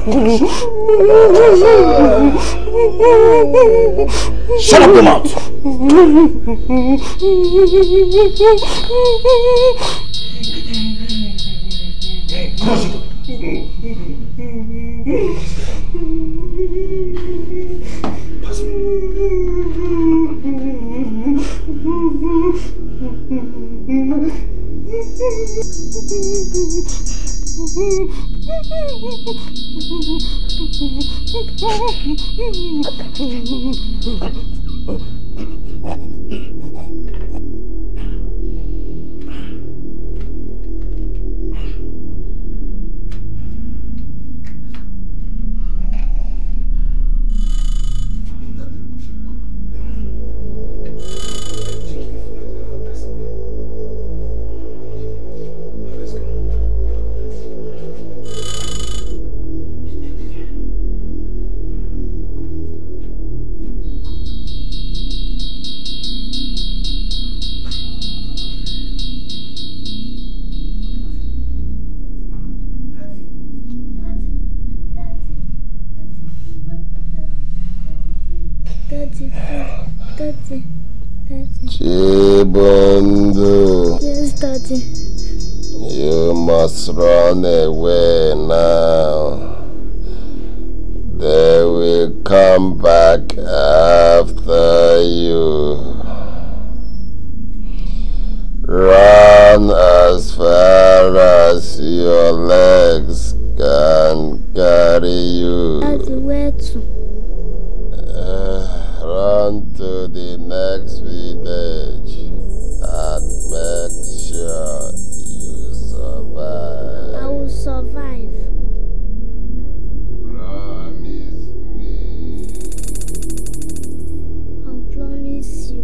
Shut up your mouth! Pass me. Chibundu. Yes, Daddy. You must run away now. They will come back after you. Run as far as your legs can carry you. Daddy, where to? Run to the next village and make sure you survive. I will survive. Promise me. I'll promise you.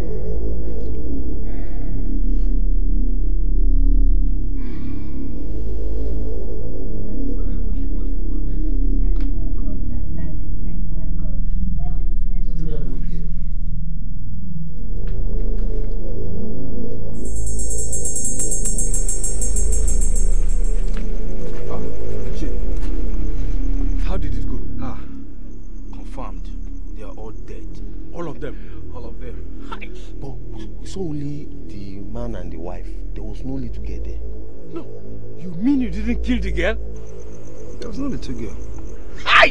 How did it go? Confirmed. They are all dead. All of them. All of them. Hi. But we saw only the man and the wife. There was no little girl there. No. You mean you didn't kill the girl? There was no little girl. Hi!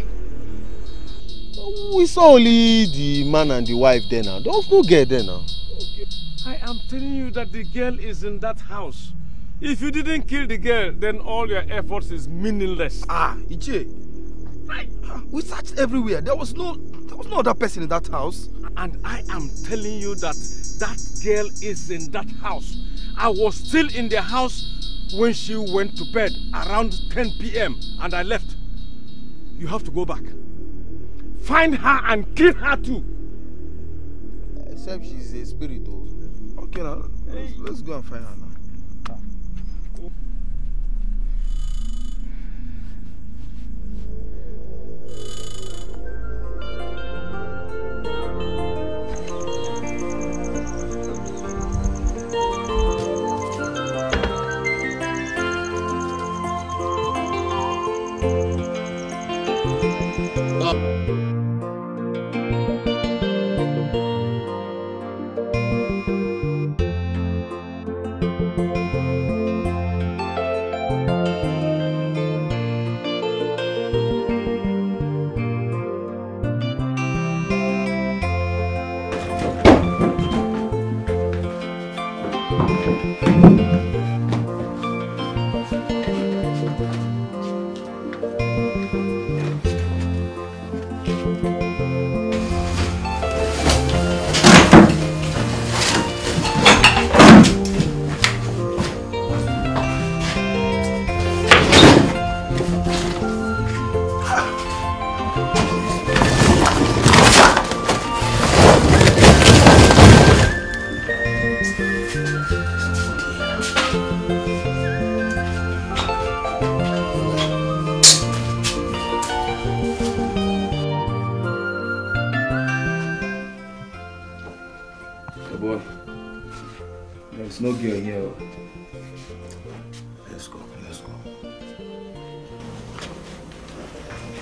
We saw only the man and the wife there now. There was no girl there now. I am telling you that the girl is in that house. If you didn't kill the girl, then all your efforts is meaningless. Iche. We searched everywhere. There was no other person in that house. And I am telling you that that girl is in that house. I was still in the house when she went to bed around 10 p.m. and I left. You have to go back. Find her and kill her too. Except she's a spirit though. Okay now, let's go and find her now. There's no girl here. Let's go, let's go.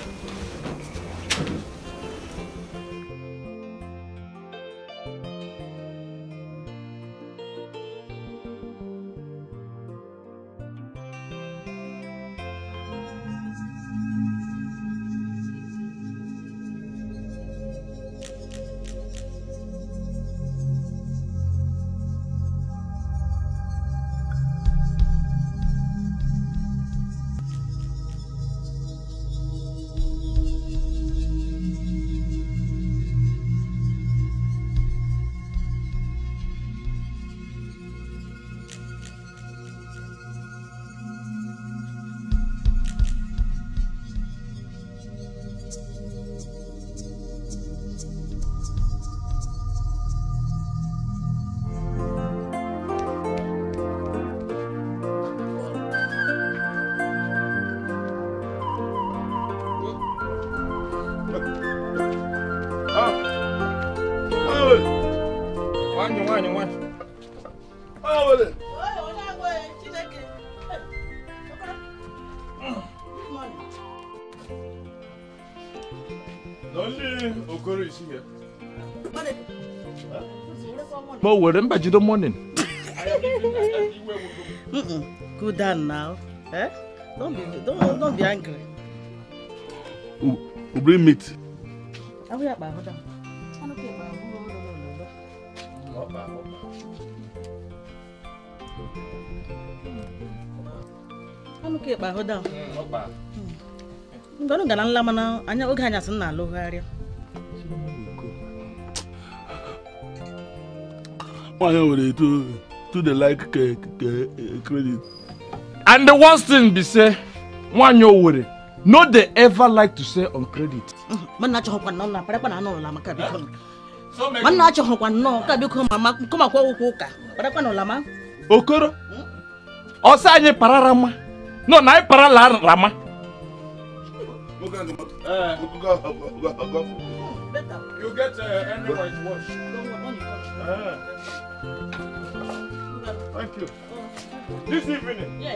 Only Okoro is here. But we're in the morning. Go down now. Eh? Don't be angry. We'll bring meat. I will hold on. I'm okay, but hold on. I'm going to get a lamana. I know Ghana is not low area. Why would they do the like credit? And the worst thing be say, one you worry. No, they ever like to say on credit. Man, not your one, no, but I know Lama can become. Man, not your one, no, can become Mamma, come a coca, but I can know Lama. Okoro? Osanye pararama. No, na parala rama. You get anywhere to wash. Thank you. This evening? Yes.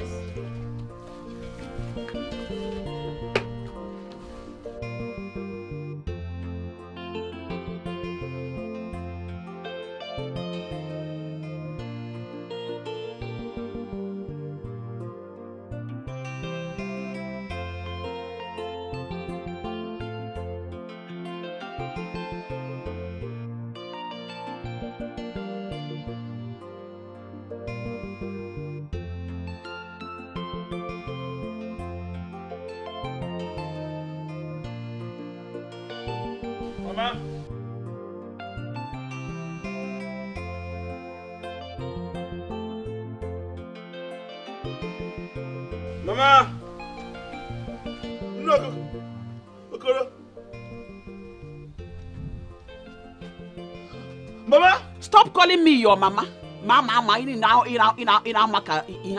Mama? Mama? No, Okoro. Mama? Stop calling me your mama. Mama, in our maka. You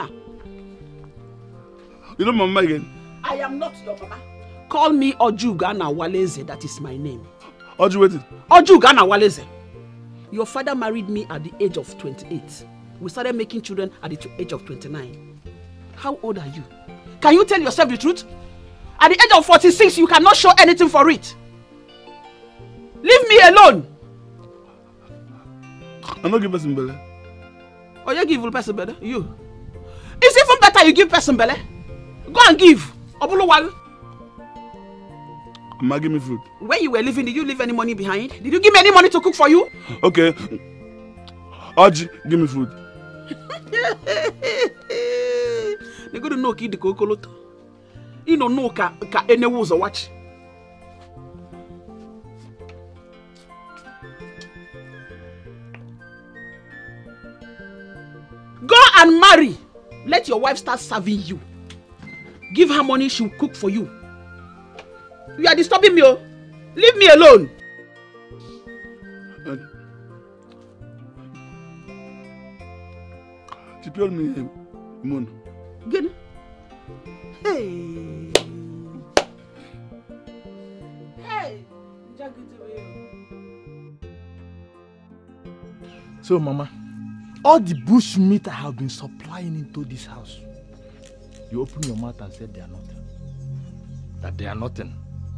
know Mama again? I am not your mama. Call me Ojugana Waleze, that is my name. Oju waiting. Ojugana Waleze. Your father married me at the age of 28. We started making children at the age of 29. How old are you? Can you tell yourself the truth? At the age of 46, you cannot show anything for it. Leave me alone. I'm not giving person belly. Oh, you give person belly? You. It's even better you give person belly. Go and give. Obuluwal. Ma, give me food. When you were living, did you leave any money behind? Did you give me any money to cook for you? Okay. Oji, give me food. They go to know kid the kokoloto. You don't know ka any was a watch. Go and marry. Let your wife start serving you. Give her money, she'll cook for you. You are disturbing me, oh. Leave me alone. She told me, Moon. Good. Hey. Hey. So, Mama, all the bush meat I have been supplying into this house, you open your mouth and said they are nothing. That they are nothing.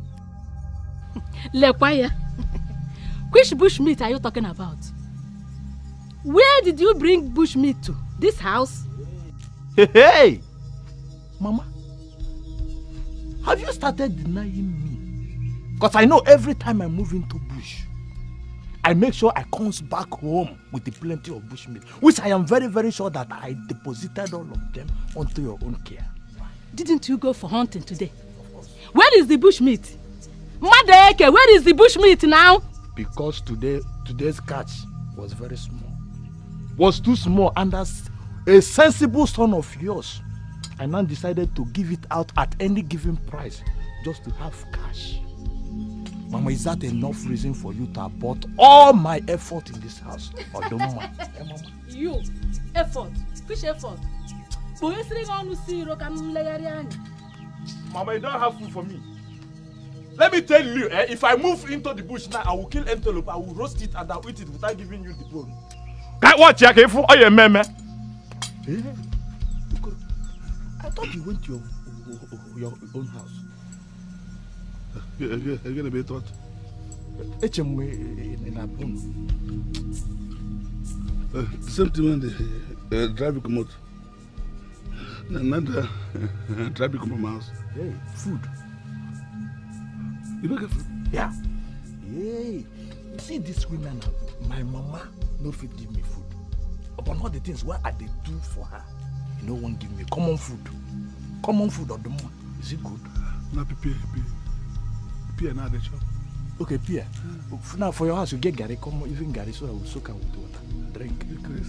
Lekwaya, which bush meat are you talking about? Where did you bring bush meat to? This house? Hey! Mama, have you started denying me? Because I know every time I move into bush, I make sure I come back home with a plenty of bush meat, which I am very, very sure that I deposited all of them onto your own care. Didn't you go for hunting today? Where is the bush meat? Madeke, where is the bush meat now? Because today's catch was very small. Was too small, and as a sensible son of yours, I now decided to give it out at any given price just to have cash. Mama, is that enough reason for you to abort all my effort in this house? Or don't mind? You? Effort? Which effort? Mama, you don't have food for me. Let me tell you, if I move into the bush now, I will kill antelope, I will roast it and I will eat it without giving you the bone. Watch ya careful. Oh, yeah, meme. I thought you went to your own house. You're gonna be taught. HM in Abun. Same thing when the driver come out. Another driver come from my house. Hey, food. You don't get food? Yeah. Hey, you see this woman, my mama no fit give me food. Upon all the things what I did do for her, you know, won't give me common food. Common food or the more. Is it good? No, Pia now the shop. Okay, Pia. Now for your house, you get Gary, come even Gary, so I will soak her with water. Drink. Chris.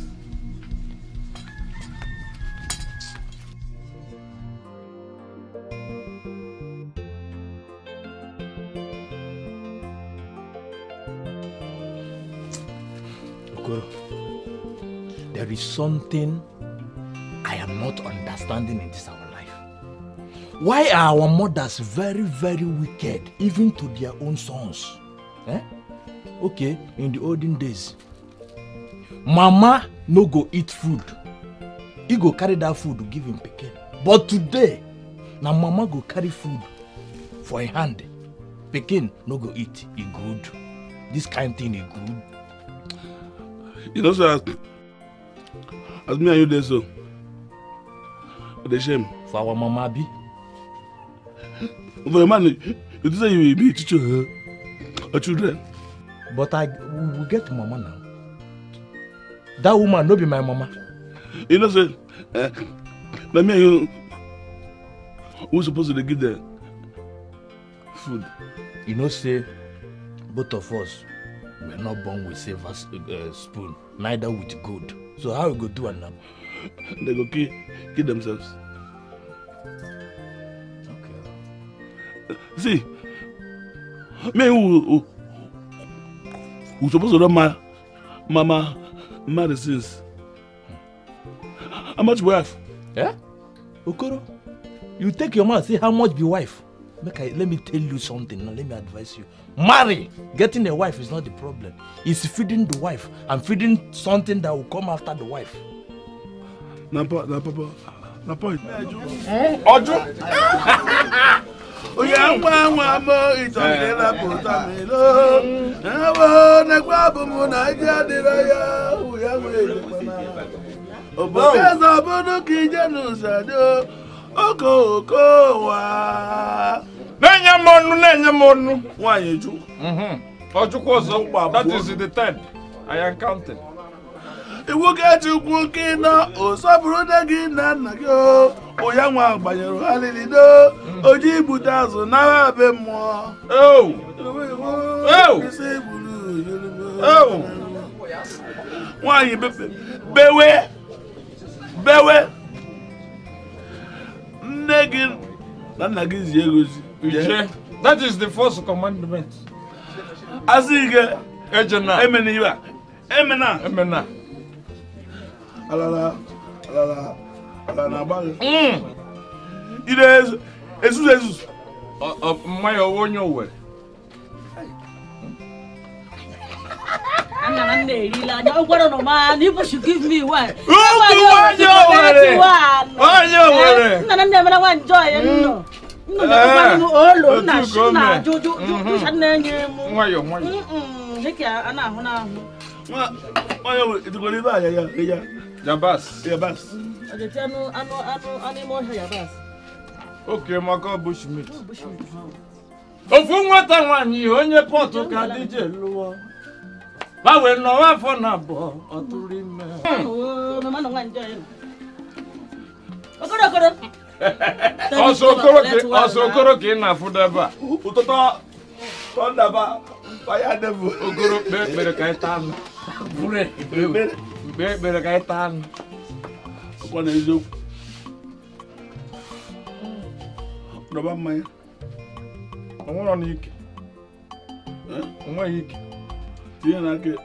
There is something I am not understanding in this our life. Why are our mothers very, very wicked, even to their own sons? Okay, in the olden days, mama no go eat food. He go carry that food to give him pikin. But today, now mama go carry food for a hand. Pikin no go eat. He good. This kind of thing is good. You know, sir, as me and you there, so the shame for our mama be. For a man, you say you will be teach her children. But we will get mama now. That woman no be my mama. You know, sir, let me and you who's supposed to give the food. You know, say both of us were not born with silver spoon, neither with gold. So how we go do it now? They go kill themselves. Okay. See, me who supposed to run my mama medicines. How much wife? Yeah? Okoro, you take your man, say how much be wife? Let me tell you something now, let me advise you. Marry! Getting a wife is not the problem. It's feeding the wife and feeding something that will come after the wife. Na point. Ojo. Oya nwa mo itokela potamilo. Ewo negba bumu na ija diraya. Oya we. Obogeza bodu kijenu sado. Oko wa. Nenya monu. Why you? Ojukwozo. That is the third. I am counting. Iwu get you cooking na osaburu de gi na na yo. Oya nwa agbanyero alili do. Oji ibutazu na be mo. Oh. Why bewe. Negin na gizi egozi. That is the first commandment. Asige ejena emeniwa emena alala ba ide esu mmanya wonyo we Anna erila no gwaro no man if you give me one. Wonyo were. Nna nne mara wan joy no. No no olo na shina juju shanne nyemu. Nwayo. Deke ana hu na hu. Oyo itukoli ba ya. Yabas. Ade anu mo yabas. Okay, maka bushmeat. Ofu nwata nwanyi onye pot ka DJ luwo. Bawe no wa fo na bo oturi me. Oh, no man no enjoy. Okoro. Osokoro ke na fudaba. Utoto Tondaba Fire devil. Ogoro bere kai tan. Bure. Bere kai tan. Ko na ezo. Doba mai. Onwo no ike. Onwo ike. Tie na ke.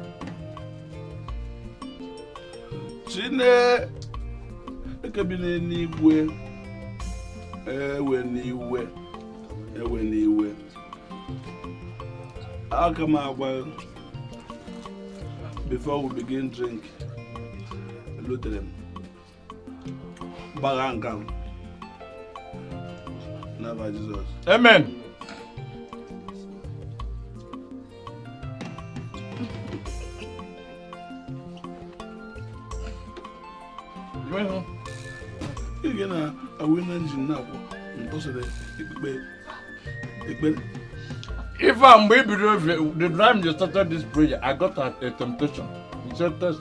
Chine ekebile ni igwe. Ewe niwe. Aka m agba before we begin drink, look at them. Barangam. Never Jesus. Amen. You're gonna a win engine now. If I'm baby, the time you started this prayer, I got a temptation. You said test.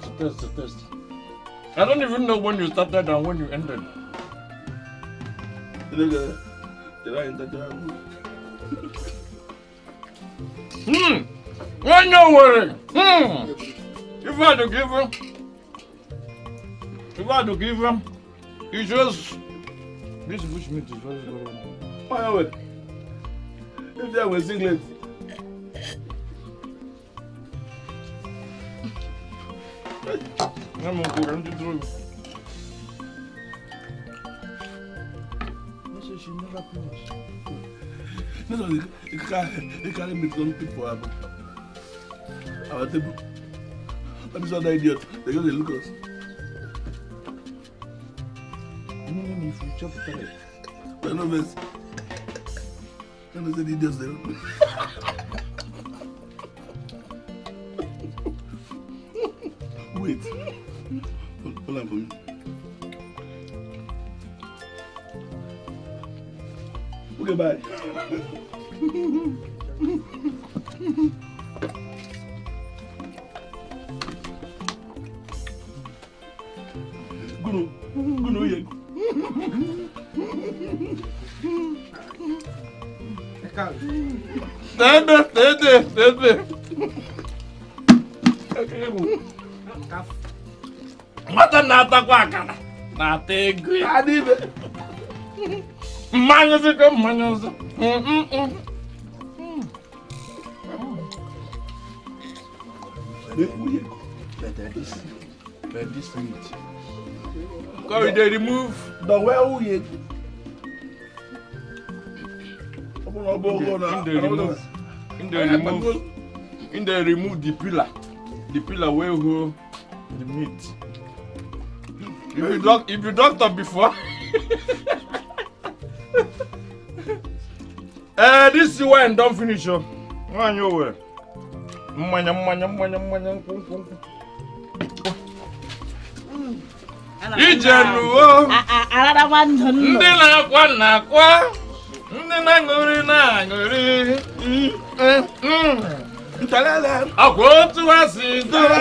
I don't even know when you started and when you ended. Why no worry? If I had to give him, it's just this bushmeat is very good. Why would? If they were singlet. I'm going to do it. She never promised. No, you can't make some people happen. Our table. That is other idiot. They're going to look us. If you chop it, but no mess. And I said idiots there. Wait. Hold on for me. Okay, bye. Gunu, yeah. Tete. Mata nata kwa kana. Nata egwe. Adibe. Manyoze. This meat. Go they remove the well you. In they remove the pillar where hold the meat. If you doctor before, this wine don't finish up. On your way. Ijenuo. Ndị na-akwa. Ndị na-aṅụrị. Ntalele. Akwa otu asị doro.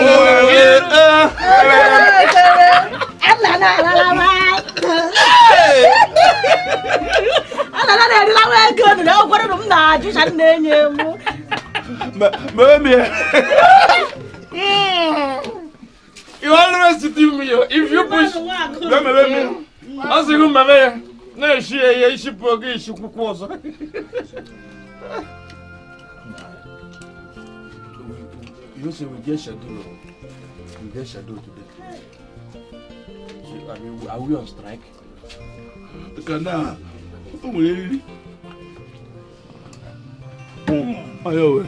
You always tell me if you push. I say, "Mama, no, she pogi, she kukoso." You say we get schedule. We get schedule today. I mean, are we on strike? Kana, really? Ayo.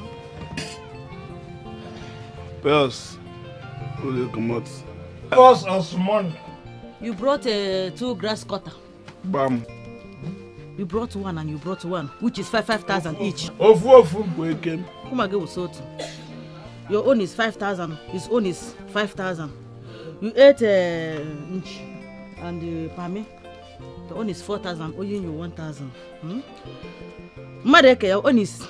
Bells. Come out. Us as money. You brought 2 grass cutter. Bam. You brought 1 and you brought 1, which is 5,000 each. Ofu. Where came? Come again with salt. Your own is 5,000. His own is 5,000. You ate inch and pame. The own is 4,000. Owing you 1,000. Madeke, your own is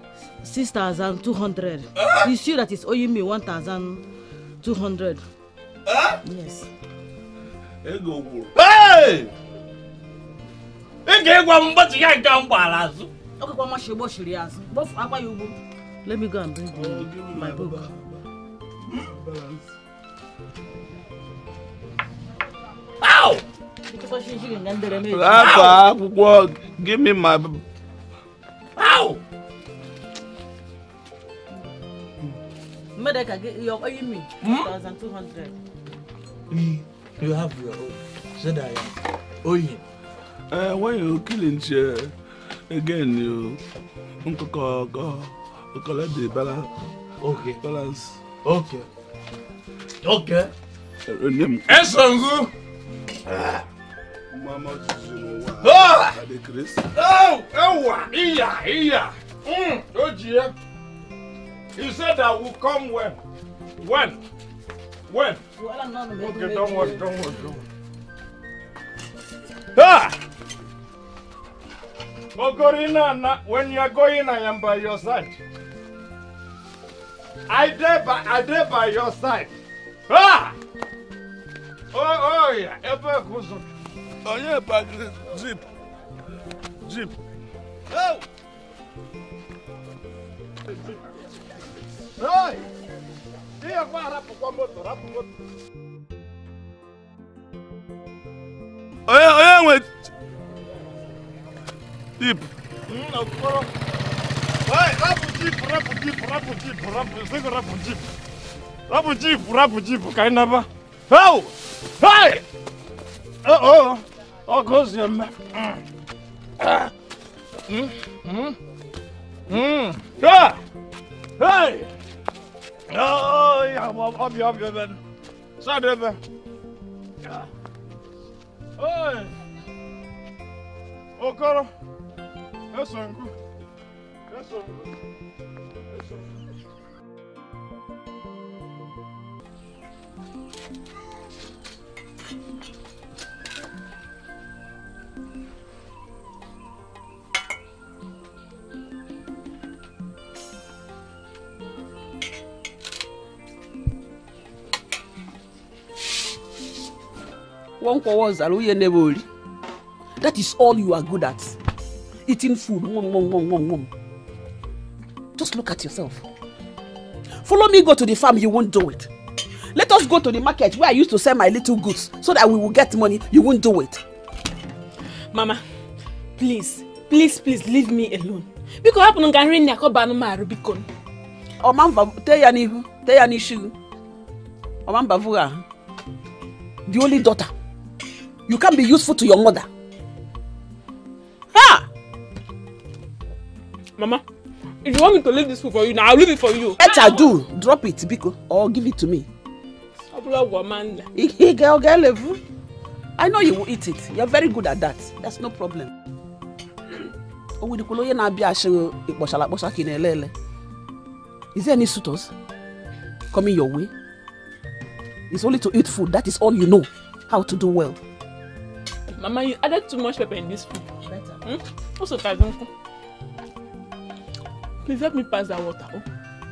6,200. You sure that it's owing me 1,200? Yes. Hey! Let me go and bring my book. Ow! Give me my. Ow! Medeka, you're owing me 1,200. You have your own. Said I am owing. When you killing again, you collect the balance. Okay. Balance. Okay. Okay. Esongu. Mama Ah! Oh, iya. Ojie. He said I will come when? When? Okay, don't worry. Ah! Ogorina, when you are going, I am by your side. I dare by your side. Ah! Oh yeah, ever goes. Oh yeah, bag jeep. Oh! Hey! Here, rapu moto. Oh yeah, wait. Jeep. Okoro. Hey, rapu jeep. Kainaba. Oh! Hey! Oh, goes him. Ah! Hey! Oh, yeah, up, man. Sadebe. Hey! Okoro. Esongu. That is all you are good at. Eating food. Just look at yourself. Follow me, go to the farm, you won't do it. Let us go to the market where I used to sell my little goods so that we will get money, you won't do it. Mama, please leave me alone. Because happen can ring na ko banu maru bikon. Omamba te ya nishu. Omamba vuga. The only daughter. You can't be useful to your mother. Ha! Mama, if you want me to leave this food for you now, I'll leave it for you. Better do. Drop it, Biko, or give it to me. I know you will eat it. You're very good at that. That's no problem. Is there any suitors coming your way? It's only to eat food. That is all you know how to do well. Mama, you added too much pepper in this food. Better. Also, Kazunko. Please help me pass that water. Oh.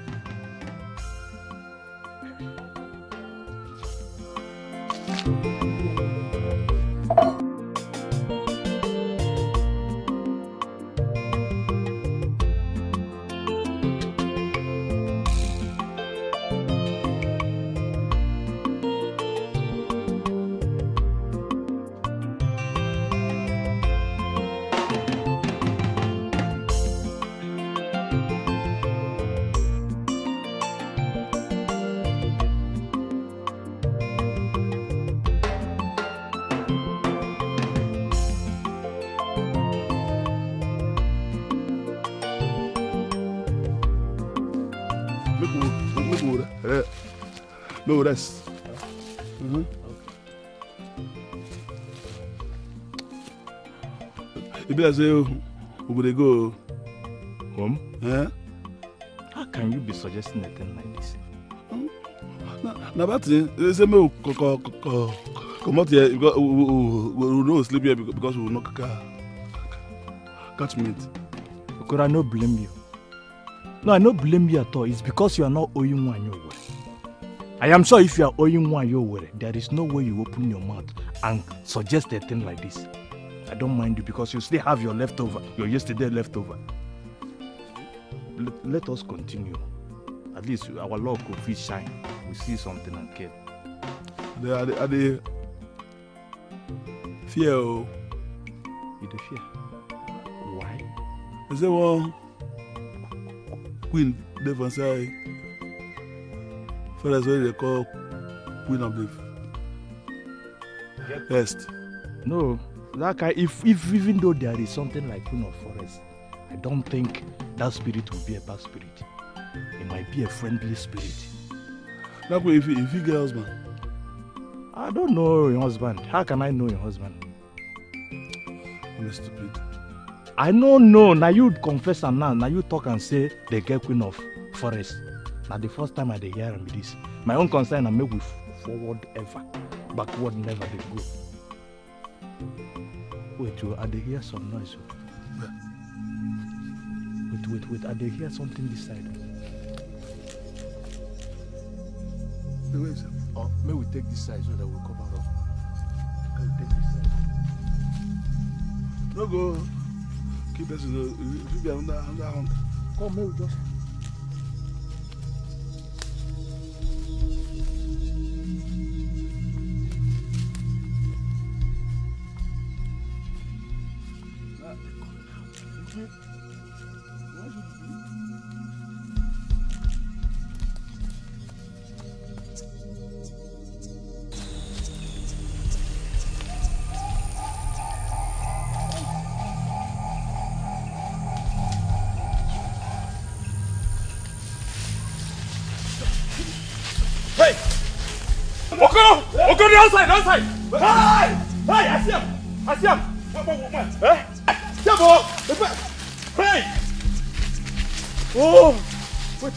No rest. If I say we will go home, how can you be suggesting a thing like this? Now that is a me come out here because we will not sleep here because we will not catch meat. Because I don't blame you. No, I don't blame you at all. It's because you are not owing one your way. I am sure if you are owing one your way, there is no way you open your mouth and suggest a thing like this. I don't mind you because you still have your leftover, your yesterday leftover. Let us continue. At least our love could feel shine. We see something and care. Are they fear? You the fear? Why? Is there one queen devil say? That's what they call Queen of the West. No, that guy, if even though there is something like Queen of Forest, I don't think that spirit will be a bad spirit. It might be a friendly spirit. That way, if you get husband. I don't know your husband. How can I know your husband? I'm stupid. I don't know. Now you confess and now you talk and say they get queen of forest. Now the first time I dey hear him this. My own concern I make we forward ever. Backward never they go. Wait, I dey hear some noise. Wait, I dey hear something this side. Where is it? Oh, may we take this side so that we'll cover up. May we take this side. No go. Keep us in the. If you be under. Come, may we just. Okoro, outside! Hey! I see him! Where? Hey! Oh! Wait!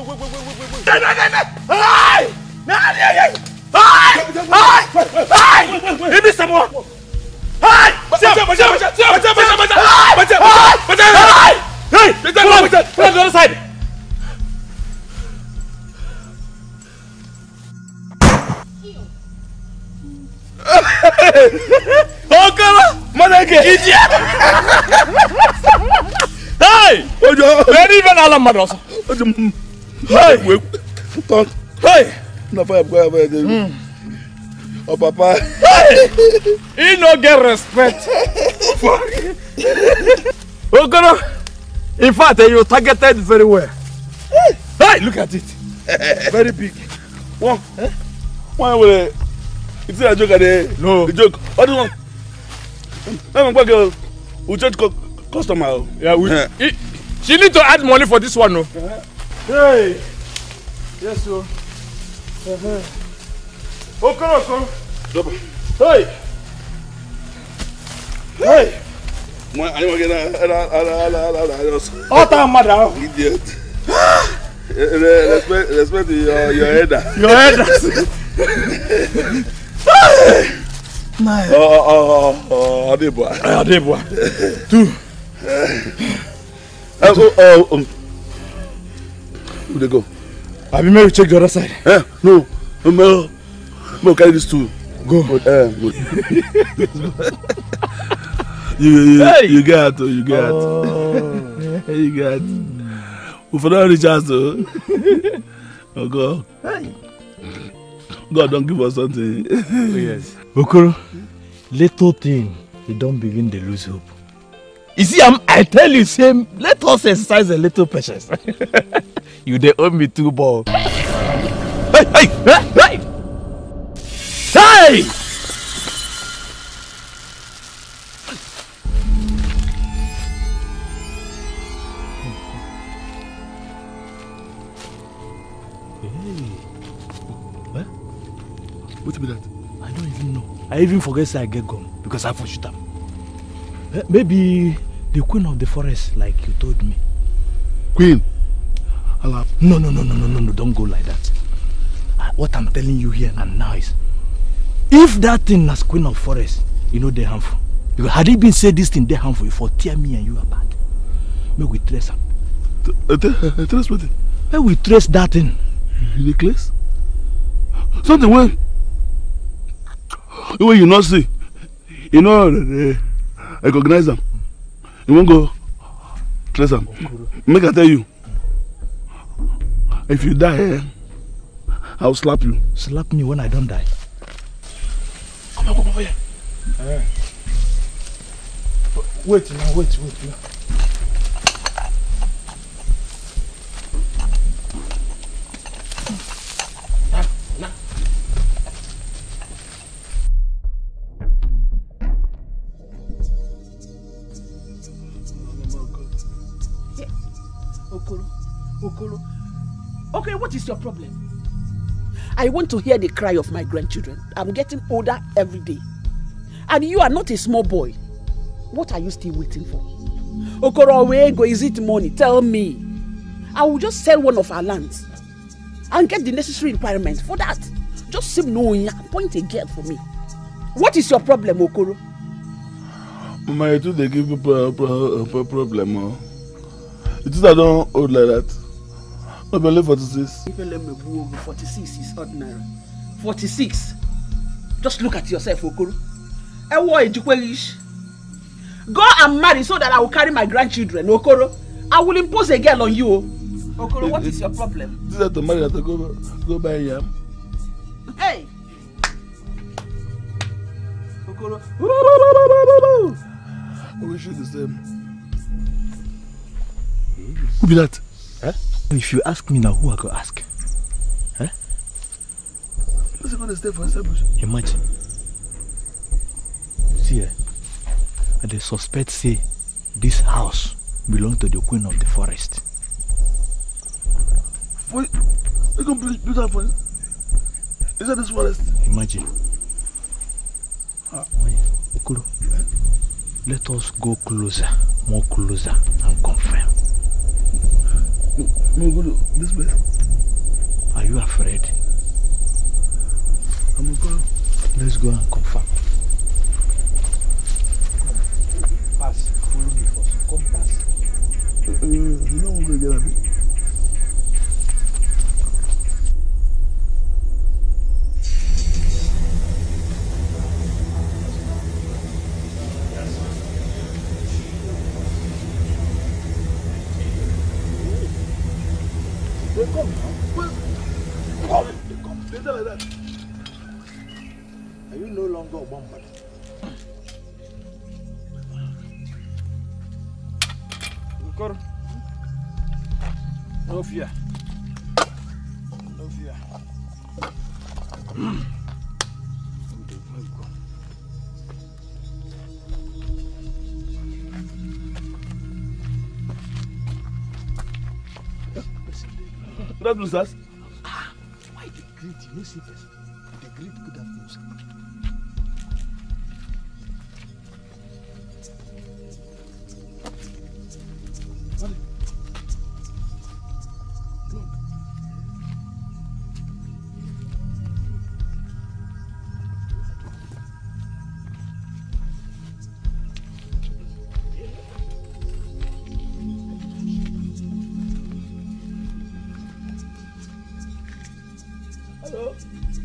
Hey! Give me some more! Hey! Hey! Put on the other side! Okoro! Manake! Idiot! Hey! Very even alarm matters. Hey! Hey! No fire, oh papa! Hey! He no get respect. Okoro! In fact, you targeted very well. Hey! Look at it. Very big. One will. It's a joke, no. The joke. What do you want? I'm going to go. Charge customer. Yeah, she need to add money for this one, no? Hey. Yes, sir. Okoro. Hey. Hey. I want to get all time, madam. Idiot. Respect your header. Your header. Adeboa. Two. Where they go? Have you maybe check the other side? No. Carry this two. Go. You got it. You got it. We for not reach out though. Oh God. God don't give us something. Oh, yes. Okoro, little thing, you don't begin to lose hope. You see, I tell you, same. Let us exercise a little patience. You they owe me 2 balls. Hey! What be that? I don't even know. I even forget say I get gone because I for shoot them. Maybe the queen of the forest, like you told me. Queen? No, don't go like that. What I'm telling you here and now is, if that thing as queen of forest, you know they're harmful. Because had it been said this thing they're harmful, for tear me and you apart. May we trace them. Trace what? May we trace that thing. Necklace? Something when you not see, you know, recognize them. You won't go trace them. Make I tell you, if you die, I'll slap you. Slap me when I don't die. Come over here. Wait. Okoro. Okay, what is your problem? I want to hear the cry of my grandchildren. I'm getting older every day. And you are not a small boy. What are you still waiting for? Okoro, is it money? Tell me. I will just sell one of our lands and get the necessary requirements for that. Just seem knowing, point a girl for me. What is your problem, Okoro? Mama, you too, they give you problem. It is I don't hold like that. I believe 46. Even let me go over 46 is ordinary. 46. Just look at yourself, Okoro. Go and marry so that I will carry my grandchildren, Okoro. I will impose a girl on you. Okoro, what is your problem? This is to marry that go buy yam. Hey! Okoro. I wish you the same. Who be that? Eh? If you ask me now, who I go ask? Eh? What's going to stay for a bush? Imagine. See, they suspect say this house belongs to the queen of the forest. What? You can build that forest? Is that this forest? Imagine. Okoro, let us go closer, more closer, and confirm. No, go to this place. Are you afraid? I'm going. Let's go and confirm. Pass. Follow me first. Come pass. You know we're going to get a bit. They come now. They come. They tell like that. Are you no longer a bomber? Okoro. No fear. No fear. Good afternoon, sirs. Why the greet? You know, see person. The greet good afternoon, sir. Hello.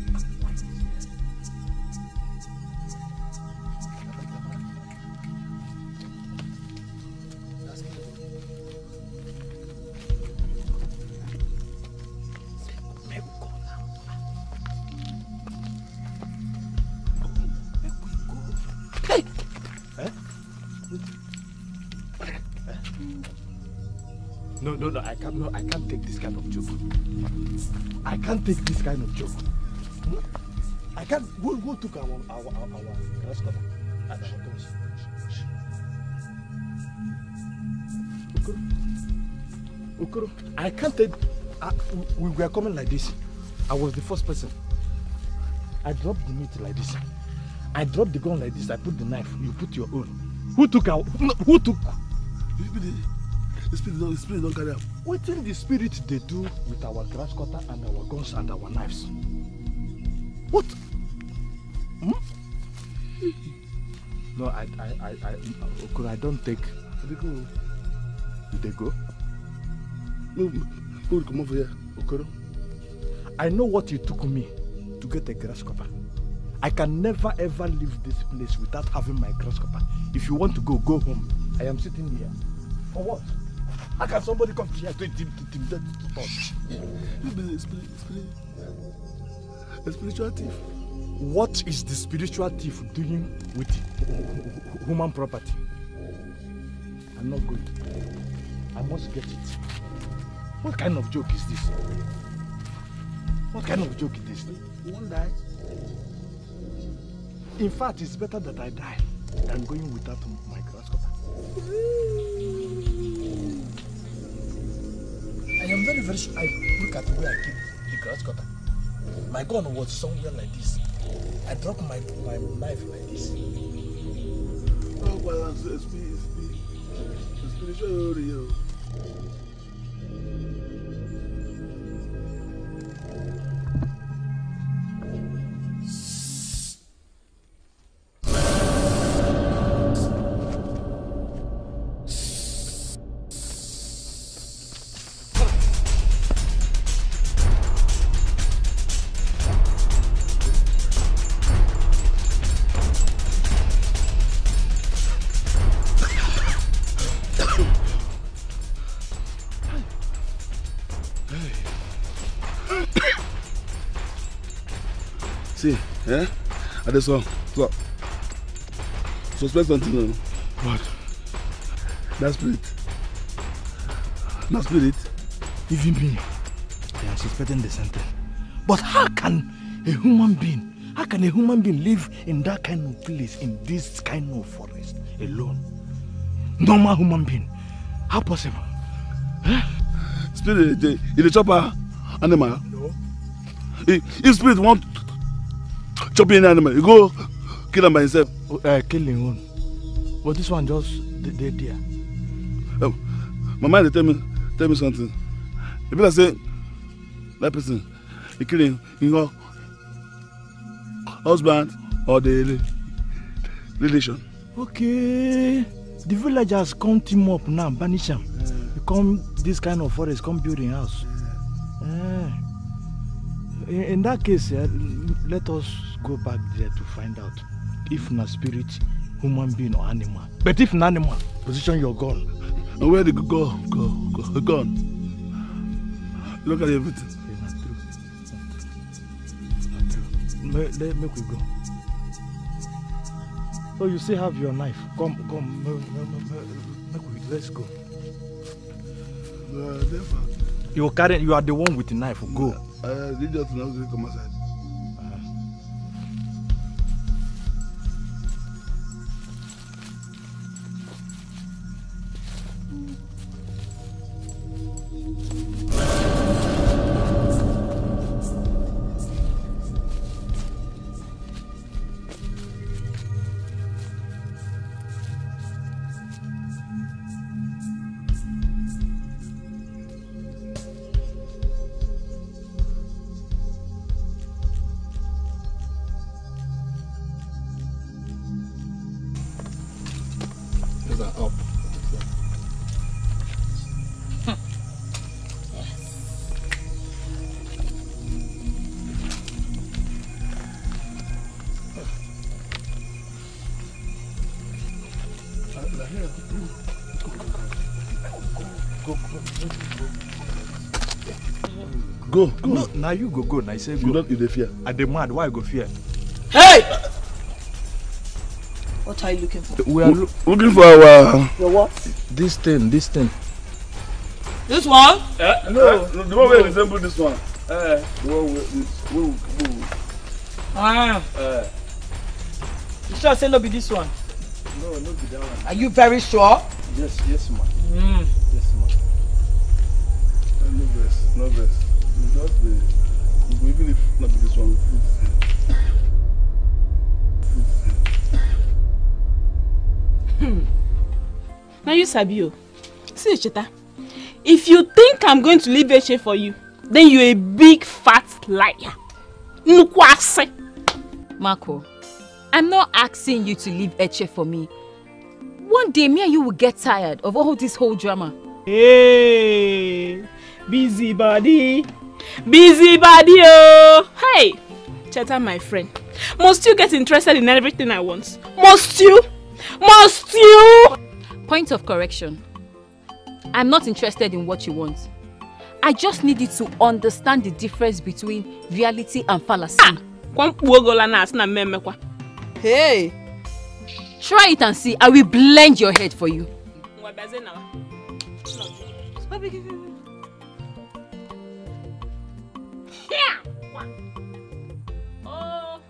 No, I can't take this kind of joke. I can't take this kind of joke. I can't. Who took our grass cutter and our guns? Okoro, I can't take. We were coming like this. I was the first person. I dropped the meat like this. I dropped the gun like this. I put the knife. You put your own. Who took our? No, who took? The spirit don't carry up. What in the spirit they do with our grass cutter and our guns and our knives? What? No, Okoro, I don't take. They go. Did they go? No, come over here. Okoro, I know what you took me to get a grass cutter. I can never ever leave this place without having my grass cutter. If you want to go, go home. I am sitting here. For what? How can somebody come here to intimidate us? A spiritual thief. What is the spiritual thief doing with human property? I'm not going. I must get it. What kind of joke is this? What kind of joke is this? You won't die. In fact, it's better that I die than going without my grass cutter. I am very sure. I look at where I keep the grass cutter. My gun was somewhere like this. I dropped my knife like this. Oh, well, it's spiritual. See, yeah? At this one, so suspect something. What? That spirit. That spirit. Even me, they are suspecting the same thing. But how can a human being live in that kind of place, in this kind of forest, alone? Normal human being. How possible? Huh? Spirit, is the chopper animal? No. If spirit want chop any animal, you go kill him by himself. Killing one. But this one just dead there. My mind tell me something. If I say that person, he killing your husband or the relation. Okay. The villagers come team up now, banish them. You come this kind of forest, come build a house. In that case, let us go back there to find out if not spirit, human being or animal. But if an animal, position your gun. And where did you go? Gun. Look at everything. Not true. Make we go. Oh, you still have your knife. Come. Let's go. You are the one with the knife. Go. They just now come outside. Up. Go. No, now you go. Now I say go. You don't the fear. Are they mad? Why go fear? Hey! What are you looking for? We are looking for our... Your what? This thing. This one? No. The one where resemble this one. The one You sure say no be this one? No, not be that one. Are you very sure? Yes, ma'am. Yes, ma'am. No verse. Just the... Even if not be this one, Now you Sabio. See Cheta. If you think I'm going to leave Eche for you, then you're a big fat liar. Marco, I'm not asking you to leave Eche for me. One day me and you will get tired of all this whole drama. Hey, busybody. Oh. Hey, Cheta, my friend. Must you get interested in everything I want? Must you? Point of correction. I'm not interested in what you want. I just need you to understand the difference between reality and fallacy. Hey! Try it and see. I will blend your head for you. Oh,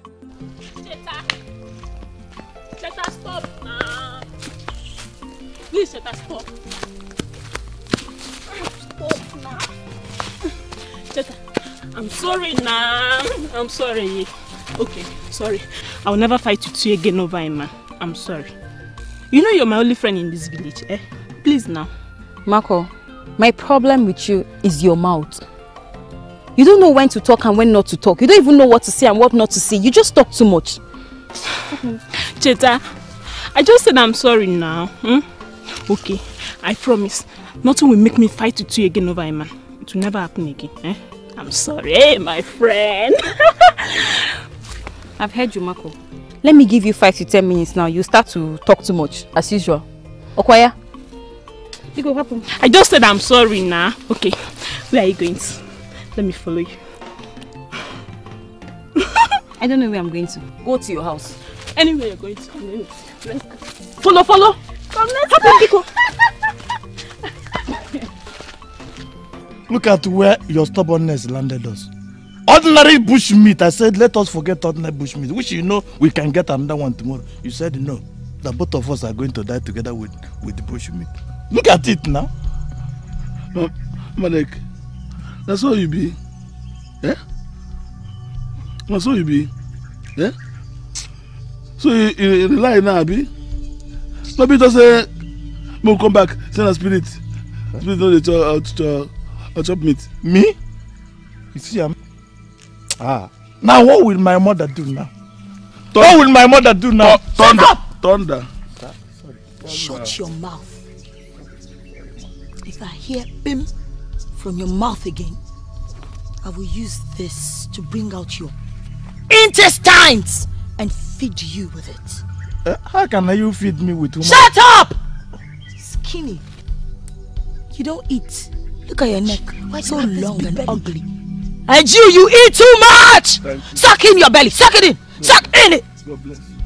Cheta, stop now. Please, Cheta, stop. Stop now. Cheta, I'm sorry now. I'm sorry. Okay, sorry. I'll never fight with you again over a man. I'm sorry. You know you're my only friend in this village, eh? Please now. Marco, my problem with you is your mouth. You don't know when to talk and when not to talk. You don't even know what to say and what not to say. You just talk too much. Cheta, I just said I'm sorry now. Okay, I promise. Nothing will make me fight with you again over a man. It will never happen again. Eh? I'm sorry, my friend. I've heard you, Marco. Let me give you 5 to 10 minutes now. You start to talk too much, as usual. Okwaya? You go happen. I just said I'm sorry now. Okay, where are you going to? Let me follow you. I don't know where I'm going to. Go to your house. Anywhere you're going to. Let's go. Follow. Come, let's go. Look at where your stubbornness landed us. Ordinary bush meat. I said, let us forget ordinary bush meat, which you know we can get another one tomorrow. You said no, that both of us are going to die together with the bush meat. Look at it now. Malek, that's all you be. Yeah? That's all you be. Yeah? So you rely now, Abi? Maybe just say, we'll come back, send a spirit. Spirit know the chop meat. Me? You see, now what will my mother do now? What will my mother do now? Thunder. Sorry. Shut your mouth. If I hear bim from your mouth again, I will use this to bring out your intestines and feed you with it. How can you feed me with woman? Shut up! Skinny. You don't eat. Look at your neck. Why so long and ugly? And you eat too much! Suck in your belly. Suck it in. Suck in it. God bless you.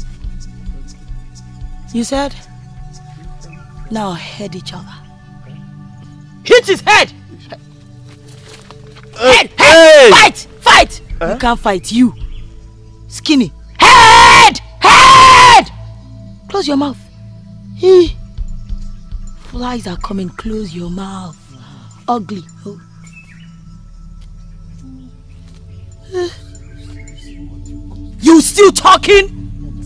You said? Now head each other. Hit his head! Head! Hey! Fight! You can't fight, you. Skinny. Head! Close your mouth. Flies are coming. Close your mouth. Ugly. Oh. You still talking?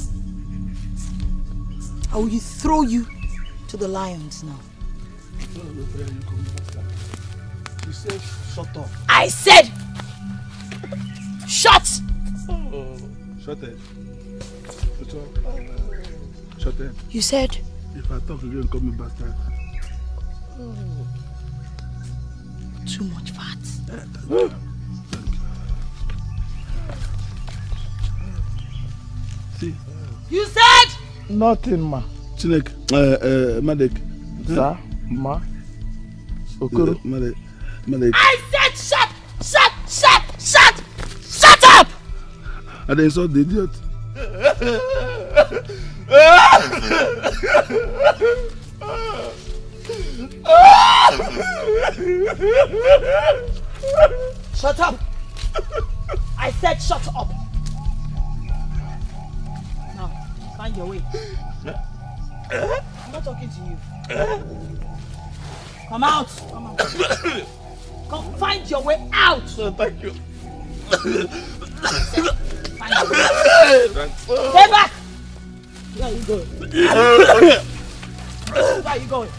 I will throw you to the lions now. She said shut up. I said shut! Shut it. Shut it. You said? If I talk again, call me bastard. Too much fat. See? You said? Nothing, ma. Chinek, Madek. Sir, ma. Okoro. Madek. I said shut up! I didn't insult the idiot. Shut up! I said shut up! Now, find your way. I'm not talking to you. Come out! Come find your way out! Thank you. Find your way. Stay back! Where are you going? Where are you going?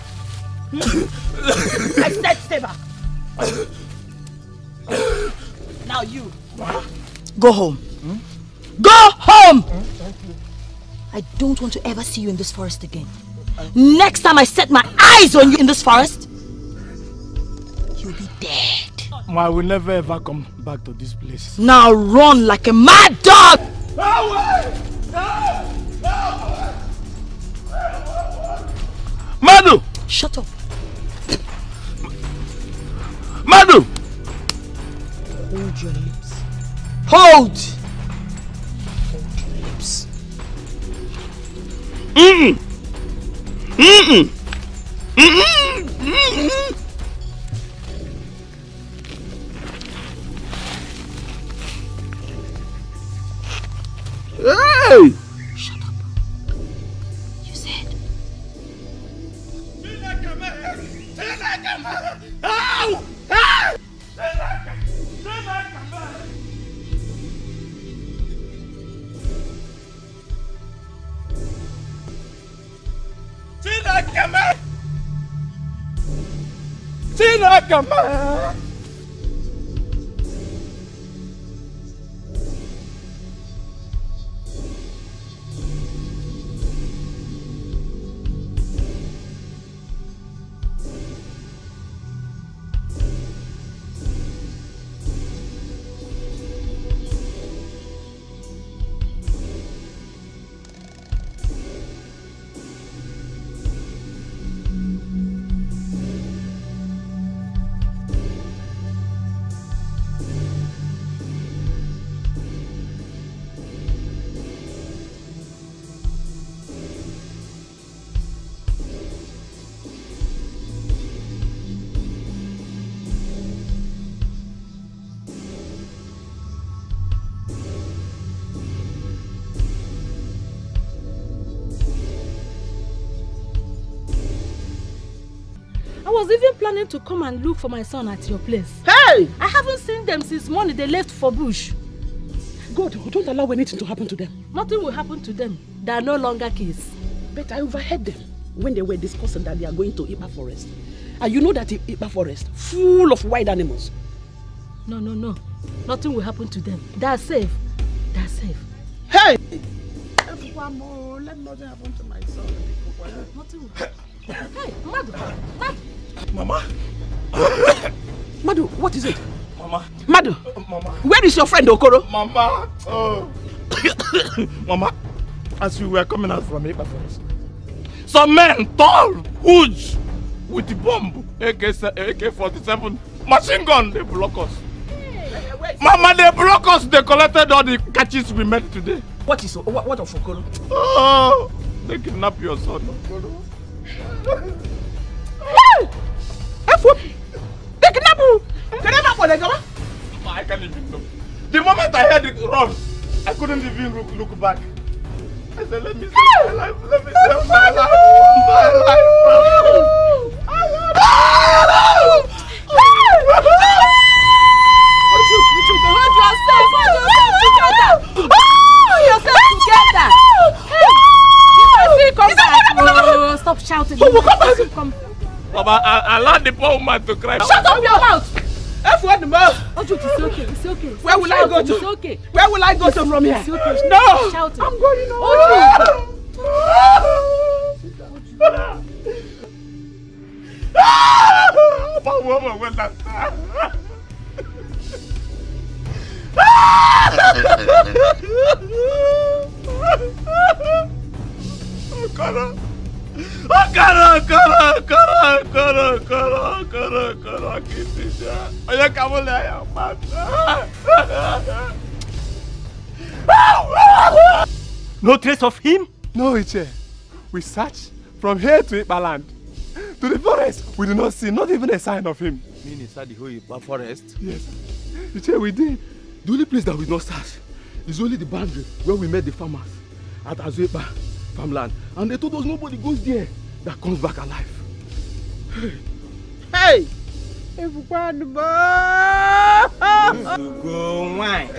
I said stay back. Now you. Go home. Go home! I don't want to ever see you in this forest again. Next time I set my eyes on you in this forest, you'll be dead. Ma, I will never ever come back to this place. Now run like a mad dog! Madu! Shut up. Madu! Hold your lips. Hold your lips. Hey! Shut up. You said. Ow! Come. I was even planning to come and look for my son at your place. Hey! I haven't seen them since morning they left for bush. God, don't allow anything to happen to them. Nothing will happen to them. They are no longer kids. But I overheard them when they were discussing that they are going to Ipa Forest. And you know that Ipa Forest, full of wild animals. No. Nothing will happen to them. They are safe. They are safe. Hey! Let nothing happen to my son. Nothing will happen. Hey, Madu! Mama! Madu, what is it? Mama! Madu! Mama! Where is your friend Okoro? Mama! Oh! Mama, as we were coming out from Ipa Forest, some men, tall, huge, with the bomb, AK-47, machine gun, they block us. Mama, they block us. They collected all the catches we made today. What is what of Okoro? Oh, they kidnapped your son, Okoro. They kidnapped you. I can't even know. The moment I heard it run, I couldn't even look back. I said, let me save my life. Let me save my life. Stop shouting. Come. Mama, I allowed the poor woman to cry. Shut up your mouth! F-word the mouth! Oju, it's okay, it's okay. Where will I go to? It's okay. Where will I go to from here? It's okay. No! Shouting. I'm going on. My woman went that time. No trace of him? No, Iche. We search from here to Ipaland. To the forest, we do not see not even a sign of him. You mean inside the whole Ipa forest? Yes. Iche, we did. The only place that we not search is only the boundary where we met the farmers at Azuepa farmland. And they told us nobody goes there that comes back alive. Hey! Go wine.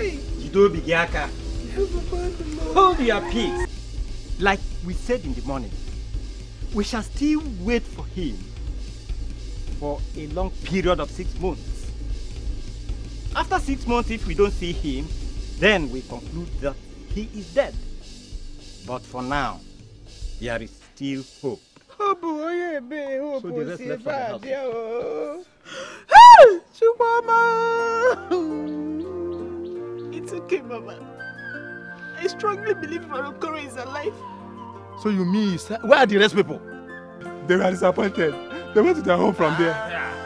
Hold your peace. Like we said in the morning, we shall still wait for him for a long period of 6 months. After 6 months, if we don't see him, then we conclude that he is dead. But for now, there is still hope. So the rest left for the house. It's okay, Mama. I strongly believe Okoro is alive. So you mean, where are the rest people? They were disappointed. They went to their home from there.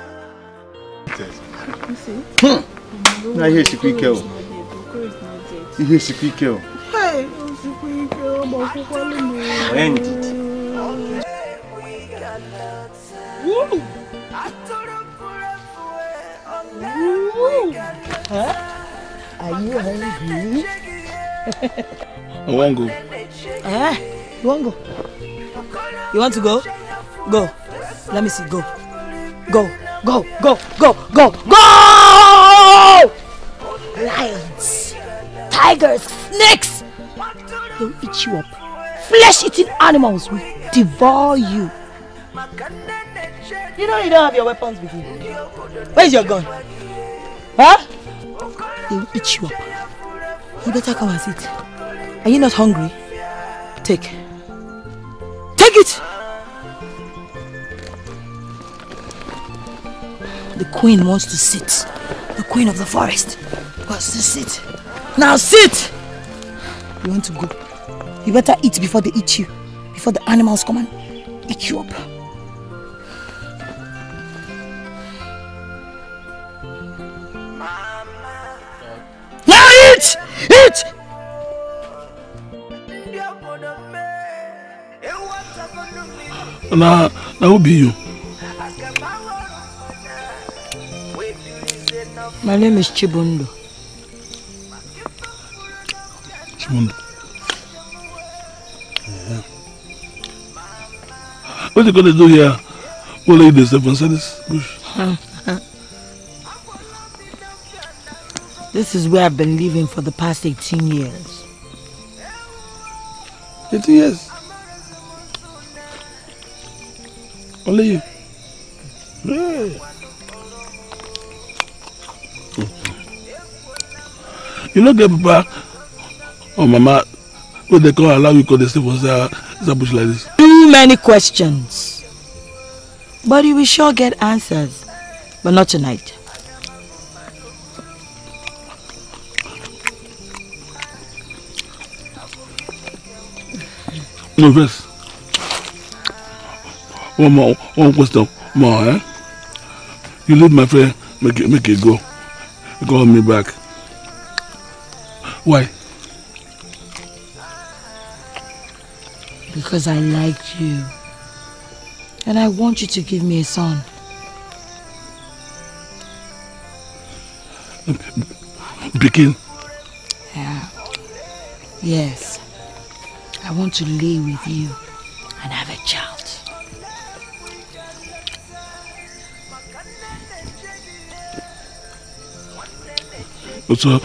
You see? Now here's the quick kill. Here's the quick kill. Hey! When did he? Woo! Huh? Are you hungry? I won't go. You won't go? You want to go? Go. Let me see. Go. Go. Go. Go. Go. Go. Go! Lions, tigers, snakes. They'll eat you up. Flesh-eating animals will devour you. You know you don't have your weapons with you. Where's your gun? Huh? They will eat you up. You better come and sit. Are you not hungry? Take. Take it! The queen wants to sit. The queen of the forest wants to sit. Now sit! You want to go? You better eat before they eat you. Before the animals come and eat you up. Now eat! Eat! Now who be you? My name is Chibundo. Chibundo. Yeah. What are you going to do here? What are you doing inside this bush? This is where I've been living for the past 18 years. 18 years? Only you? Yeah. You know, get papa or mama, what they call allow you to stay for that bush like this? Too many questions. But you will sure get answers. But not tonight. No, first. One question more, eh? You leave my friend, make it go. You call me back. Why? Because I liked you. And I want you to give me a son. Begin. Yeah. Yes. I want to lay with you and have a child. So,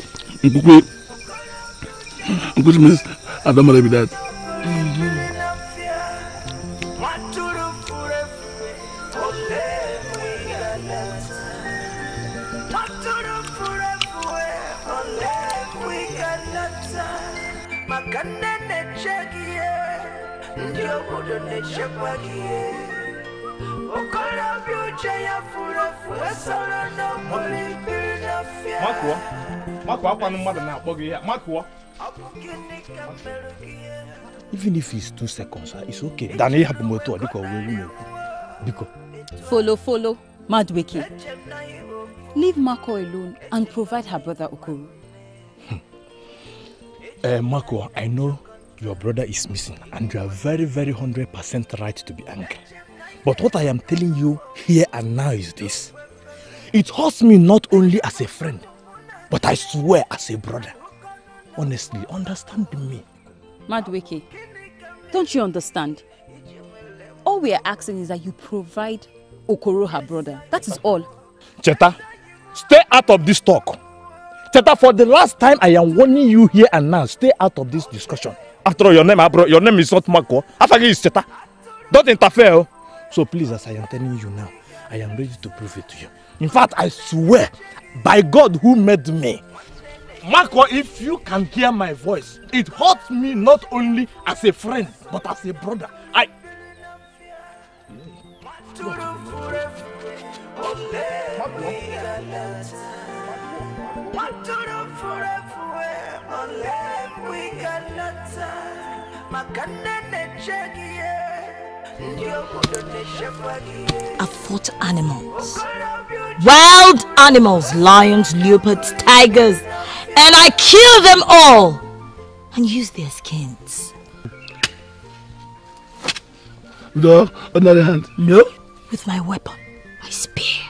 which means I don't want to be that. Even if it's 2 seconds, it's okay. Dani happen moto Biko. Follow, Madweke. Leave Marco alone and provide her brother Okoro. Marco, I know your brother is missing and you are very, very 100% right to be angry. But what I am telling you here and now is this. It hurts me not only as a friend, but I swear as a brother. Honestly, understand me. Madweke, don't you understand? All we are asking is that you provide Okoro her brother. That is all. Cheta, stay out of this talk. Cheta, for the last time I am warning you here and now, stay out of this discussion. After all, your name is not Marco. After all, it's Cheta. Don't interfere. So please, as I am telling you now, I am ready to prove it to you. In fact, I swear, by God who made me, Marco, if you can hear my voice, it hurts me not only as a friend, but as a brother. I fought animals. Wild animals, lions, leopards, tigers, and I killed them all and used their skins. With the other hand? No. With my weapon, my spear.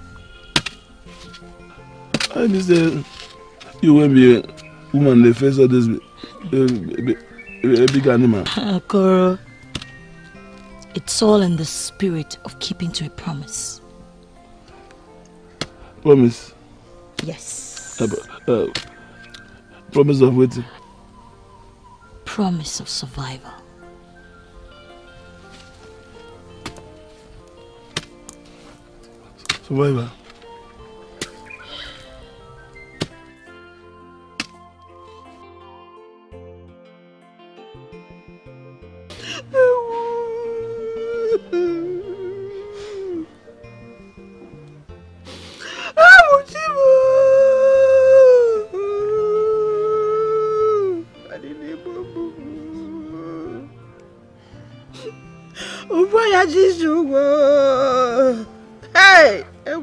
I just you won't be a woman the face of this big animal. Okoro, it's all in the spirit of keeping to a promise. Promise? Yes. Promise of waiting? Promise of survival. Survivor. Hey!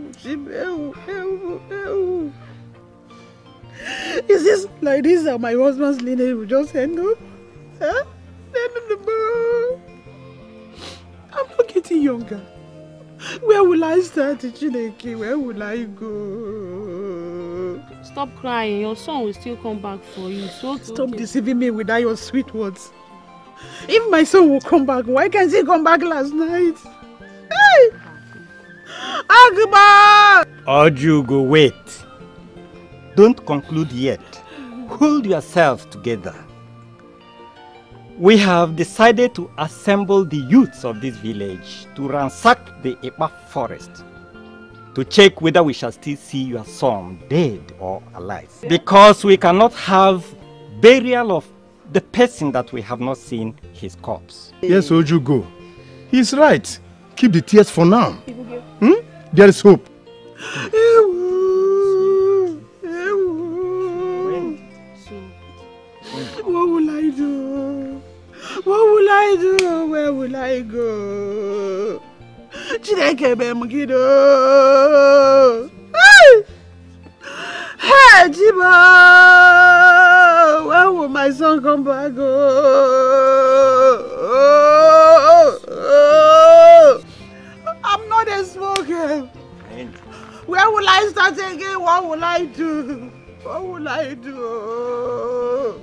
Is this like this how my husband's lineage will just end up? Huh? I'm not getting younger. Where will I start, Chineke? Where will I go? Stop crying. Your son will still come back for you. So stop deceiving me with that your sweet words. If my son will come back, why can't he come back last night? Hey! Agba! Ojugo, wait. Don't conclude yet. Hold yourself together. We have decided to assemble the youths of this village to ransack the Epa forest to check whether we shall still see your son dead or alive. Because we cannot have burial of the person that we have not seen his corpse. Yes, Ojugo. He's right. Keep the tears for now. There is hope. What will I do? What will I do? Where will I go? Chineke Bemugido. Hey, Jibo! Where will my son come back? I'm not a smoker. Where will I start again? What will I do? What will I do?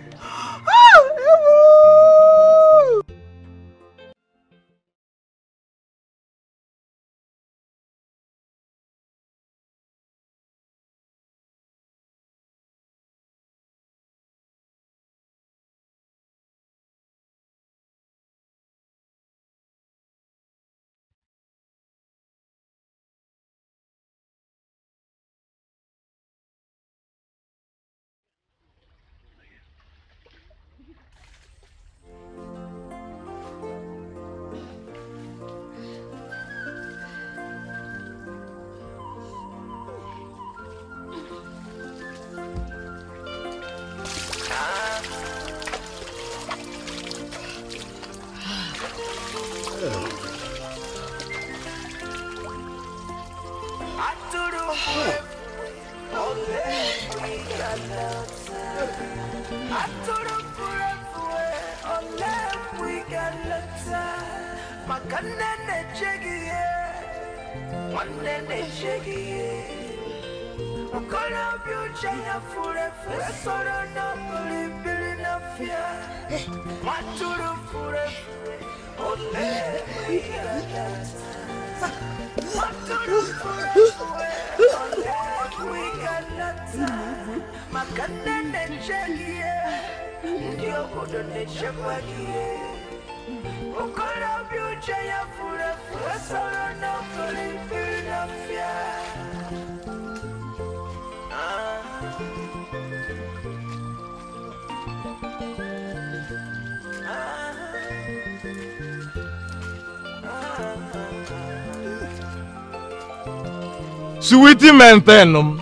Sweetie maintain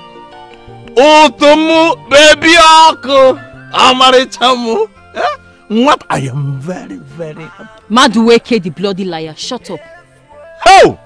Otomu baby ako Amarichamu. What? I am very, very happy. Madueke the bloody liar, shut up. How?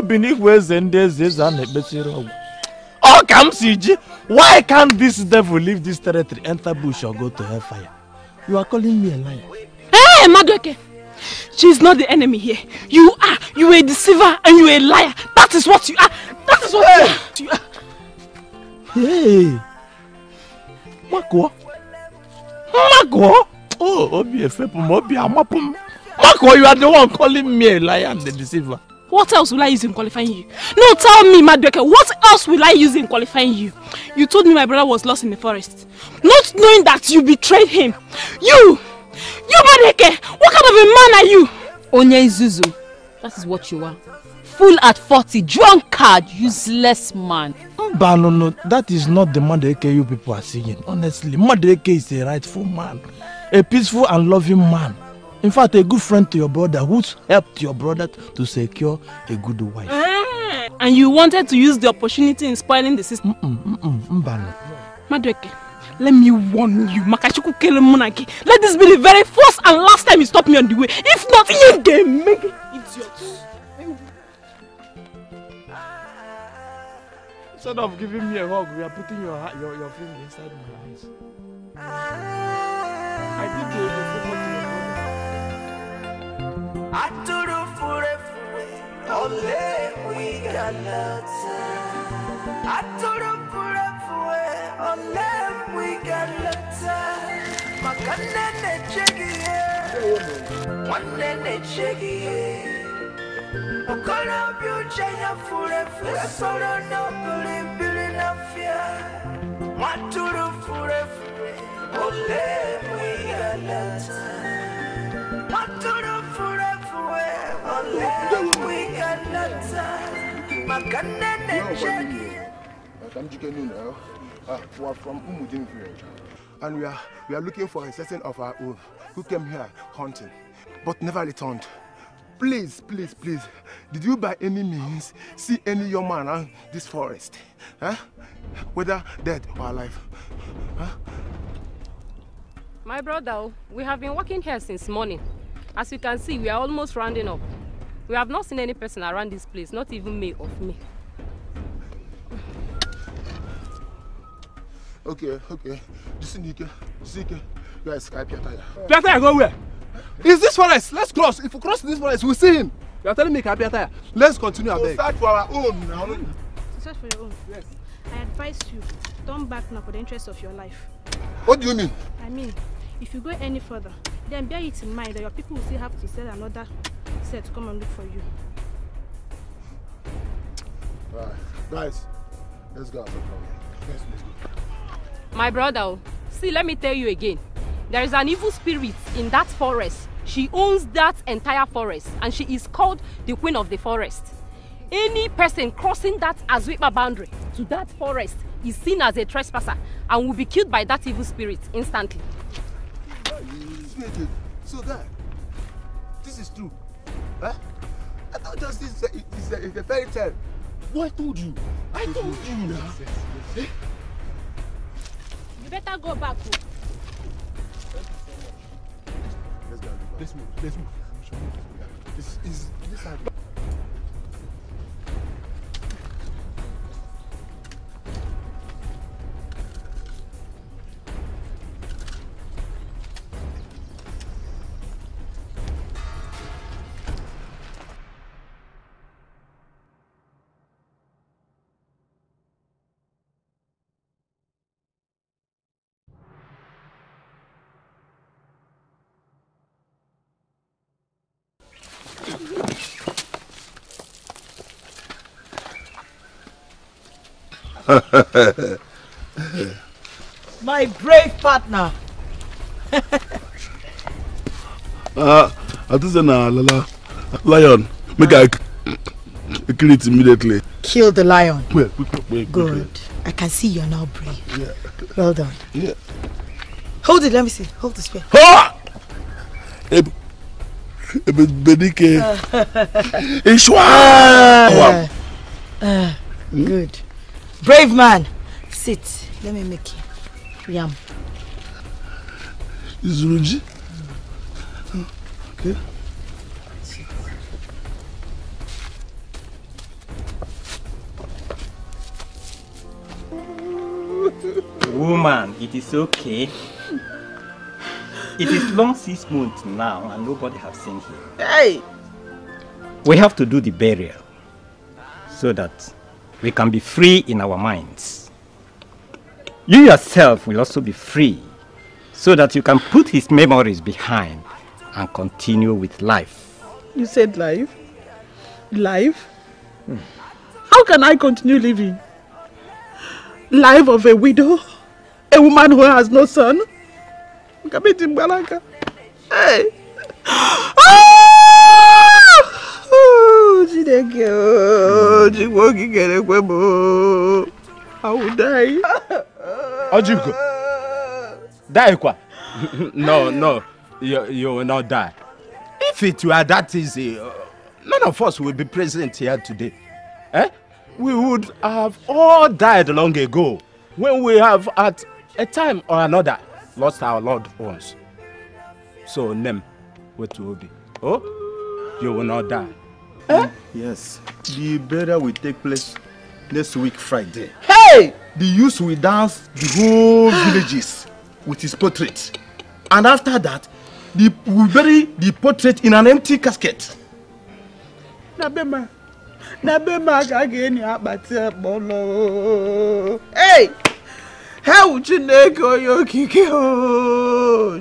Why can't this devil leave this territory, enter bush or go to hellfire? You are calling me a liar. Hey, Madueke! She's not the enemy here. You are a deceiver and you are a liar. That is what you are. That is what you are. Hey! Makwa? Makwa? Oh, Obi Efepum, Obi Amapum. Makwa, you are the one calling me a liar and the deceiver. What else will I use in qualifying you? No, tell me, Madueke, what else will I use in qualifying you? You told me my brother was lost in the forest. Not knowing that you betrayed him. You Madueke, what kind of a man are you? Onye Izuzu, that is what you are. fool at 40, drunkard, useless man. No, that is not the Madueke you people are seeing. Honestly, Madueke is a rightful man, a peaceful and loving man. In fact, a good friend to your brother who's helped your brother to secure a good wife. And you wanted to use the opportunity in spoiling the system. Madueke, let me warn you, Makashiku Kele Monaki. Let this be the very first and last time you stop me on the way. If not, you can make it idiots. Instead of giving me a hug, we are putting your finger inside my eyes. I did the favor to your brother. I do the forever, only we got love. I do the forever, only we got love. My canene chegi, one nene chegi. Okolo biuche ya forever, solo no believe na fear. Maturu forever, ole we galata. Maturu forever, ole we galata. Makanene chegi. I'm from Umudin village, and we are looking for a certain of our own who came here hunting, but never returned. Please, please, please, did you by any means see any young man around this forest? Huh? Whether dead or alive? Huh? My brother, we have been working here since morning. As you can see, we are almost rounding up. We have not seen any person around this place, not even me of me. Okay. Sike, guys, Piataya, go where? Is this forest? Let's cross. If we cross this forest, we'll see him. You are telling me, Piataya. Let's continue our beg. Search for our own now. Search for your own? Yes. I advise you, turn back now for the interest of your life. What do you mean? I mean, if you go any further, then bear it in mind that your people will still have to sell another set to come and look for you. Alright, guys, let's go. Let's go. My brother, see, let me tell you again. There is an evil spirit in that forest. She owns that entire forest, and she is called the Queen of the Forest. Any person crossing that Azwipa boundary to that forest is seen as a trespasser and will be killed by that evil spirit instantly. So that this is true. Huh? I thought just this is a fairy tale. Who told you? I told you now. You better go back. Let's move. This is side. My brave partner. I just said lion. Make I kill it immediately. Kill the lion. Wait. Good. I can see you're now brave. Yeah. Well done. Yeah. Hold it. Let me see. Hold the spear. Ha! Bedike. Ishwa. Good. Brave man. Sit. Let me make you yam. Zuruji. Okay. Woman, it is okay. It is long 6 months now and nobody has seen him. Hey! We have to do the burial so that we can be free in our minds. You yourself will also be free so that you can put his memories behind and continue with life. You said life? Life? How can I continue living? Life of a widow? A woman who has no son? Hey! Oh, I will die. Ojugo. Die kwa? No. You will not die. If it were that easy, none of us will be present here today. We would have all died long ago when we have at a time or another lost our loved ones. So, Nem, what will be? Oh, you will not die. Yes. The burial will take place next week, Friday. Hey! The youth will dance the whole villages with his portrait. And after that, we will bury the portrait in an empty casket. Nabema again, hey! How would you go your kiko?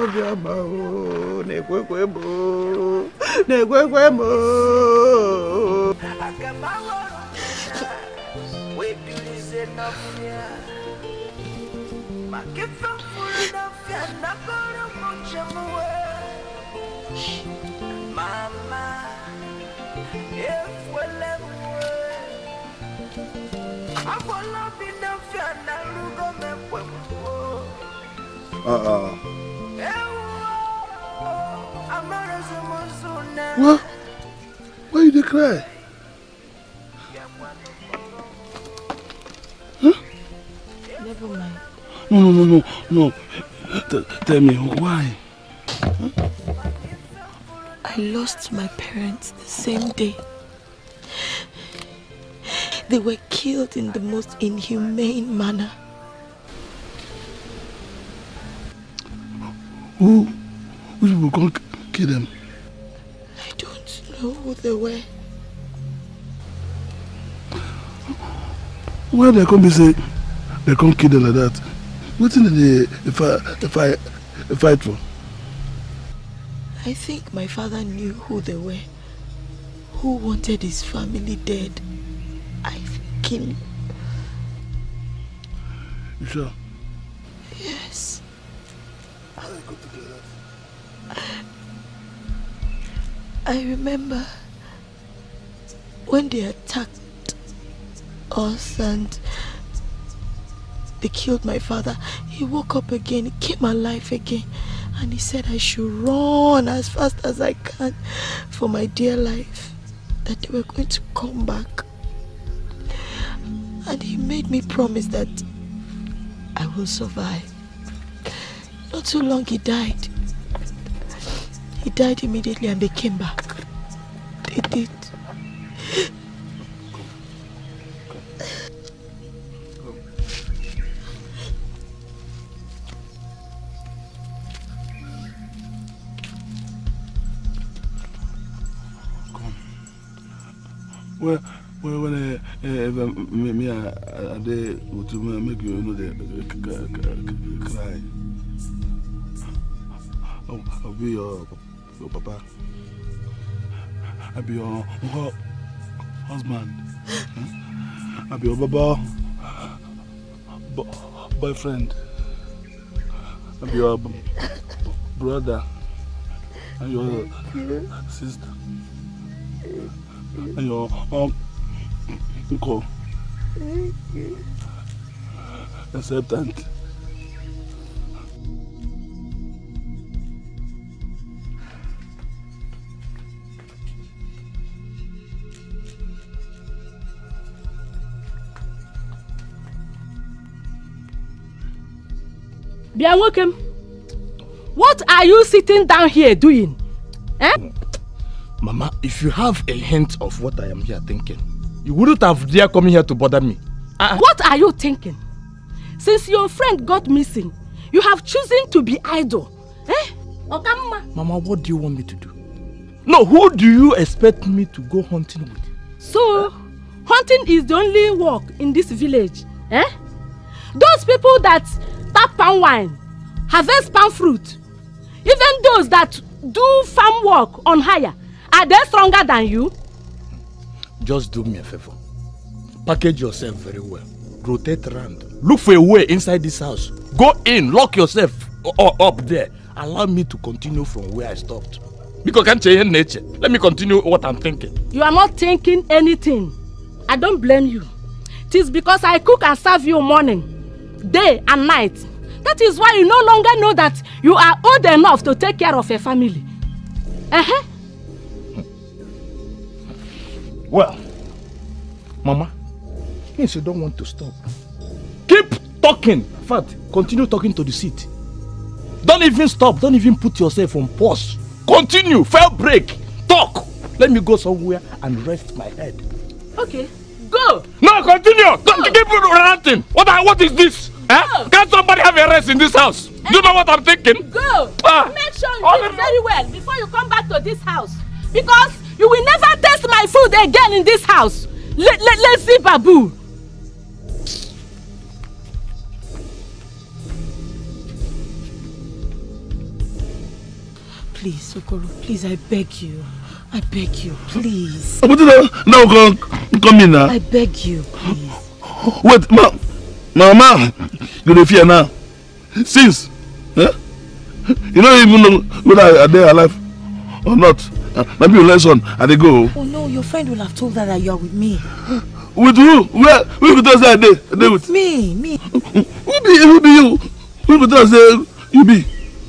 What? Why did you cry? Huh? Never mind. No. Tell me, why? Huh? I lost my parents the same day. They were killed in the most inhumane manner. Which people can't kill them? I don't know who they were. Why they can't be say they can't kill them like that? What did they fight for? I think my father knew who they were. Who wanted his family dead. I think he knew. You sure? Yes. I remember when they attacked us and they killed my father. He woke up again, he came alive again, and he said I should run as fast as I can for my dear life, that they were going to come back. And he made me promise that I will survive. Not so long he died. He died immediately and they came back. They did. When me I they would make you know the cry. I'll be your papa. I'll be your husband. I'll be your boyfriend. I'll be your brother and your sister. And your uncle, acceptant. Bianwokem, what are you sitting down here doing? Mama, if you have a hint of what I am here thinking, you wouldn't have dared coming here to bother me. What are you thinking? Since your friend got missing, you have chosen to be idle. Mama, what do you want me to do? No, who do you expect me to go hunting with? So, hunting is the only work in this village. Those people that tap palm wine, harvest palm fruit, even those that do farm work on hire, are they stronger than you? Just do me a favor. Package yourself very well. Rotate around. Look for a way inside this house. Go in, lock yourself up there. Allow me to continue from where I stopped. Because can't change nature. Let me continue what I'm thinking. You are not thinking anything. I don't blame you. It is because I cook and serve you morning, day and night. That is why you no longer know that you are old enough to take care of a family. Well, Mama, since you don't want to stop, keep talking. In fact, continue talking to the seat. Don't even stop. Don't even put yourself on pause. Continue. Fair break. Talk. Let me go somewhere and rest my head. Okay, go. No, continue. Don't keep ranting. What is this? Can't somebody have a rest in this house? Do you know what I'm thinking? Go. Make sure you eat very well before you come back to this house. Because you will never taste my food again in this house. Let's see, Babu. Please, Okoro, please, I beg you. I beg you, please. Now come in now. I beg you, please. Wait, Mama, you don't fear now. Since, you don't even know whether they are alive or not. Maybe you lesson and they go. Oh no, your friend will have told her that you are with me. With who? Where could tell say they with me? Who be you? Who could tell say you be?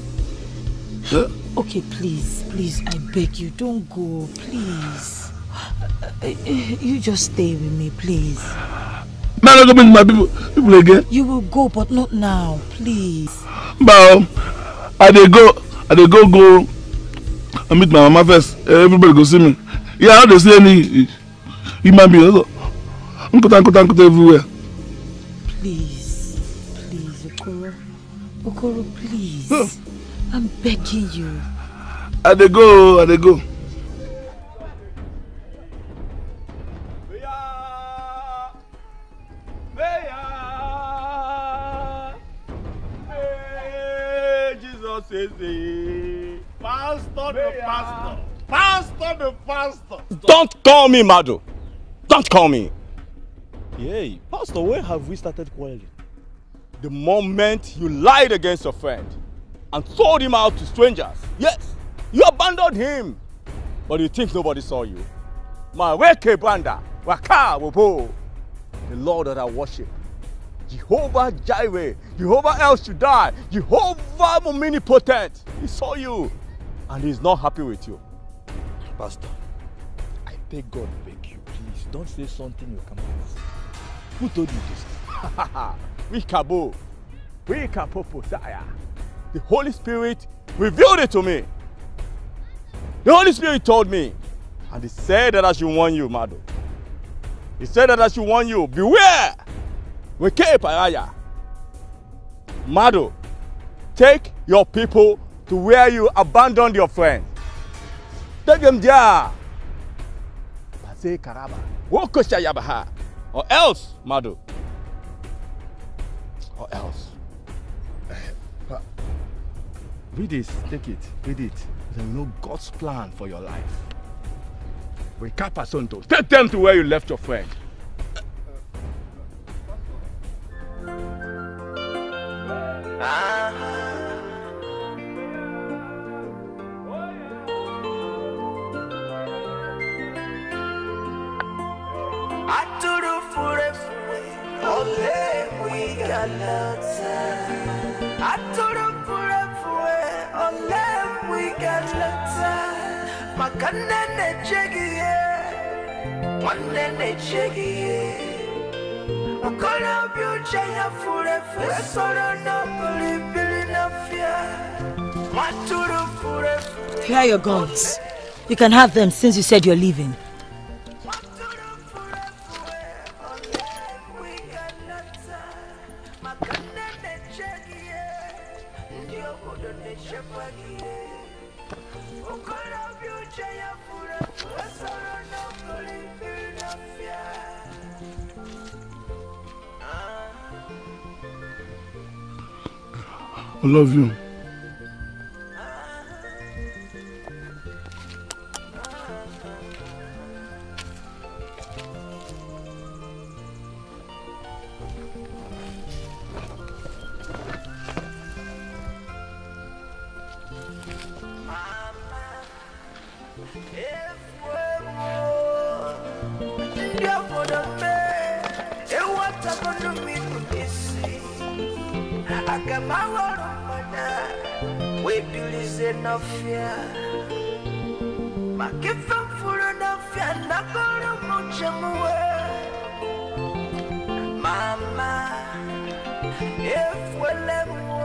Okay, please, I beg you, don't go, please. You just stay with me, please. Man, I'm going to my people again. You will go, but not now, please. But I go and meet my mama first. Everybody go see me. Yeah, how they see any human being. I'm going everywhere. Please, Okoro, please. I'm begging you. I go. Jesus is the pastor. Don't call me Mado. Don't call me. Hey, Pastor, where have we started quarreling? The moment you lied against your friend and sold him out to strangers. Yes, you abandoned him. But you think nobody saw you. The Lord that I worship, Jehovah Jireh, Jehovah El Shaddai, Jehovah Omnipotent. He saw you and he's not happy with you. Pastor, I beg God, beg you, please, don't say something you can't prove. Who told you this? The Holy Spirit revealed it to me. The Holy Spirit told me, and he said that I should warn you, Mado. He said that I should warn you, beware! Mado, take your people to where you abandoned your friend. Take them there. Or else, Mado. Or else. Read this, take it, read it. Then you know God's plan for your life. Take them to where you left your friend. Here are your guns. You can have them since you said you're leaving. I love you. Mama, if we let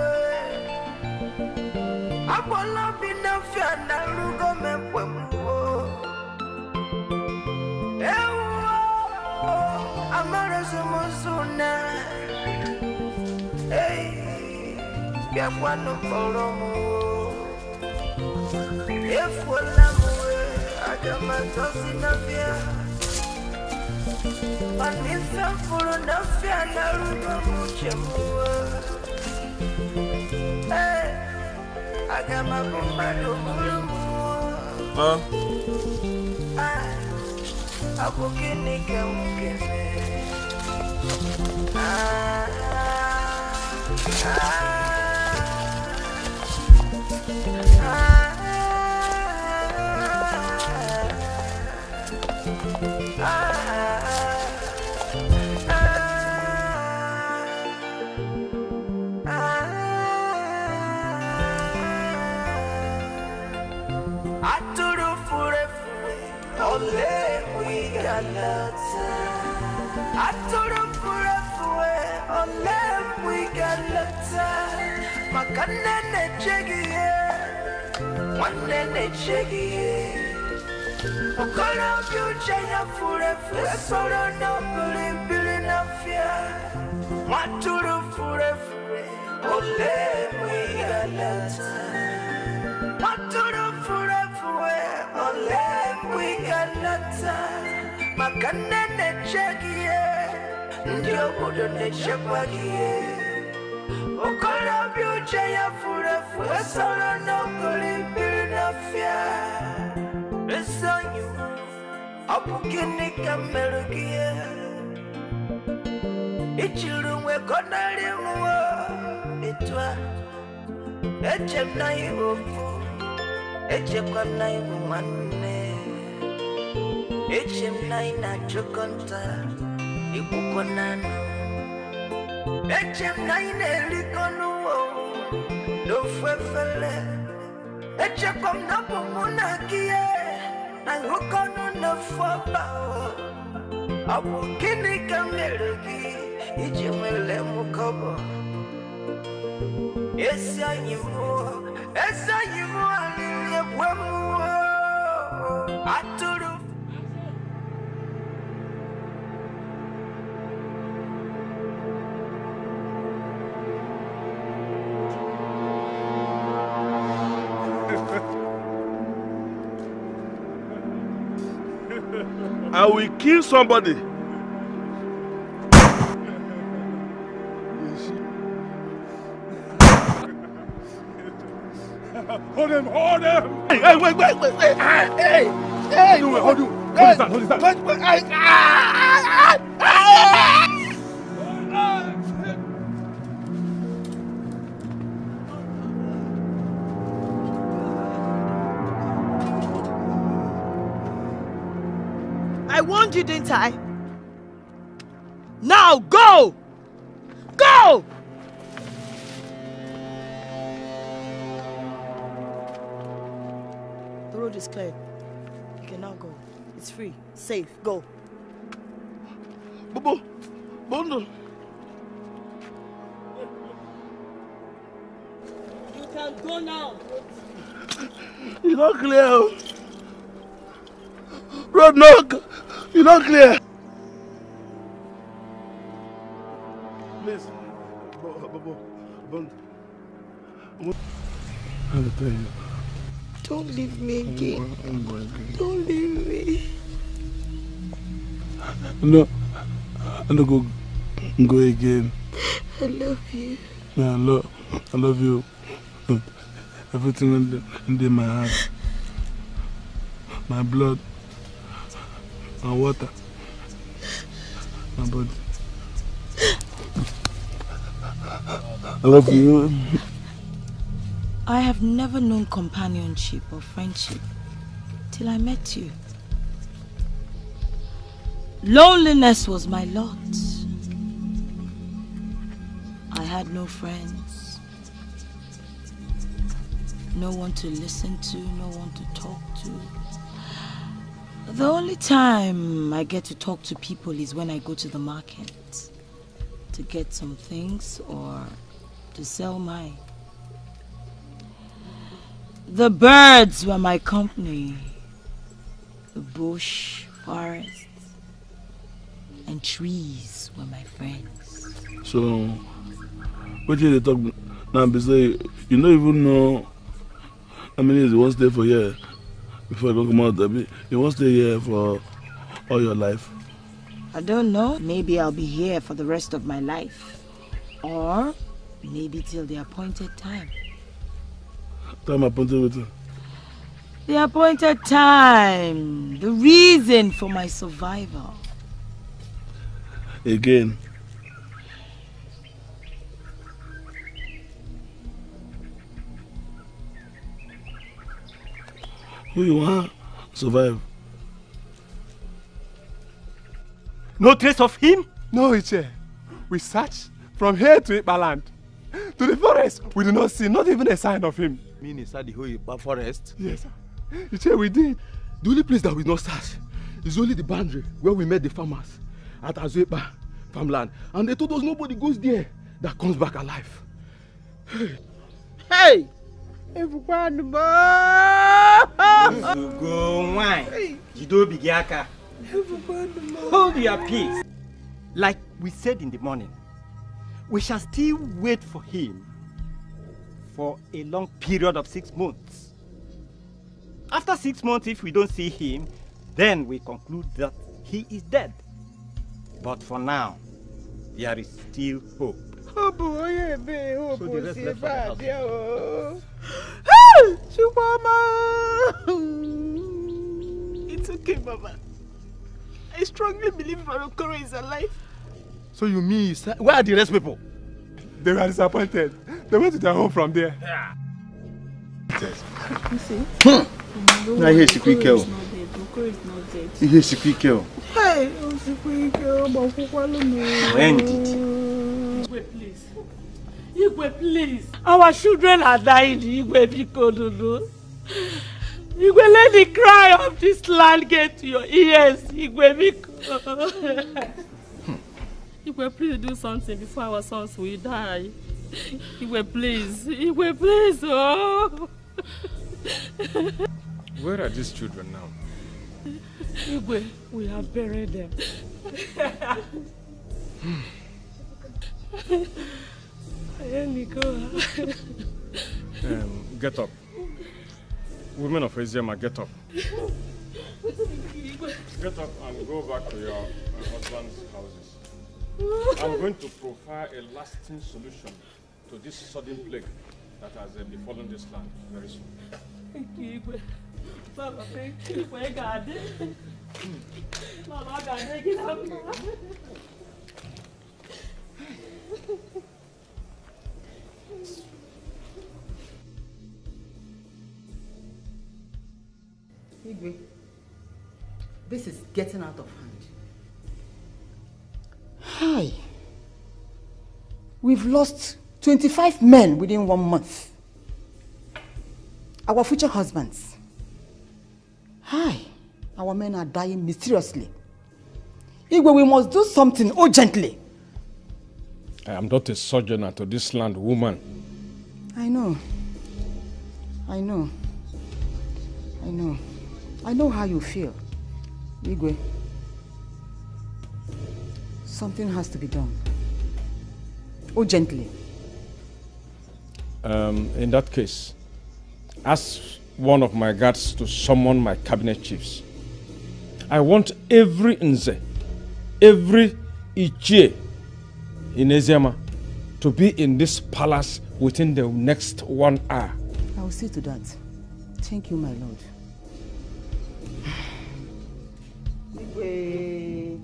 I wanna be no fear, no go me I'm a hey, yeah, one of if we let I got my toes in the fear. And if I'm full enough, I got my I will I will kill somebody. Hold him, hold him! Hey, wait. Hey, hold him. Hold his hand. I warned you, didn't I? Now go! Go! The road is cleared. You can now go. It's free, safe. Go. Bobo, Bondo. You can go now. You're not clear. Road knock. You're not clear. Please, Bobo, Bondo. I'll tell you. Don't leave me again. I'm going again. Don't leave me. No, I'm not go again. I love you. Yeah, I love you. Everything in my heart, my blood, my water, my body. I love you. I have never known companionship or friendship till I met you. Loneliness was my lot. I had no friends, no one to listen to, no one to talk to. The only time I get to talk to people is when I go to the market to get some things or to sell mine. The birds were my company. The bush, forests, and trees were my friends. So, what did they talk now? Because you don't even know how many years you want to stay for here before you come out. You want to stay here for all your life. I don't know. Maybe I'll be here for the rest of my life. Or maybe till the appointed time. Time appointed with you? The appointed time. The reason for my survival. Again. Who you want survive? No trace of him? No, Iche. We search from here to Ibaland. To the forest, we do not see not even a sign of him. You mean inside the whole Iba forest? Yes, sir. Iche, we did. The only place that we not search is only the boundary where we met the farmers at Azuepa farmland. And they told us nobody goes there that comes back alive. Hey! Go wine. Hold your peace. Like we said in the morning, we shall still wait for him for a long period of 6 months. After 6 months, if we don't see him, then we conclude that he is dead. But for now, there is still hope. Oh boy, oh So the rest left for the house. It's okay, Mama. I strongly believe Marokoro is alive. So you mean, where are the rest people? They were disappointed. They went to their home from there. You see? Now here's the quick girl. Marokoro is not dead. Here's the quick girl. Hey, it's a quick girl. When did Igwe, please. Igwe, please. Our children are dying. Igwe, Bikododo. Igwe, let the cry of this land get to your ears. Igwe, Biko. Igwe, please do something before our sons will die. Igwe, please. Igwe, please. Oh. Where are these children now? Igwe, we have buried them. Get up. Women of Eziama, get up. Get up and go back to your husband's houses. I'm going to provide a lasting solution to this sudden plague that has befallen this land very soon. Thank you, Igwe. Baba, thank you. My God. Mama, God, thank you. Igwe, this is getting out of hand. Hi. We've lost 25 men within 1 month. Our future husbands. Hi. Our men are dying mysteriously. Igwe, we must do something urgently. I am not a sojourner to this land, woman. I know. I know. I know. I know how you feel. Igwe. Something has to be done. Urgently. In that case, ask one of my guards to summon my cabinet chiefs. I want every Nze, every Ichie in Eziama to be in this palace within the next 1 hour. I will see to that. Thank you, my lord. Igwe.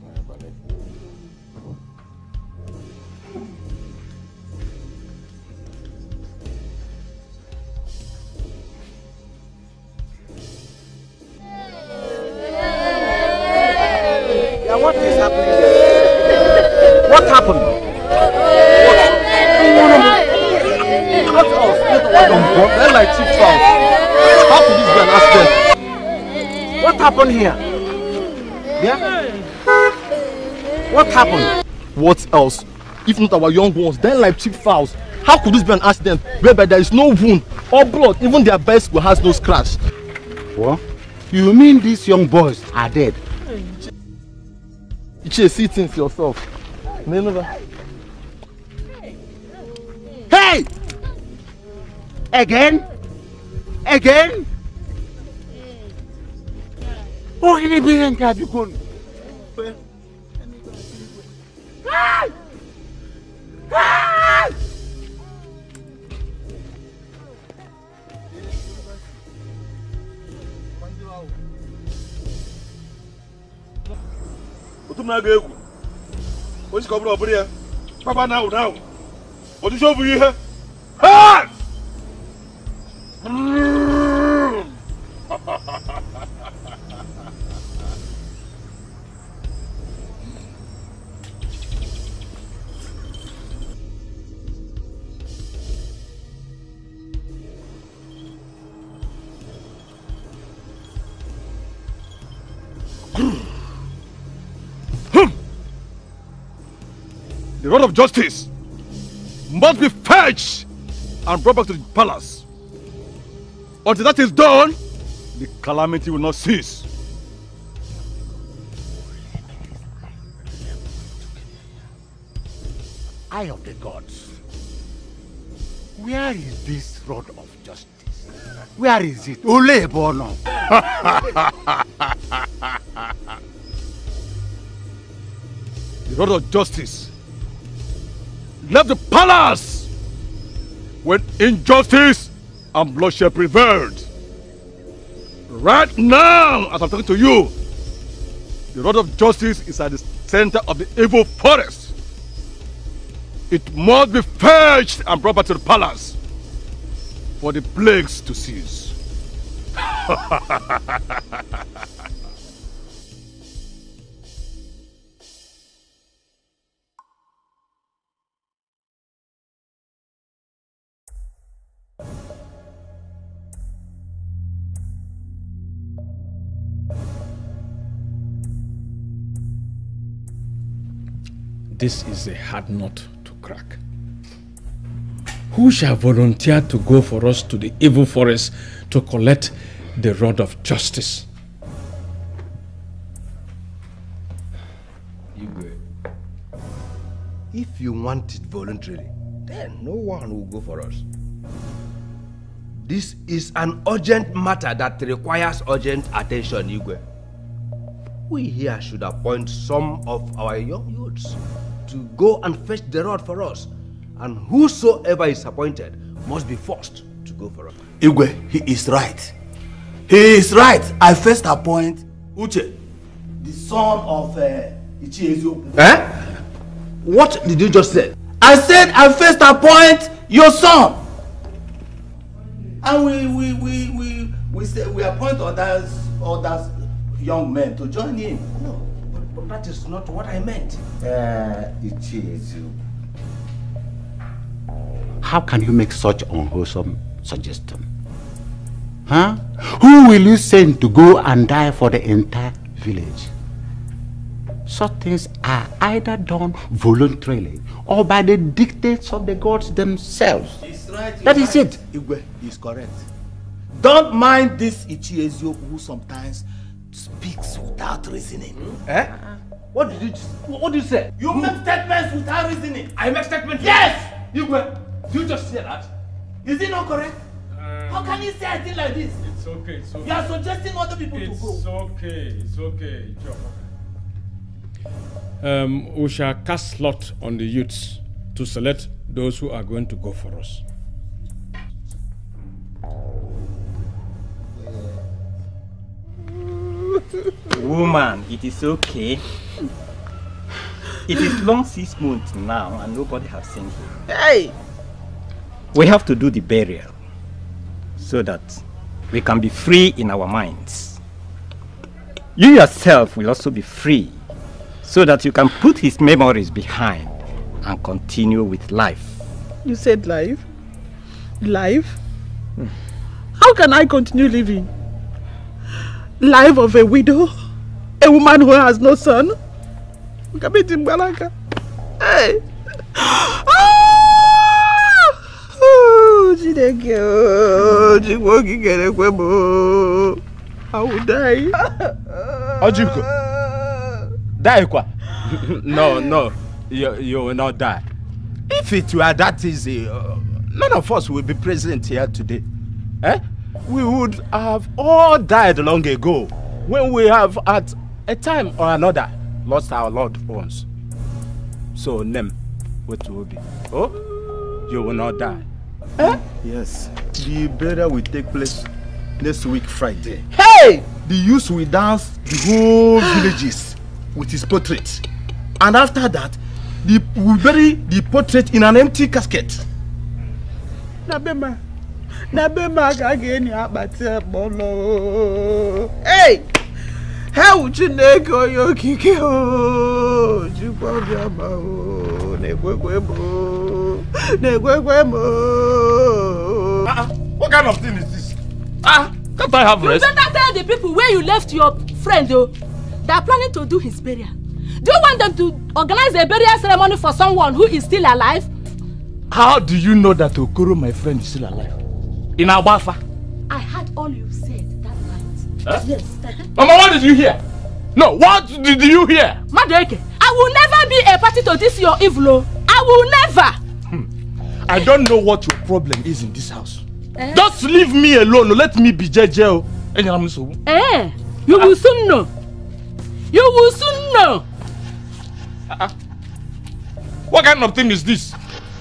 happened here? Yeah? What happened? What else? If not our young ones, then like cheap fowls. How could this be an accident whereby there is no wound or blood? Even their bicycle has no scratch. What? You mean these young boys are dead? You should see things yourself. Hey! Again? Again? Oh, ini bilang tadi kun. Otu na ga egwu. Onye ka oburu oburu ya. Papa now. Otu show bu ihe. Ha! The rod of justice must be fetched and brought back to the palace. Until that is done, the calamity will not cease. Eye of the gods. Where is this rod of justice? Where is it? Ole Bono. The rod of justice left the palace when injustice and bloodshed prevailed. Right now, as I'm talking to you, the rod of justice is at the center of the evil forest. It must be fetched and brought back to the palace for the plagues to cease. This is a hard nut to crack. Who shall volunteer to go for us to the evil forest to collect the rod of justice? Igwe, if you want it voluntarily, then no one will go for us. This is an urgent matter that requires urgent attention, Igwe. We here should appoint some of our young youths to go and fetch the rod for us. And whosoever is appointed must be forced to go for us. Igwe, he is right. He is right. I first appoint Uche, the son of Ichiezu. Eh? What did you just say? I said I first appoint your son. And we appoint others young men to join him. No, but that is not what I meant. Ichiezu. How can you make such unwholesome suggestion? Huh? Who will you send to go and die for the entire village? Such things are either done voluntarily or by the dictates of the gods themselves. He's right. That is it. Igwe is correct. Don't mind this Ichiezu who sometimes speaks without reasoning. Eh? What did you say? You make statements without reasoning. I make statements? Yes! Igwe, do you just say that? Is it not correct? How can you say a thing like this? It's okay, it's okay. You are suggesting other people to go. It's okay. We shall cast lot on the youths to select those who are going to go for us. Woman, it is okay. It is long 6 months now and nobody has seen him. Hey! We have to do the burial so that we can be free in our minds. You yourself will also be free so that you can put his memories behind and continue with life. You said life? Life? How can I continue living? life of a widow, a woman who has no son. Hey. I will die. Ojiko. Die kwa? No. You will not die. If it were that easy, none of us will be present here today. We would have all died long ago when we have at a time or another lost our loved ones. So, Nem, what will be? Oh, you will not die. Yes. The burial will take place next week, Friday. Hey! The youth will dance the whole villages with his portrait. And after that, we will bury the portrait in an empty casket. Nabema again, hey! How would you go your kiko? What kind of thing is this? Can't I have rest? You better tell the people where you left your friend, though. They are planning to do his burial. Do you want them to organize a burial ceremony for someone who is still alive? How do you know that Okoro, my friend, is still alive? In Abafa? I heard all you said that night. Yes. Mama, what did you hear? No, what did you hear? Madueke, I will never be a party to this your evil. I will never. I don't know what your problem is in this house. Just leave me alone. Let me be JJ. You will soon know. You will soon know. What kind of thing is this?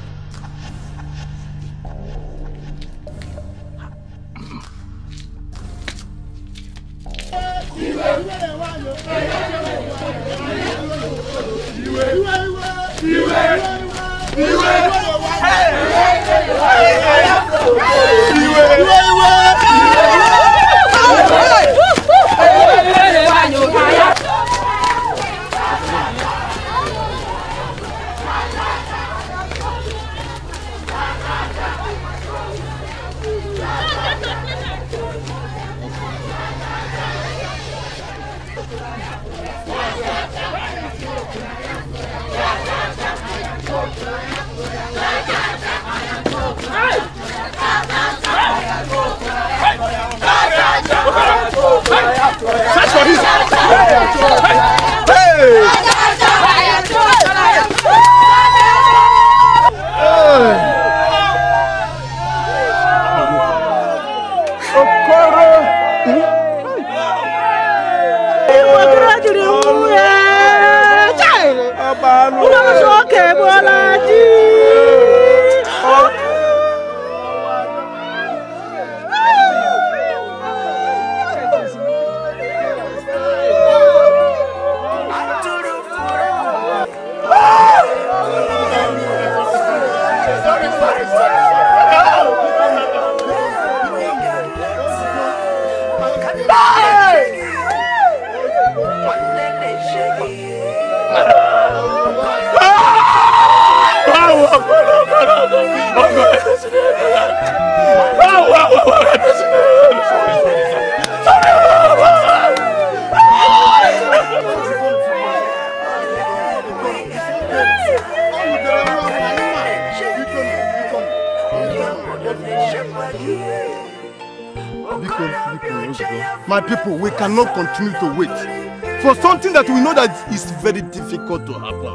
My people, we cannot continue to wait for something that we know that is very difficult to happen.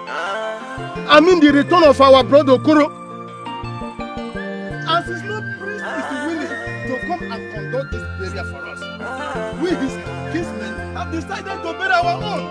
I mean the return of our brother Okoro. As his Lord priest is willing to come and conduct this burial for us, we his kinsmen have decided to bury our own.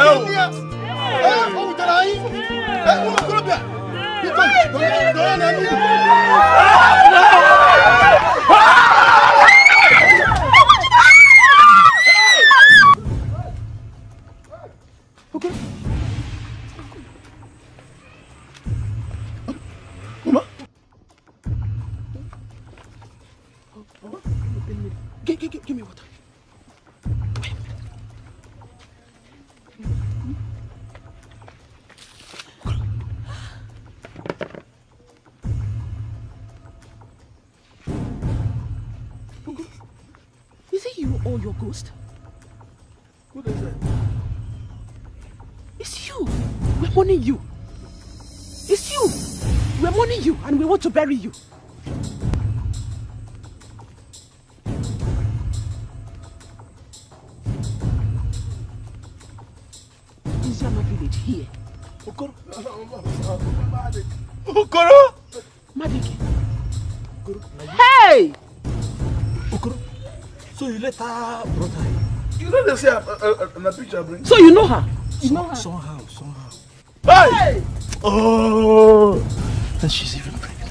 Give me water. Is it you or your ghost? Who is it? It's you. We're mourning you. It's you. We're mourning you and we want to bury you. Iziama village here. Okoro. Okoro. Madike. Hey! Okoro. So you let her brought her. You know they say in a picture bring. So you know her? You know her? Somehow. Hey! Oh! And she's even pregnant.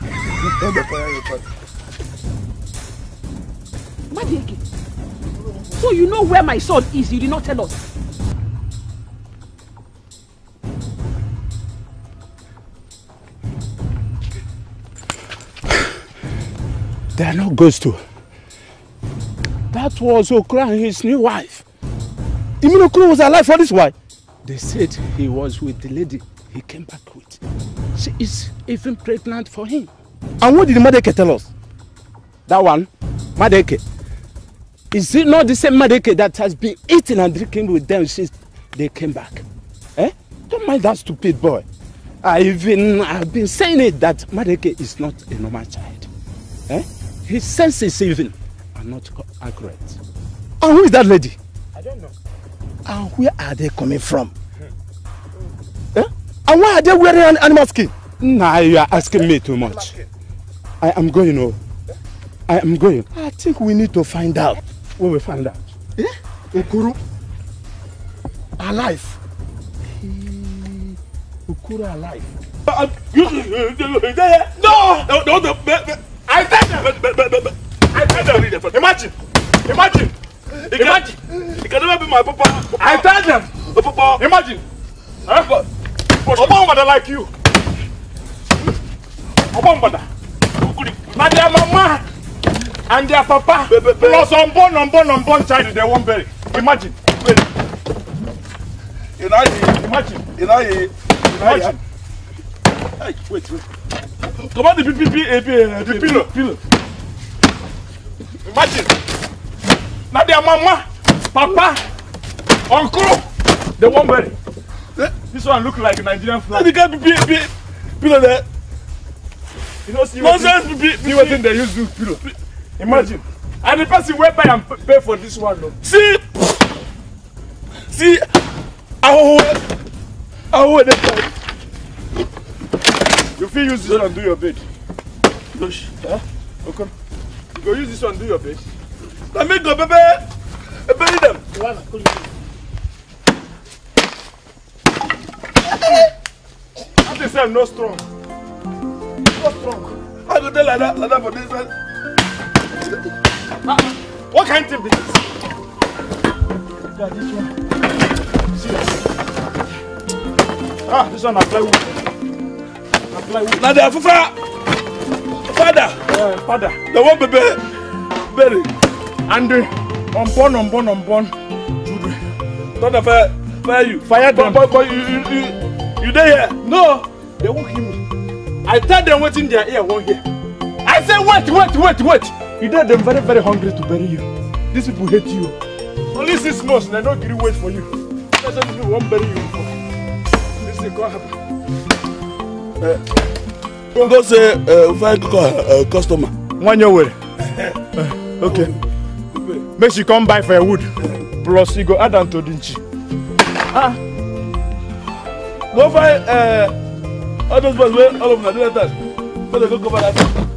Madike. So you know where my son is, you did not tell us. They are not ghosts too. That was Okra and his new wife. You mean Okra was alive for this wife? They said he was with the lady he came back with. She is even pregnant for him. And what did Madeke tell us? That one, Madeke. Is it not the same Madeke that has been eating and drinking with them since they came back? Eh? Don't mind that stupid boy. I've been saying it that Madeke is not a normal child. Eh? His senses even are not accurate. And who is that lady? I don't know. And where are they coming from? Eh? And why are they wearing an animal skin? Nah, you are asking me too much. I am going over. I am going. I think we need to find out. When we find out. Eh? Okoro? Alive? Okoro alive? No! I tell them! I tell them! Imagine! It can never be my papa. I tell them! Papa, imagine! Obama like you! Obama! Now their mama and their papa plus unborn child they won't bury. Imagine! Imagine! Hey, wait. Come on, the pillow. Imagine. Now their mama, papa, uncle, they won't bury. This one look like a Nigerian flag. You can't be pillow there. You know, see what they use to pillow. Imagine. And the person will buy and pay for this one. No? See, I will you feel use this one and do your bed. Huh? Okay. You go use this one and do your bed. Let me go, baby. Bury them. That is no strong. No strong. I go tell like that for this one. What kind of thing is this? This one. See this one I play with. Now they are father, the one baby bury, and unborn children. Don't fire you. Fire them. You there here? No, they won't hear me. I tell them what's in their ear won't hear. I say wait. You did them very hungry to bury you. These people hate you. Only 6 months they don't give wait for you. That's why people won't bury you before. This is going to happen. Go say find customer. One your way. Okay. Make she come buy for wood. Plus you go add on to dinchi. Go find all those boys where all of them do that. So they go cover that.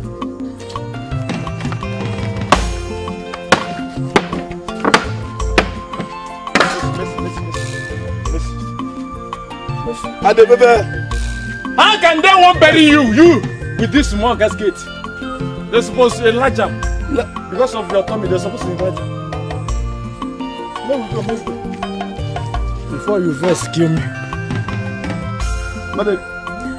How can they want bury you with this small casket? They're supposed to enlarge them. Because of your tummy, they're supposed to enlarge them. Let's go. Before you first kill me. My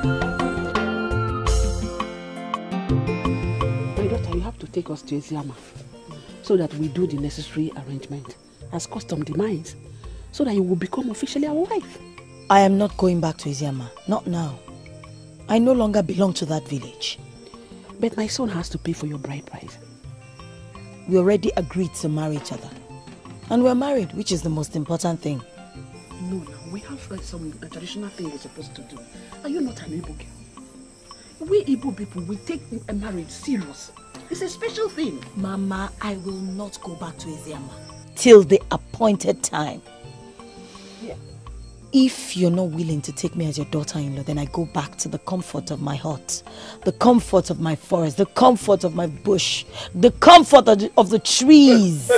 daughter, you have to take us to Eziama so that we do the necessary arrangement as custom demands, so that you will become officially our wife. I am not going back to Eziama. Not now. I no longer belong to that village. But my son has to pay for your bride price. We already agreed to marry each other. And we're married, which is the most important thing. No, we have some traditional thing we're supposed to do. Are you not an Igbo girl? We Igbo people, we take a marriage serious. It's a special thing. Mama, I will not go back to Eziama till the appointed time. Yeah. If you're not willing to take me as your daughter-in-law, then I go back to the comfort of my hut, the comfort of my forest, the comfort of my bush, the comfort of the trees.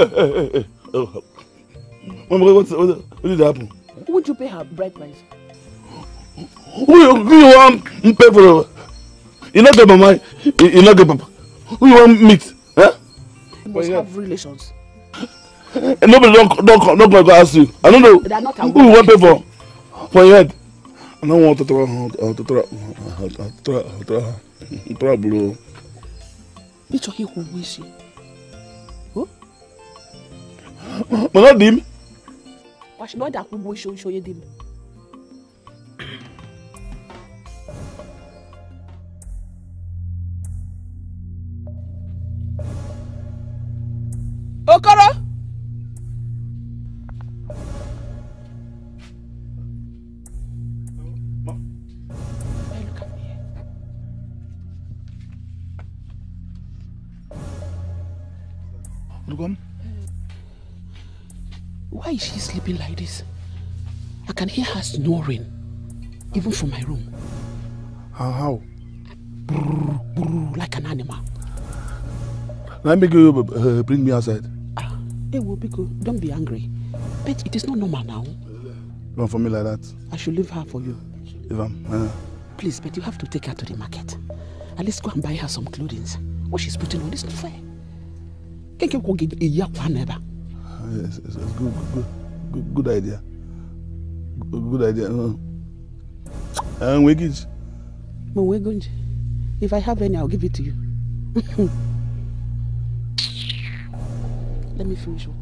What did happen? Would you pay her bride price? Who you want to pay for? You not get mama, you not get papa. Who you want meet? Huh? You must have relations. And nobody don't go ask you. I don't know who you want to pay for your head. I don't want to trouble. It's okay who wish you. Who? But not him. I should know that who wish you show you him. Okoro! Why is she sleeping like this? I can hear her snoring, even from my room. How? Brrr, brrr, like an animal. Let me go bring me outside. Hey, Wobiko, don't be angry. But it is not normal now. Don't for me like that. I should leave her for you. If I'm... Please, but you have to take her to the market. At least go and buy her some clothing. What she's putting on is not fair. It's good idea. Good idea. Wegage. If I have any, I'll give it to you. Let me finish up.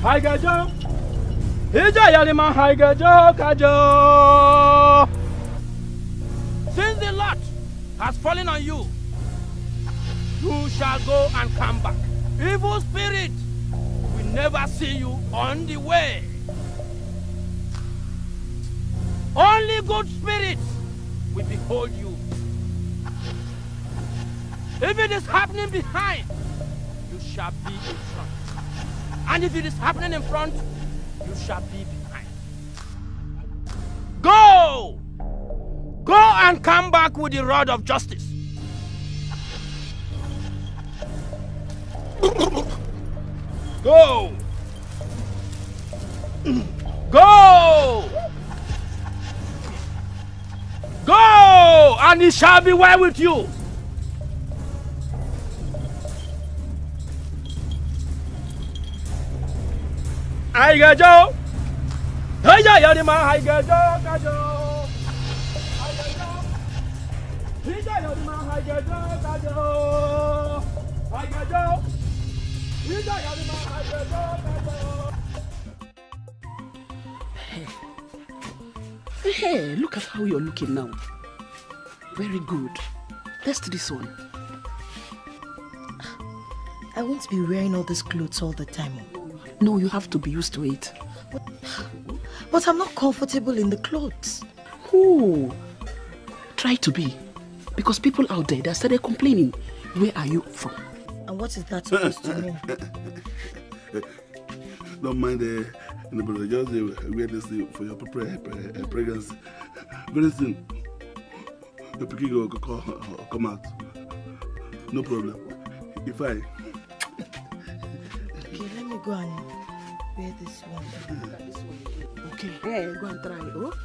Haigajo. Hija Yalima Haigajo Kajo. Since the lot has fallen on you, you shall go and come back. Evil spirit will never see you on the way. Only good spirits will behold you. If it is happening behind, you shall be in front. And if it is happening in front, you shall be behind. Go! Go and come back with the rod of justice. Go! Go! Go! And it shall be well with you. Aigajo! Heya Yarima Aigajo Kajo! Aigajo! Heya Yarima Aigajo Kajo! Aigajo! Heya Yarima Aigajo Kajo! Hey, look at how you're looking now. Very good. Test this one. I won't be wearing all these clothes all the time. No, you have to be used to it. But I'm not comfortable in the clothes. Oh, try to be. Because people out there, they started complaining. Where are you from? And what is that supposed to mean? Don't mind the brother. Just wear this for your pregnancy. Very soon, the picking will come out. No problem. If I... Okay, let me go and wear this one. Okay, hey, go and try. Oh,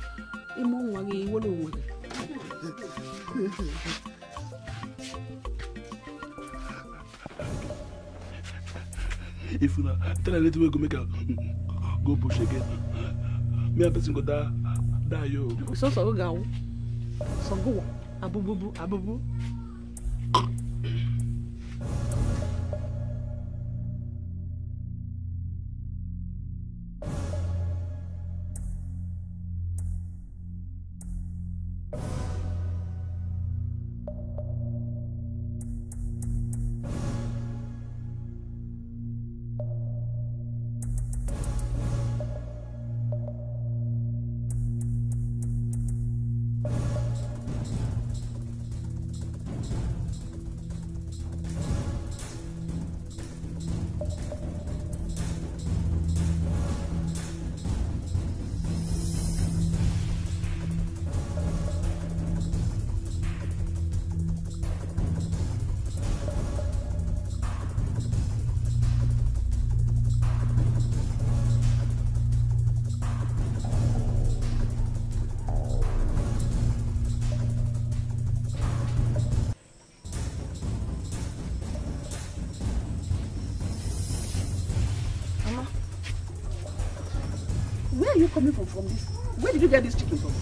if you tell a little way go make a go push again, me a person go die yo. So go, so go, abubu. Where are you coming from this? Where did you get this chicken from?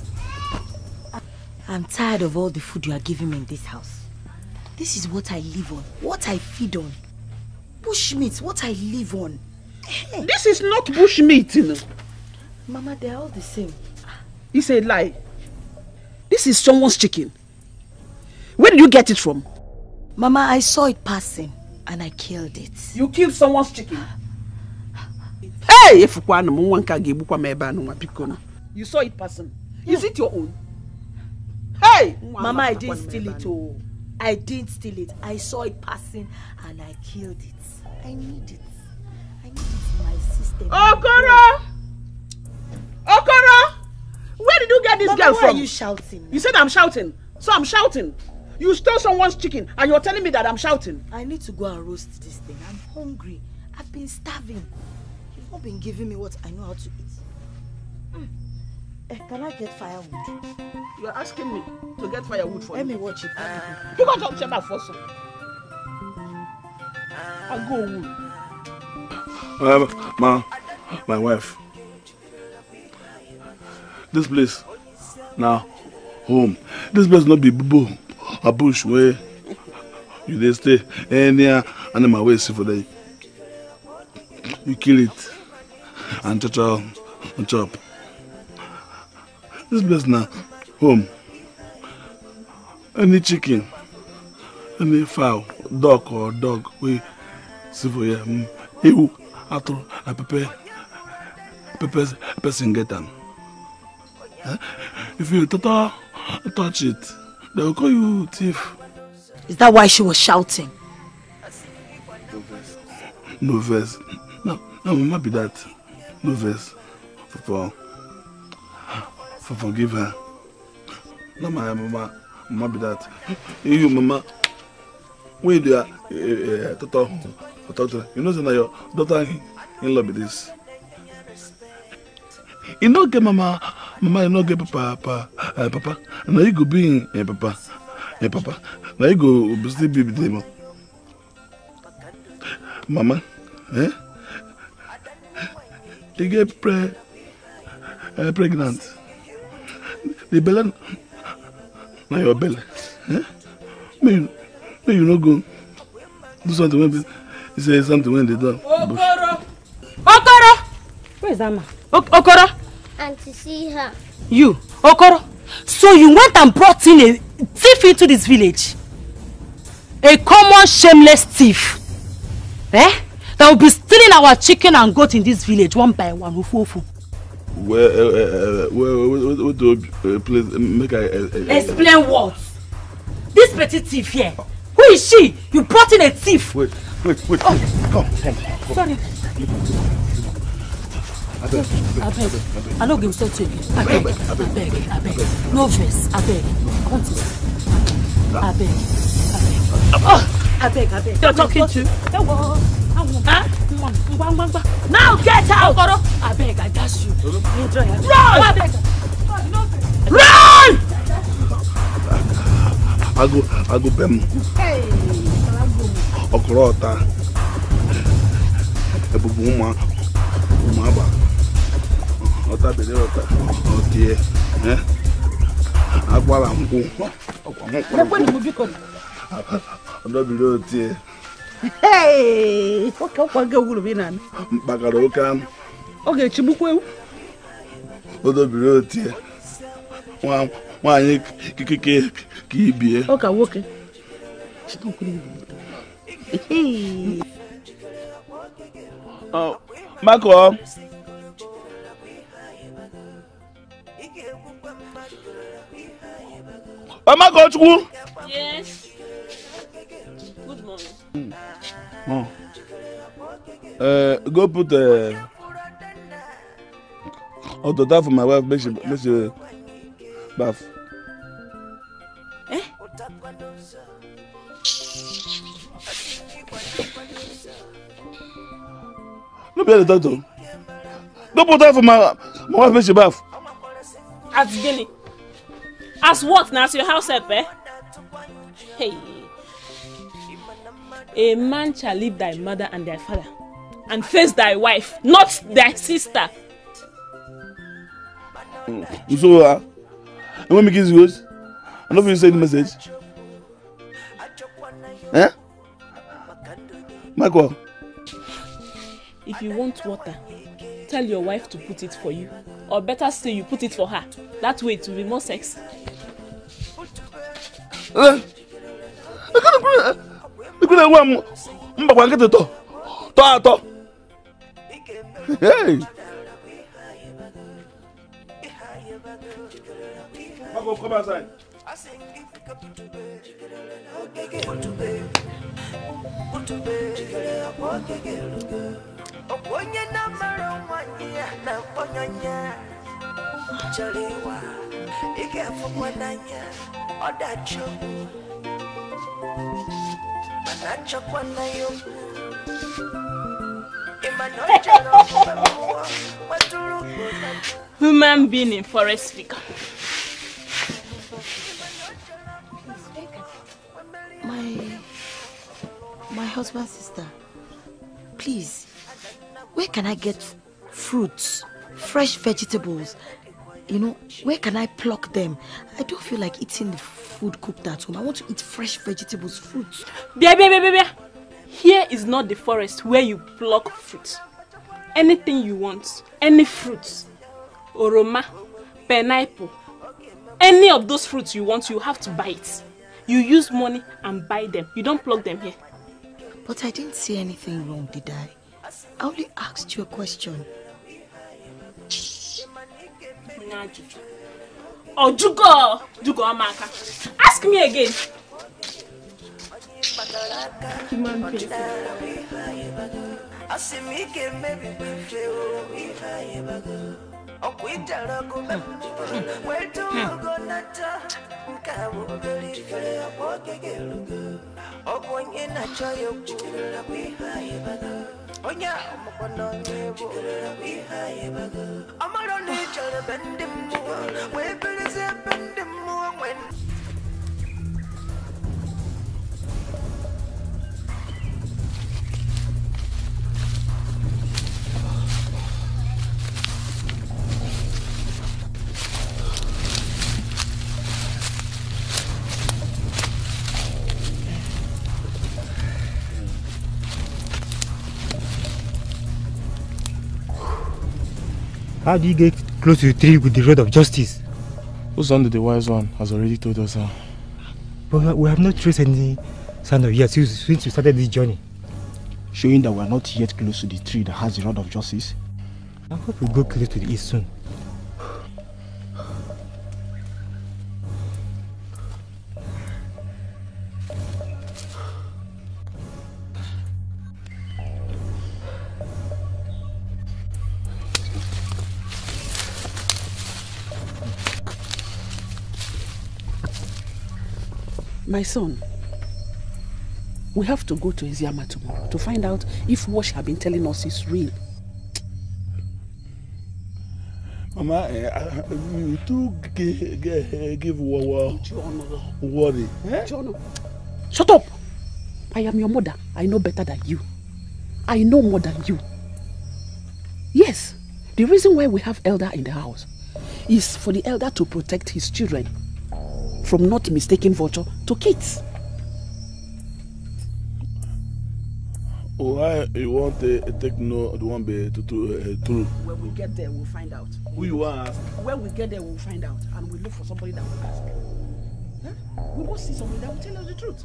I'm tired of all the food you are giving me in this house. This is what I live on, what I feed on. Bushmeat, what I live on. This is not bushmeat, you know. Mama, they're all the same. It's a lie. This is someone's chicken. Where did you get it from? Mama, I saw it passing and I killed it. You killed someone's chicken? Hey! You saw it passing. Is it your own? Hey! Mama, I didn't steal it. Oh, I didn't steal it. I saw it passing and I killed it. I need it. I need it in my system. Okoro! Okoro! Where did you get this girl from? Why are you shouting? You said I'm shouting. So I'm shouting. You stole someone's chicken and you're telling me that I'm shouting. I need to go and roast this thing. I'm hungry. I've been starving. You've not been giving me what I know how to eat. Can I get firewood? You're asking me to get firewood for you. Let me watch it. You can't talk about first. I'll go. My wife. This place now home. This place not be boo a bush where you they stay any animal way see for day. You kill it and chop. This place now, home. Any chicken, any fowl, dog, we see for you. He who after a person get them. If you touch it, they will call you thief. Is that why she was shouting? No verse. No, mama be that. No verse. For forgive her. No, my mama be that. You, mama, when you are talk to her, you know that your daughter-in-law be this. You know, get mama, you know, get papa. Now you go be papa. Now you go still be with them. Mama, you get pregnant. The belly, now your belly. May you not go do something when you say something when they done. Okoro! Where is that man? Okoro! And to see her. You, Okoro. So you went and brought in a thief into this village? A common shameless thief. That will be stealing our chicken and goat in this village one by one. Please make explain what? This petty thief here. Who is she? You brought in a thief. Wait. Oh. Come. Sorry. I beg. I don't give so to you. I beg. No verse. I beg. I want to. I beg. Oh, I beg. You're talking to? Now get out! I beg, I dash you. Run! Run! I go bem. Okrota. Ebubuma. Umaba. Ota belota. Otie. Agwala mku. Odo bilotie. Hey! Okay, ugulu binani. Bagaro okam. Okay, chibukwe. Odo bilotie. Wanyi kibie. Okay, woke. Oh, Marco. Marco, Chukwu. Yes. Good morning. Oh. Go put hot water for my wife. Make she bath. No be the doctor. Go put water for my wife. Make she bath. As Guinea. As what now? As your house help, eh? Hey. A man shall leave thy mother and thy father and face thy wife, not thy sister. So, when me kiss you, I don't feel say the message. Eh? Michael. If you want water, tell your wife to put it for you. Or better still, you put it for her. That way it will be more sexy. I couldn't want to hey. Come outside. Human being in forest figure. My husband's sister, please, where can I get fruits, fresh vegetables? You know, where can I pluck them? I don't feel like eating the food cooked at home. I want to eat fresh vegetables, fruits. Bia. Here is not the forest where you pluck fruit. anything you want, any fruits, oroma, pineapple, any of those fruits you want, you have to buy it. You use money and buy them. You don't plug them here. But I didn't say anything wrong, did I? I only asked you a question. Oh, Jugo Amaka. Ask me again. Human being. How do you get close to the tree with the rod of justice? Uzondu the wise one has already told us how. But we have not traced any sign of yet since we started this journey. Showing that we are not yet close to the tree that has the rod of justice. I hope we go close to the east soon. My son, we have to go to Eziama tomorrow to find out if what she has been telling us is real. Mama, you too give worry. Shut up! I am your mother. I know better than you. I know more than you. Yes, the reason why we have elder in the house is for the elder to protect his children from not mistaking vulture to kids. Why you want to take no? The one be true. When we get there, we'll find out. Who you want? When we get there, we'll find out, and we'll look for somebody that will ask. Huh? We must see somebody that will tell us the truth.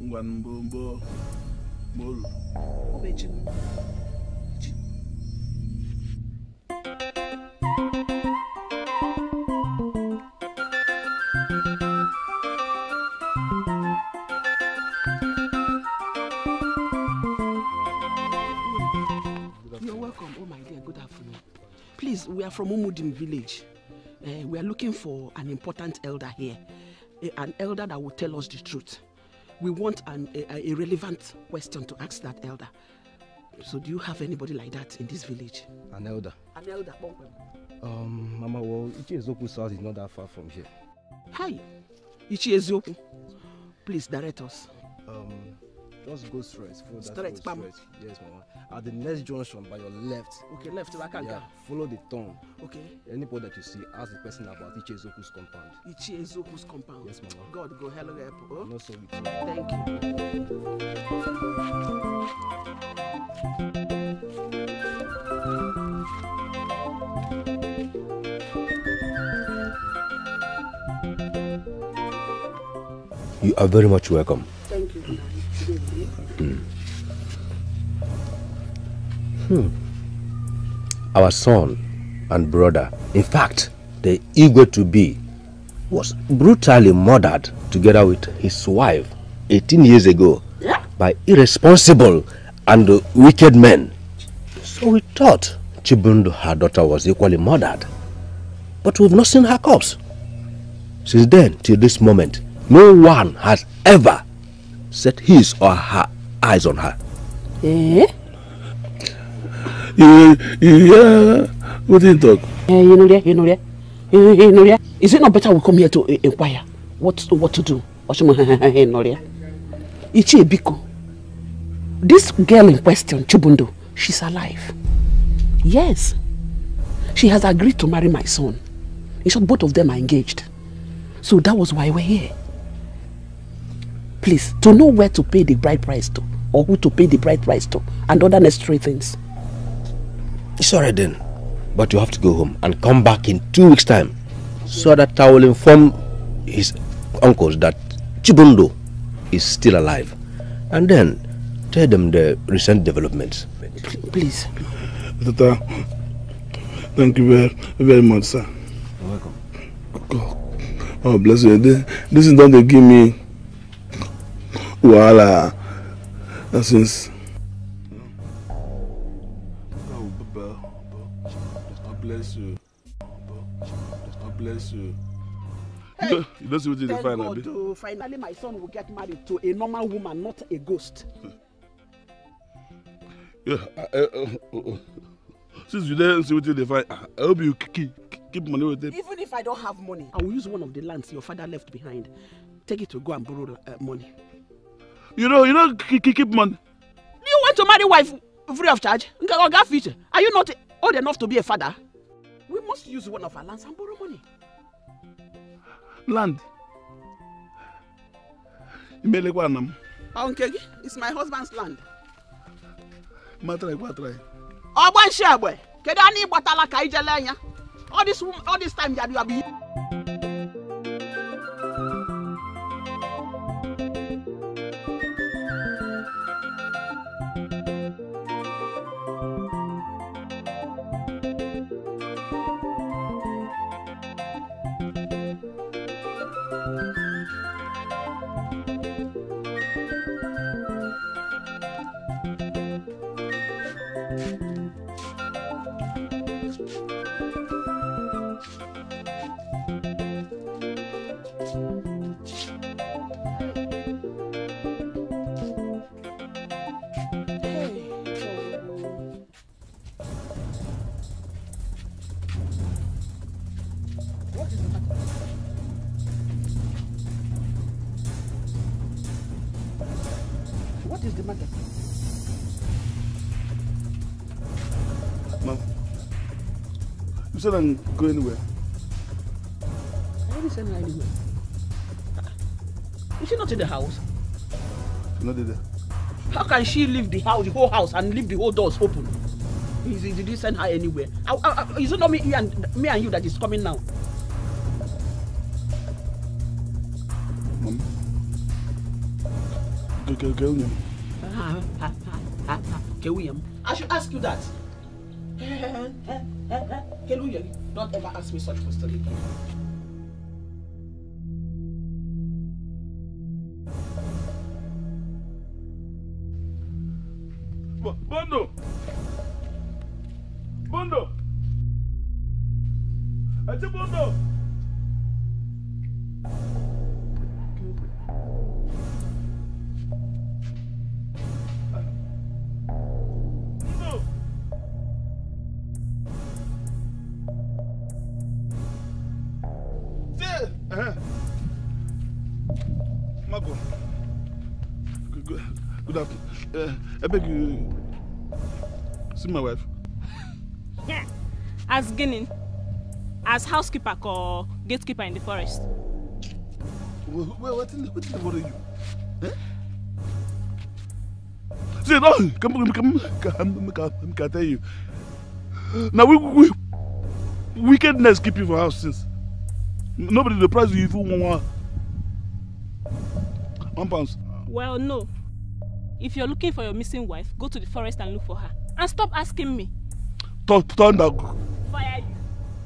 You're welcome. Oh my dear, good afternoon. Please, we are from Umudin village. We are looking for an important elder here. An elder that will tell us the truth. We want a relevant question to ask that elder. So do you have anybody like that in this village? An elder? An elder. Mama, well, Ichi Ezoku's house is not that far from here. Hi, Ichi Ezoku. Please direct us. Just go straight. Straight, Mama. Yes, Mama. At the next junction by your left. Okay, left. Yeah, follow the turn. Okay. Anybody that you see, ask the person about Ichi Ezoku's compound. Ichi Ezoku's compound. Yes, Mama. God, go hello, help. Oh? No, so with you. Thank you. You are very much welcome. Thank you. Our son and brother, in fact, the Igwe to be, was brutally murdered together with his wife 18 years ago by irresponsible and wicked men. So we thought Chibundu, her daughter, was equally murdered. But we've not seen her corpse. Since then, till this moment, no one has ever set his or her eyes on her. Eh? Yeah, what did you talk? You know there. Is it not better we come here to inquire what to do? Ichi Ebiko, this girl in question, Chibundu, she's alive. Yes, she has agreed to marry my son. In short, both of them are engaged. So that was why we're here. Please, to know where to pay the bride price to, or who to pay the bride price to, and other necessary things. It's alright then. But you have to go home and come back in 2 weeks' time, so that I will inform his uncles that Chibundo is still alive, and then tell them the recent developments. Please. Tata, thank you very, very much, sir. You're welcome. Oh, bless you. This is not to give me wahala. Since bless you. God bless you. Hey, you don't see what you thank define, God to finally my son will get married to a normal woman, not a ghost. Yeah. Since you don't see what you define, I hope you keep money with him. Even if I don't have money, I will use one of the lands your father left behind. Take it to go and borrow money. You know, keep money. You want to marry wife free of charge? Are you not old enough to be a father? We must use one of our lands and borrow money. Land? Okay, it's my husband's land. Try. All this time that you have been. What is the matter? Mom, you said I'm going anywhere. I didn't send her anywhere. Is she not in the house? She's not there. How can she leave the house, the whole house, and leave the whole doors open? Did you send her anywhere? Is it not me and you that is coming now? Mom. William. William. I should ask you that. William, don't ever ask me such question again. Bondo! Bondo! I said Bondo! Marco. Good afternoon. I beg you, see my wife. Yeah. As Guinea, as housekeeper or gatekeeper in the forest. Well, what is worry you? Eh? See, no, come, can tell you. Now we wickedness keep you for house since. Nobody the price you even want £1. Well, no. If you're looking for your missing wife, go to the forest and look for her. And stop asking me. Turn down. Fire you.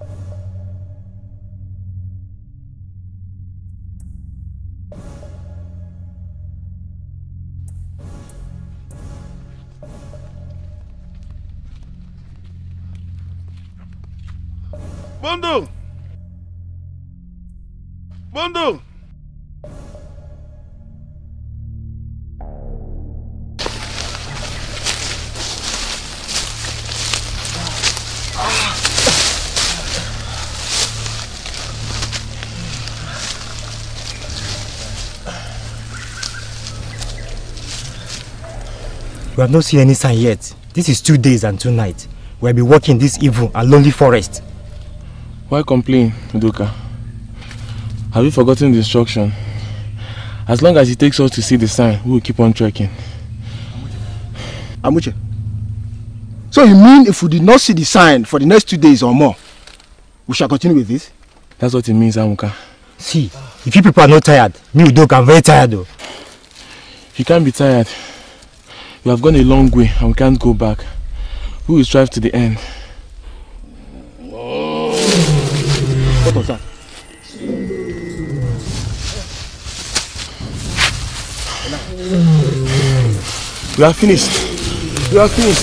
Bondo! Bondo! We have not seen any sign yet. This is 2 days and 2 nights. We'll be walking this evil and lonely forest. Why complain, Udoka? Have you forgotten the instruction? As long as it takes us to see the sign, we will keep on trekking. Amuche. So you mean if we did not see the sign for the next 2 days or more, we shall continue with this? That's what it means, Amuka. See, if you people are not tired, me Udok, I'm very tired though. You can't be tired. We have gone a long way and we can't go back. We will strive to the end. What was that? We are finished. We are finished.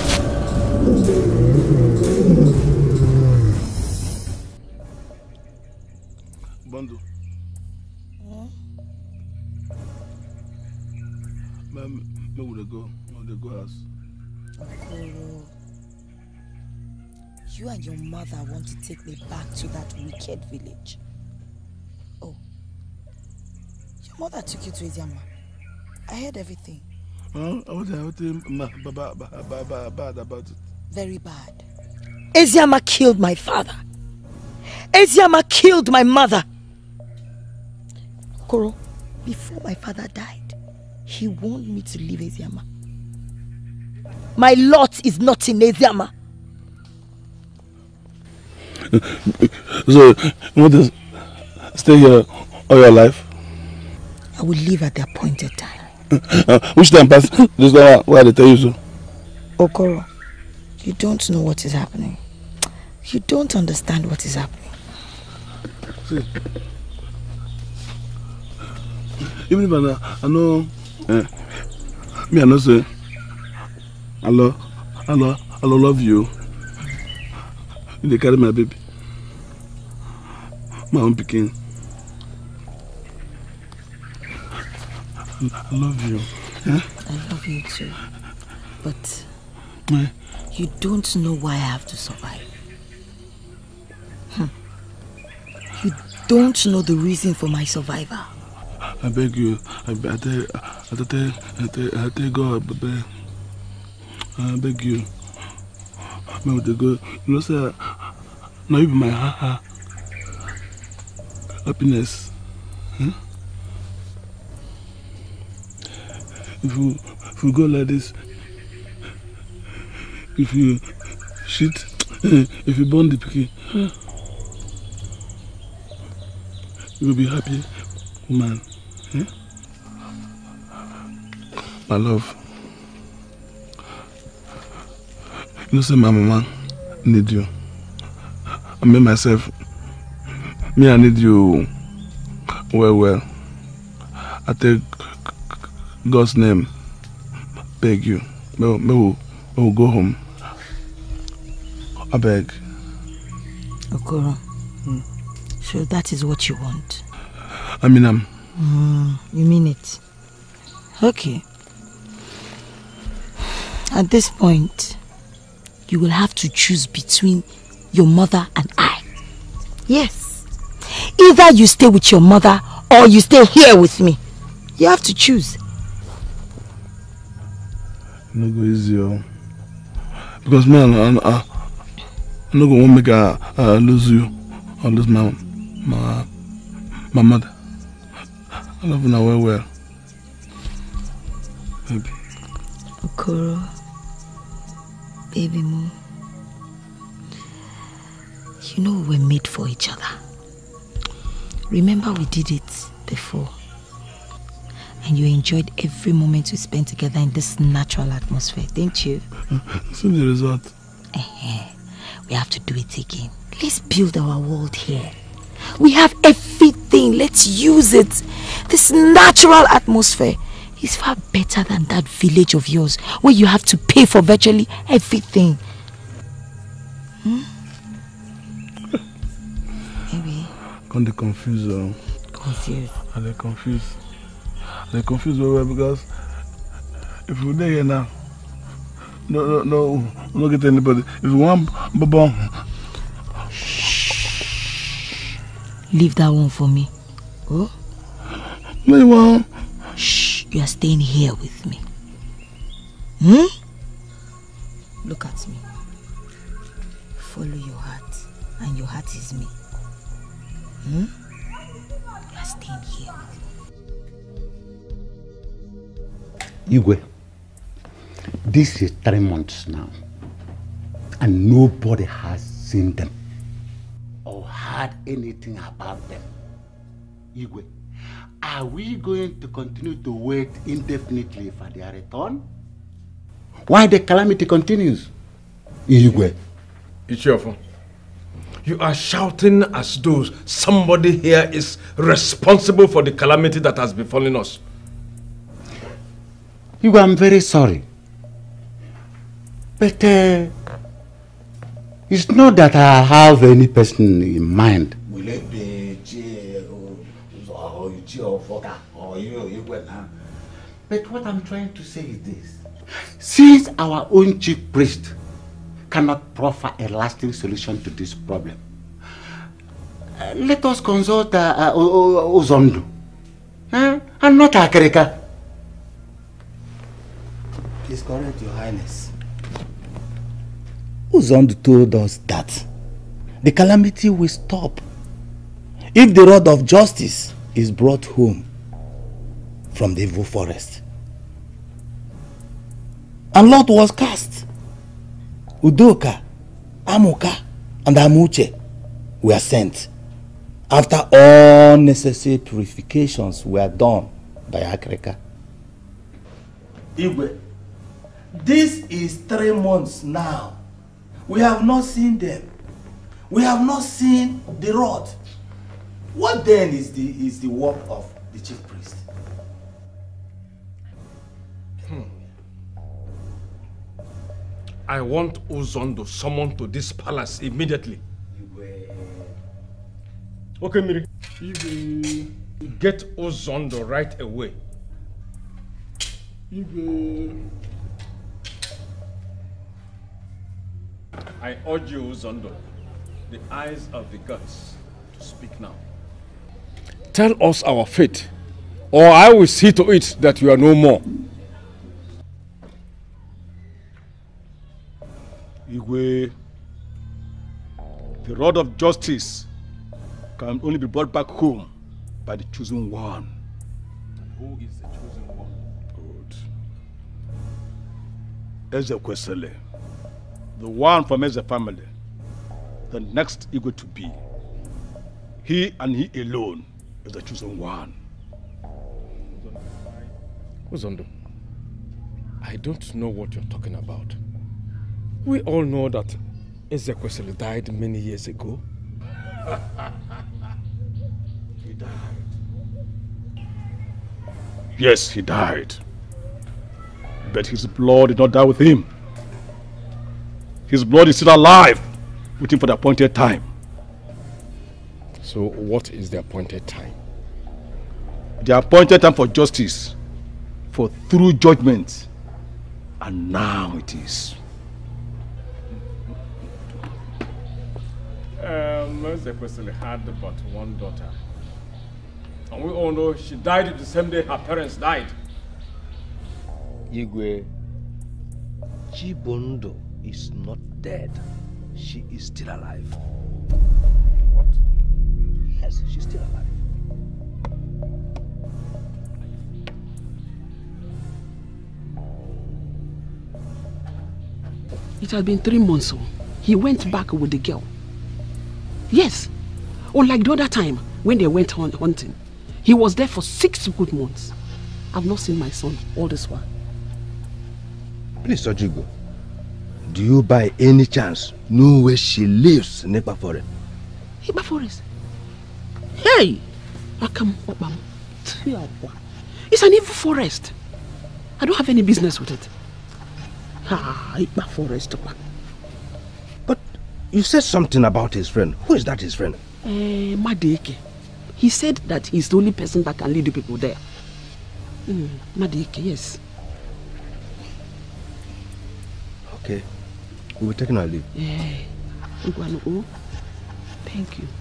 Bundle. Where would they go? Where would they go house? Okoro, you and your mother want to take me back to that wicked village. Oh, your mother took you to Eziama. I heard everything. I was bad about it. Very bad. Eziama killed my father. Eziama killed my mother. Okoro, before my father died, he warned me to leave Eziama. My lot is not in Eziama. So, you want to stay here all your life? I will leave at the appointed time. Which time pass? This is why they tell you so. Okoro, you don't know what is happening. You don't understand what is happening. See, even if I know, me I know say, I love you. They carry my baby, my own pikin. I love you. Yeah? I love you too. But you don't know why I have to survive. You don't know the reason for my survival. I beg you. I tell God, I beg you. Me with the go. You know, sir. Now you be my happiness. Huh? If we go like this, if you shit, if you burn the picky, you will be happy, woman. Yeah? My love. You know, say my mama need you. I mean myself. I need you well. I take God's name, beg you. We'll go home. I beg. Okoro, so that is what you want? I mean, you mean it? Okay. At this point, you will have to choose between your mother and I. Yes. Either you stay with your mother or you stay here with me. You have to choose. No go easy, because man, I'm not gonna make lose you or lose my mother. I love her well. Baby. Okoro, baby Mo, you know we were made for each other. Remember we did it before. And you enjoyed every moment we spent together in this natural atmosphere, didn't you? See the result. We have to do it again. Let's build our world here. We have everything. Let's use it. This natural atmosphere is far better than that village of yours where you have to pay for virtually everything. Maybe. Can't they confuse? Confused. Are they confused? They're confused because if we're there now, no get anybody. If we want Babon. Leave that one for me. Oh? No, you won't. Shh, you are staying here with me. Look at me. Follow your heart, and your heart is me. You are staying here. Igwe, this is 3 months now. and nobody has seen them or heard anything about them. Igwe, are we going to continue to wait indefinitely for their return? Why the calamity continues? Igwe. Ichiofu, you are shouting as though somebody here is responsible for the calamity that has befallen us. Igwe, I'm very sorry. But it's not that I have any person in mind. Will it be or you? But what I'm trying to say is this. Since our own chief priest cannot proffer a lasting solution to this problem, let us consult Uzondo and not Akereka. Please correct your highness. Uzondo told us that the calamity will stop if the rod of justice is brought home from the evil forest. And Lot was cast. Udoka, Amuka, and Amuche were sent after all necessary purifications were done by Akreka. Igwe, this is 3 months now. We have not seen them. We have not seen the rod. What then is the work of the chief priest? I want Uzondo summoned to this palace immediately. Okay, Miri. Get Uzondo right away. I urge you, Uzondo, the eyes of the gods, to speak now. Tell us our fate, or I will see to it that you are no more. Igwe, the rod of justice can only be brought back home by the chosen one. And who is the chosen one? Good. Ezekwesili, the one from Eze family, the next Igwe to be. He and he alone is the chosen one. Uzondo, I don't know what you're talking about. We all know that Ezekwesili died many years ago. He died. Yes, he died. But his blood did not die with him. His blood is still alive, waiting for the appointed time. So what is the appointed time? The appointed time for justice, for true judgment. And now it is. Ezekwesili had but one daughter. And we all know she died the same day her parents died. Igwe, Chibondo is not dead. She is still alive. What? Yes, she's still alive. It had been 3 months, so he went back with the girl. Yes, unlike the other time when they went hunting. He was there for 6 good months. I've not seen my son all this while. Please, Ojigo, do you by any chance know where she lives in Ipa Forest? Ipa Forest? Hey! It's an evil forest. I don't have any business with it. Ipa Forest. But you said something about his friend. Who is that, his friend? Madeke. He said that he's the only person that can lead the people there. Madeke, yes. Okay. We'll be taking our leave. Thank you.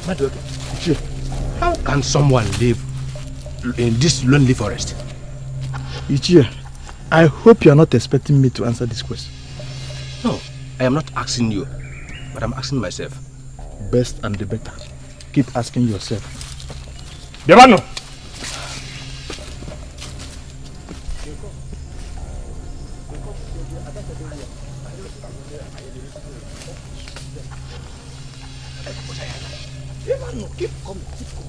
How can someone live in this lonely forest? Ichie, I hope you are not expecting me to answer this question. No, I am not asking you, but I'm asking myself. Best and the better. Keep asking yourself. Devano! Keep coming.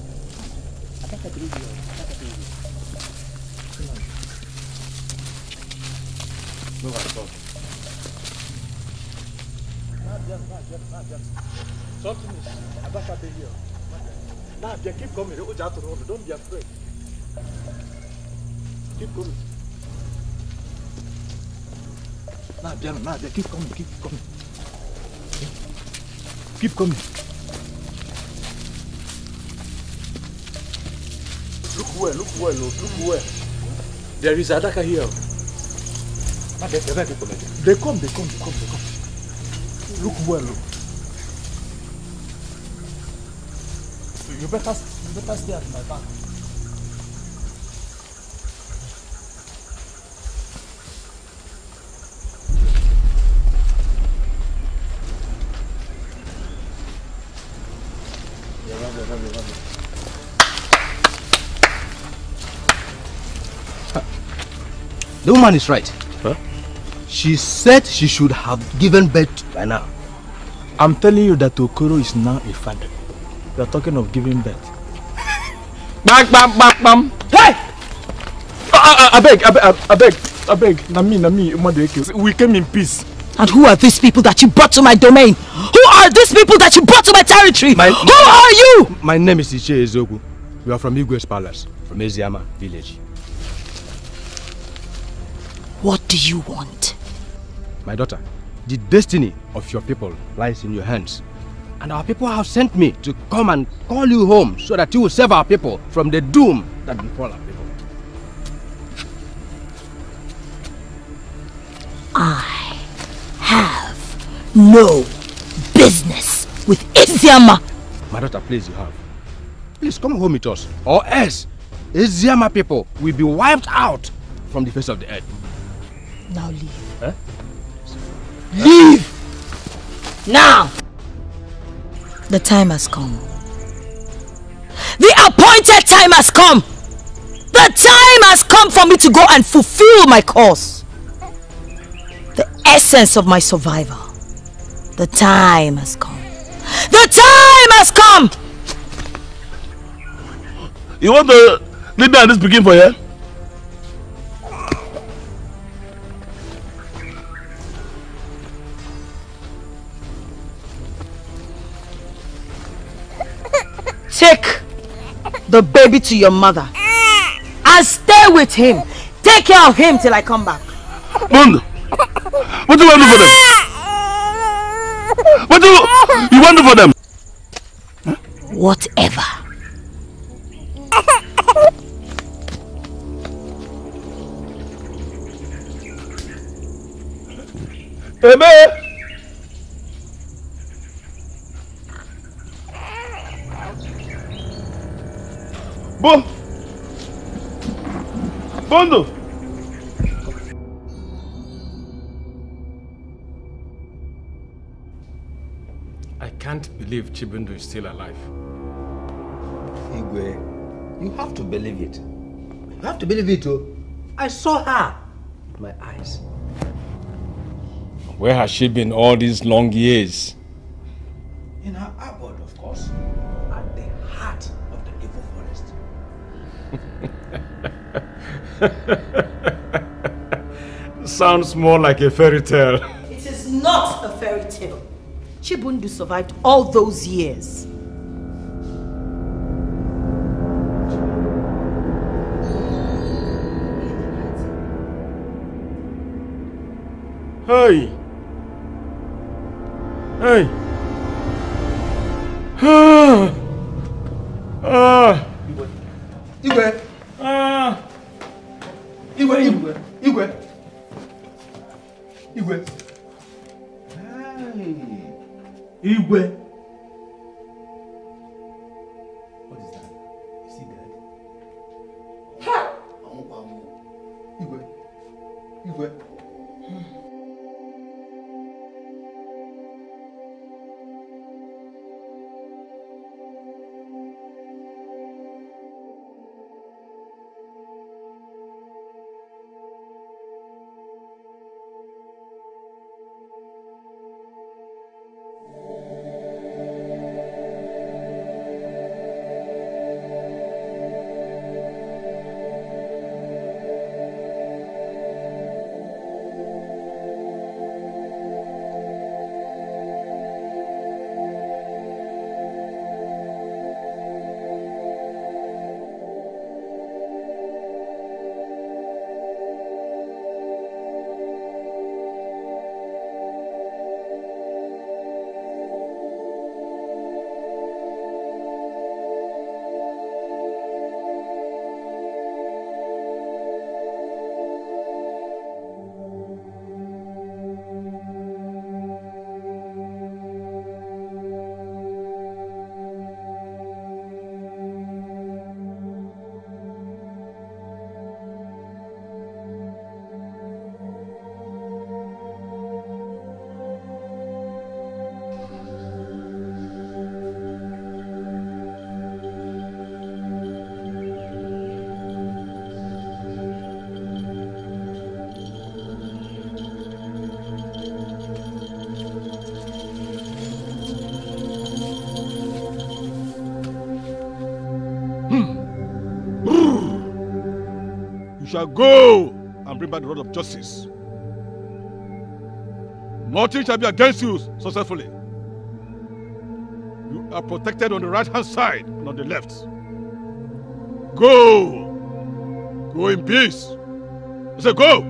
Something is about to be here. Now, keep coming. Don't be afraid. Keep coming. Now, keep coming. Keep coming. Look well. There is Adaka here. They come. Look well. You better stay at my back. The woman is right. Huh? She said she should have given birth by now. I'm telling you that Okoro is now a father. You are talking of giving birth. Bam! Hey! I beg. Nami, we came in peace. And who are these people that you brought to my domain? Who are these people that you brought to my territory? Who are you? My name is Iche Ezogu. We are from Igwe's palace, from Eziama village. What do you want? My daughter, the destiny of your people lies in your hands. And our people have sent me to come and call you home so that you will save our people from the doom that befall our people. I have no business with Eziama. My daughter, please, you have. Please come home with us, or else Eziama people will be wiped out from the face of the earth. Now leave. Huh? Leave! Now! The time has come. The appointed time has come! The time has come for me to go and fulfill my cause. The essence of my survival. The time has come. The time has come! You want to lead me and this begin for you? Take the baby to your mother and stay with him. Take care of him till I come back. Bondo, what do you want to do for them? What do you want to do for them? Huh? Whatever. Ebe! Bondo! I can't believe Chibundo is still alive. Igwe, you have to believe it. You have to believe it too. I saw her with my eyes. Where has she been all these long years? In her abode, of course. At the heart of the evil forest. Sounds more like a fairy tale. It is not a fairy tale. Chibundu survived all those years. Hey! Igwe! Igwe! What is that? Is he dead? Igwe. Shall go and bring back the rod of justice. Nothing shall be against you successfully. You are protected on the right-hand side and on the left. Go! Go in peace. I say go!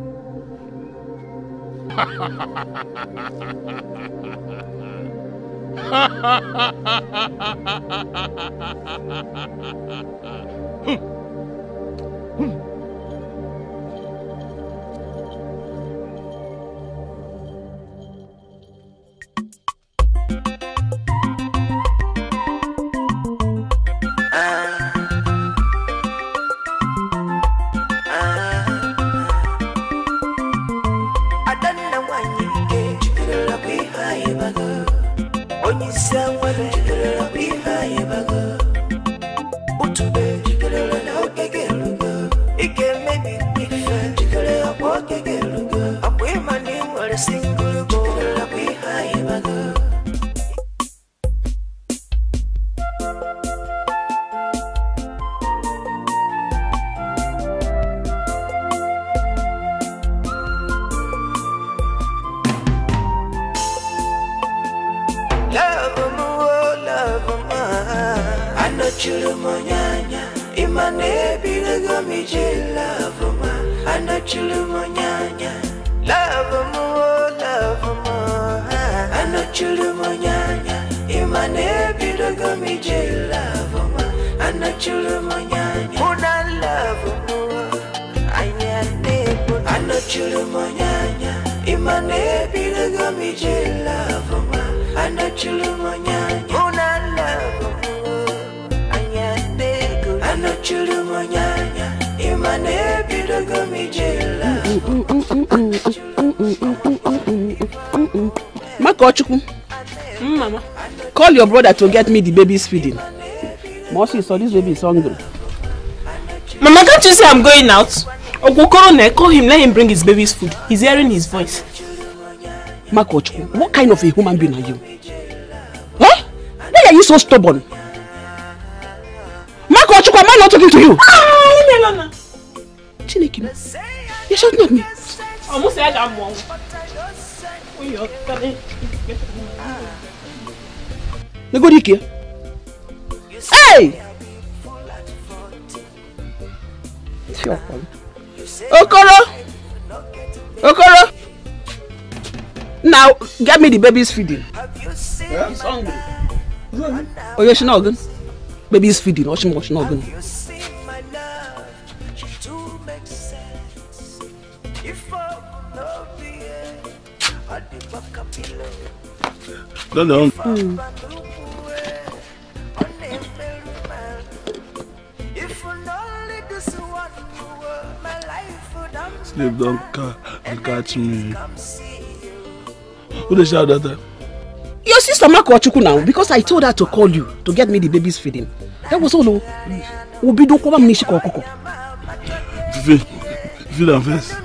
Mama, call your brother to get me the baby's feeding. Maurice, so this baby is hungry. Mama, can't you say I'm going out? Ogukoro, call him, let him bring his baby's food. He's hearing his voice. Makochku, what kind of a human being are you? Huh? Why are you so stubborn? Makochku, am I not talking to you? Chineke, you're shouting at me. Almost said I'm wrong. Hey! Okoro! Okoro! Now, get me the baby's feeding. Yeah? He's hungry. Oh, yeah, she's not good. Baby's feeding. Watch not good. Don't. sleep don't catch me. Who they shout at that? Your sister Makochuku now, because I told her to call you to get me the baby's feeding. That was all. Obi do kwa mnishi kwa koko. Feed them first.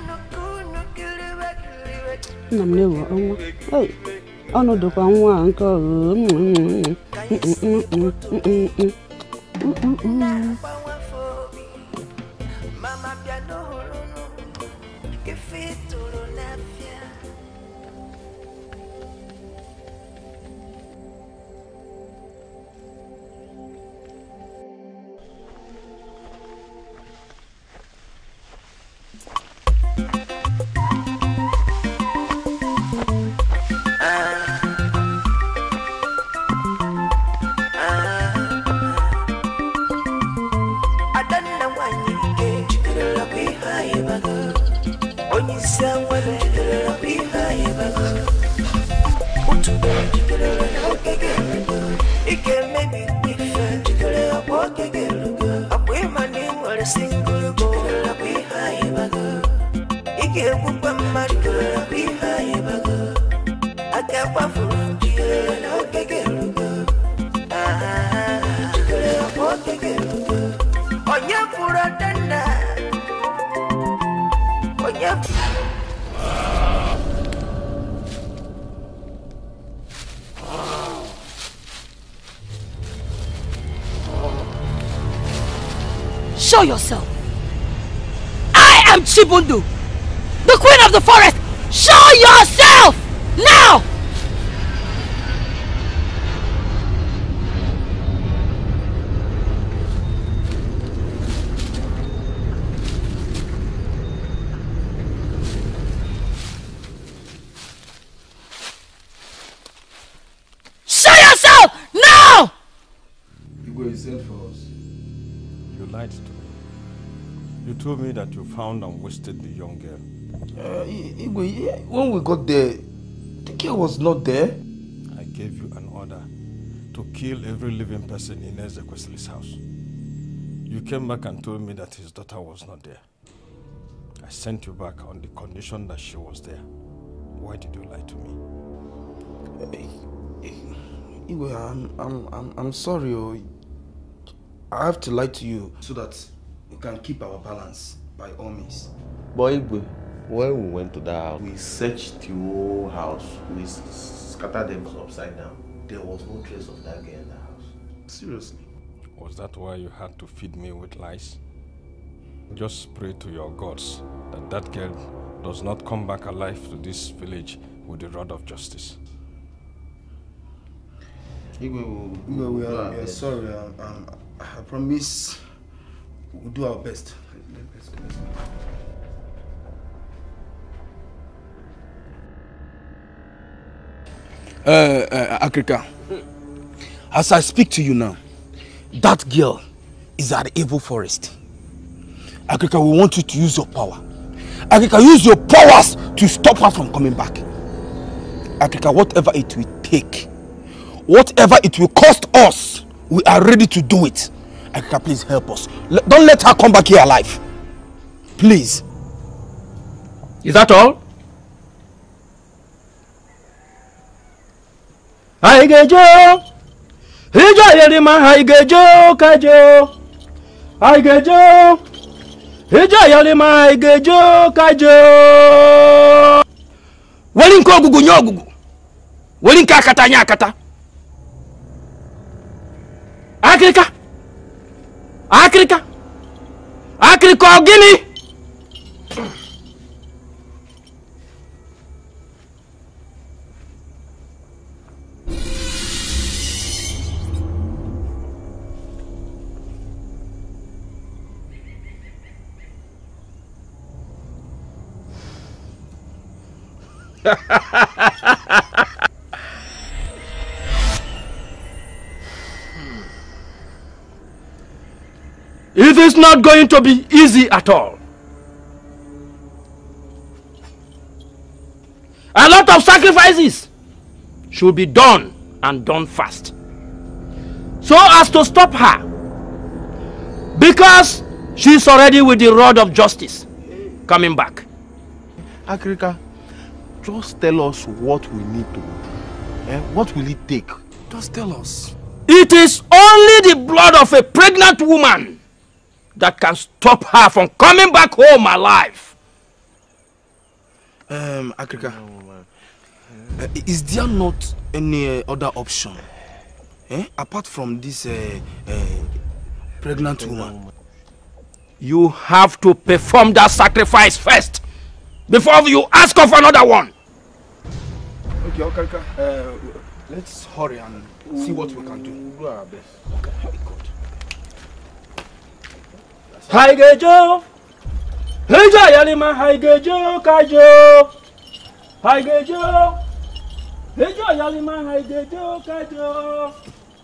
Namnewa, oh. Oh no, do kwa mwa uncle. Show yourself. I am Chibundu, the queen of the forest. Show yourself now. Show yourself now. You go send for us. You lied to me. You told me that you found and wasted the young girl. When we got there, the girl was not there. I gave you an order to kill every living person in Ezekwesili's house. You came back and told me that his daughter was not there. I sent you back on the condition that she was there. Why did you lie to me? Igwe, I'm sorry. I have to lie to you so that we can keep our balance by all means. But Igwe, when we went to that house, we searched the whole house. We scattered them upside down. There was no trace of that girl in the house. Seriously. Was that why you had to feed me with lies? Just pray to your gods that that girl does not come back alive to this village with the rod of justice. Igwe, we are sorry. I promise we'll do our best. Let's go. Africa, as I speak to you now, that girl is at the evil forest. Africa, we want you to use your power. Africa, use your powers to stop her from coming back. Africa, whatever it will take, whatever it will cost us, we are ready to do it. Africa, please help us. Don't let her come back here alive. Please. Is that all? Haigejo, Hijo Yerima, Haigejo, Kajo, Haigejo, Hijo Yerima, Haigejo, Kajo. Welinko gugu nyogugu, Welinka kata nyakata. Afrika, Afrika, Afrika ogini. It is not going to be easy at all. A lot of sacrifices should be done and done fast, so as to stop her, because she's already with the rod of justice coming back. Akrika, just tell us what we need to do. What will it take? Just tell us. It is only the blood of a pregnant woman that can stop her from coming back home alive. Akrika, is there not any other option apart from this pregnant woman? You have to perform that sacrifice first before you ask of another one. Okay, Akrika, let's hurry and see what we can do. Do our best. Okay, good. Haigejo, Heja Yalima, Haigejo, Kajo, Haigejo, Heja Yalima, Haigejo, Kajo.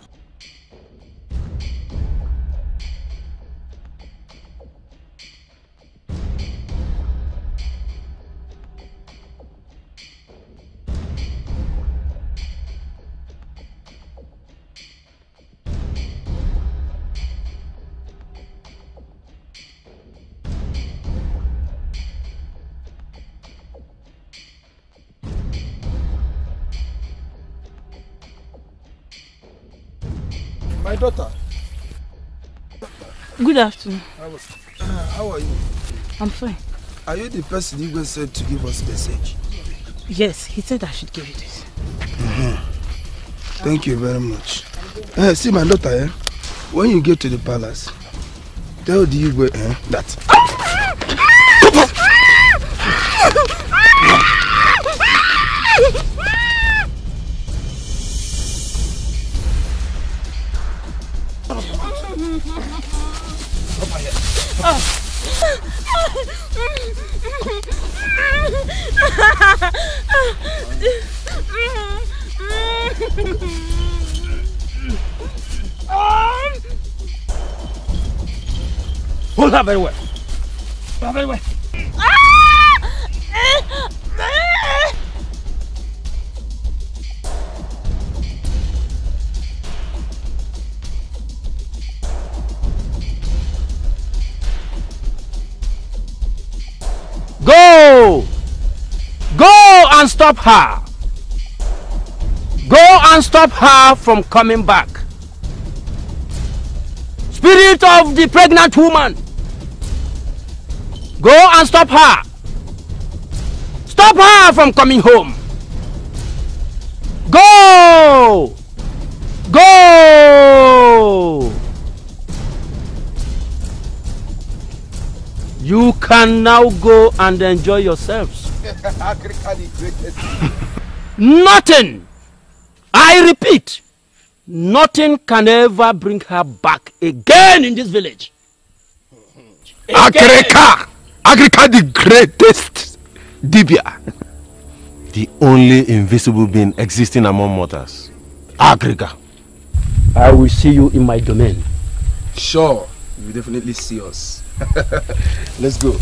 My daughter. Good afternoon. How are you? I'm fine. Are you the person Igwe said to give us a message? Yes, he said I should give you this. Thank you very much. See my daughter, when you get to the palace, tell the Igwe that. Hold her very well. Hold her very well. Go! Go and stop her. Go and stop her from coming back. Spirit of the pregnant woman. Go and stop her. Stop her from coming home. Go! Go! You can now go and enjoy yourselves. Nothing, I repeat, nothing can ever bring her back again in this village. Agrika! Agrika, the greatest Dibia. The only invisible being existing among mortals. Agrika. I will see you in my domain. Sure, you will definitely see us. Let's go.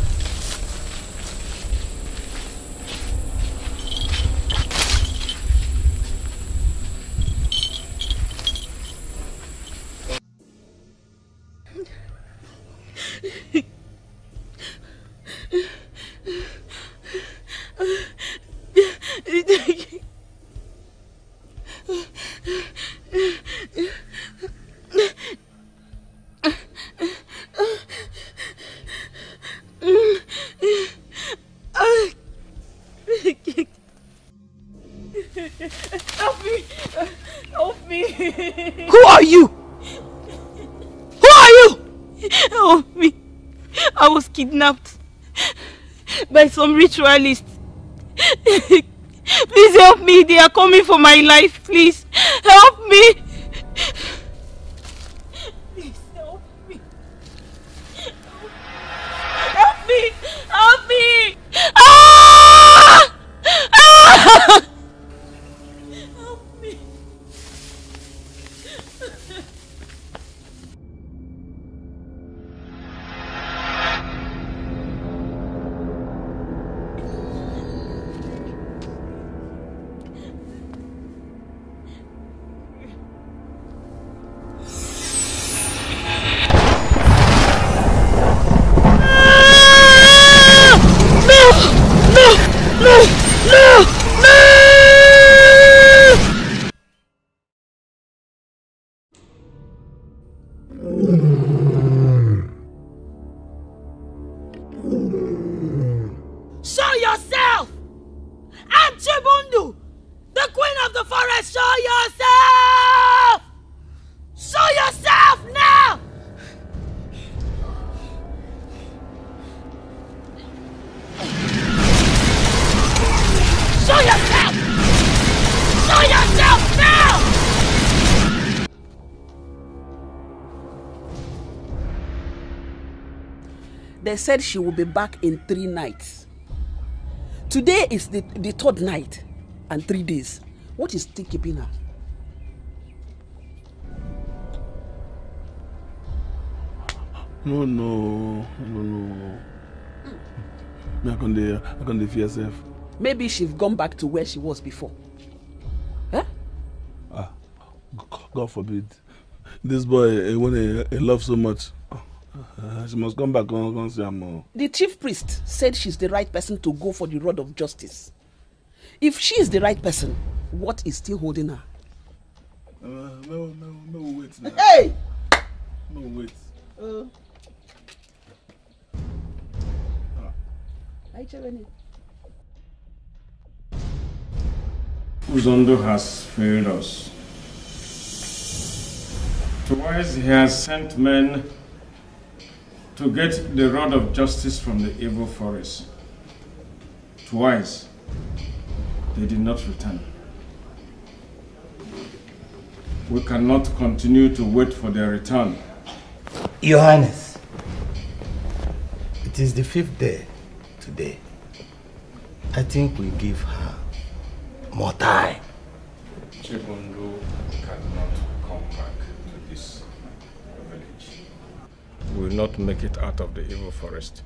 Help me! Help me! Who are you? Who are you? Help me! I was kidnapped by some ritualists. Please help me. They are coming for my life. Please help me. Please help me. Help me. Help me. Ah! Ah! Help me. Show yourself! I'm Chibundu, the queen of the forest. Show yourself! Show yourself now! Show yourself! Show yourself now! They said she will be back in 3 nights. Today is the 3rd night and 3 days. What is still keeping her? No. I can't fear self. Maybe she's gone back to where she was before. Huh? God forbid. This boy, when he loves so much, she must come back and say more. The chief priest said she's the right person to go for the rod of justice. If she is the right person, what is still holding her? No, wait now. Hey! No, wait. Uzondo has failed us. Twice he has sent men to get the rod of justice from the evil forest. Twice they did not return. We cannot continue to wait for their return. Your Highness, it is the 5th day today. I think we give her more time. Chibundu cannot come back to this village. We will not make it out of the evil forest.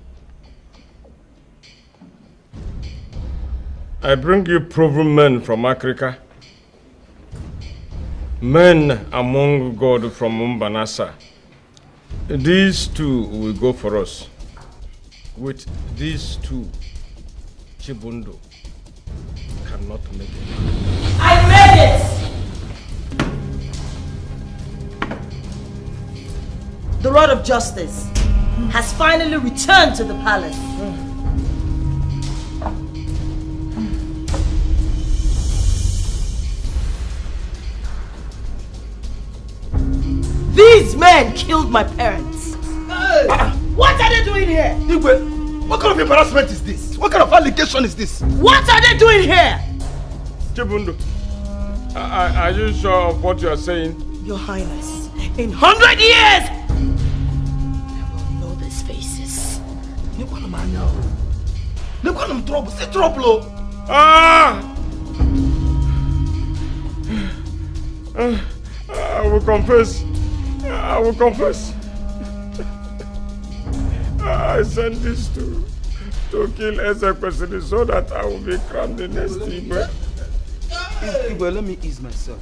I bring you proven men from Africa, men among God from Mbanasa. These two will go for us. With these two, Chibundu cannot make it. I made it! The rod of justice has finally returned to the palace. These men killed my parents. Hey. What are they doing here? Igwe, what kind of embarrassment is this? What kind of allegation is this? What are they doing here? Chibundu, are you sure of what you are saying? Your Highness, in 100 years, I will know these faces. Look what I'm now. Look what I'm trouble. See trouble. I will confess. I will confess. I sent this to kill Ezekwesili so that I will be crowned the next Igwe. Igwe, let me ease myself.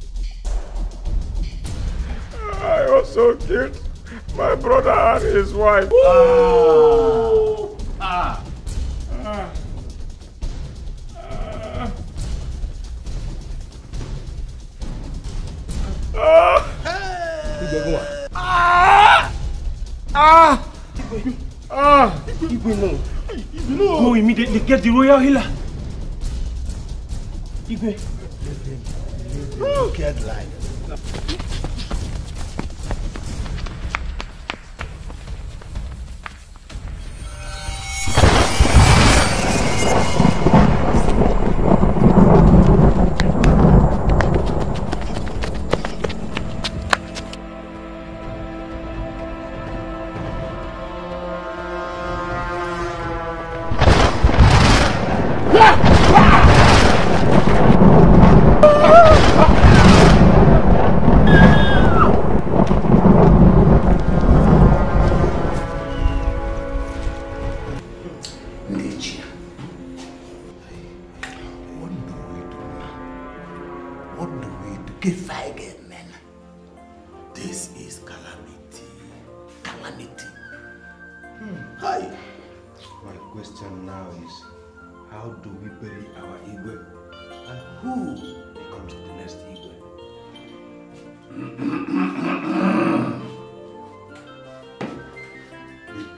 I also killed my brother and his wife. Igwe, no. Go immediately get the royal healer. Igwe. Get life.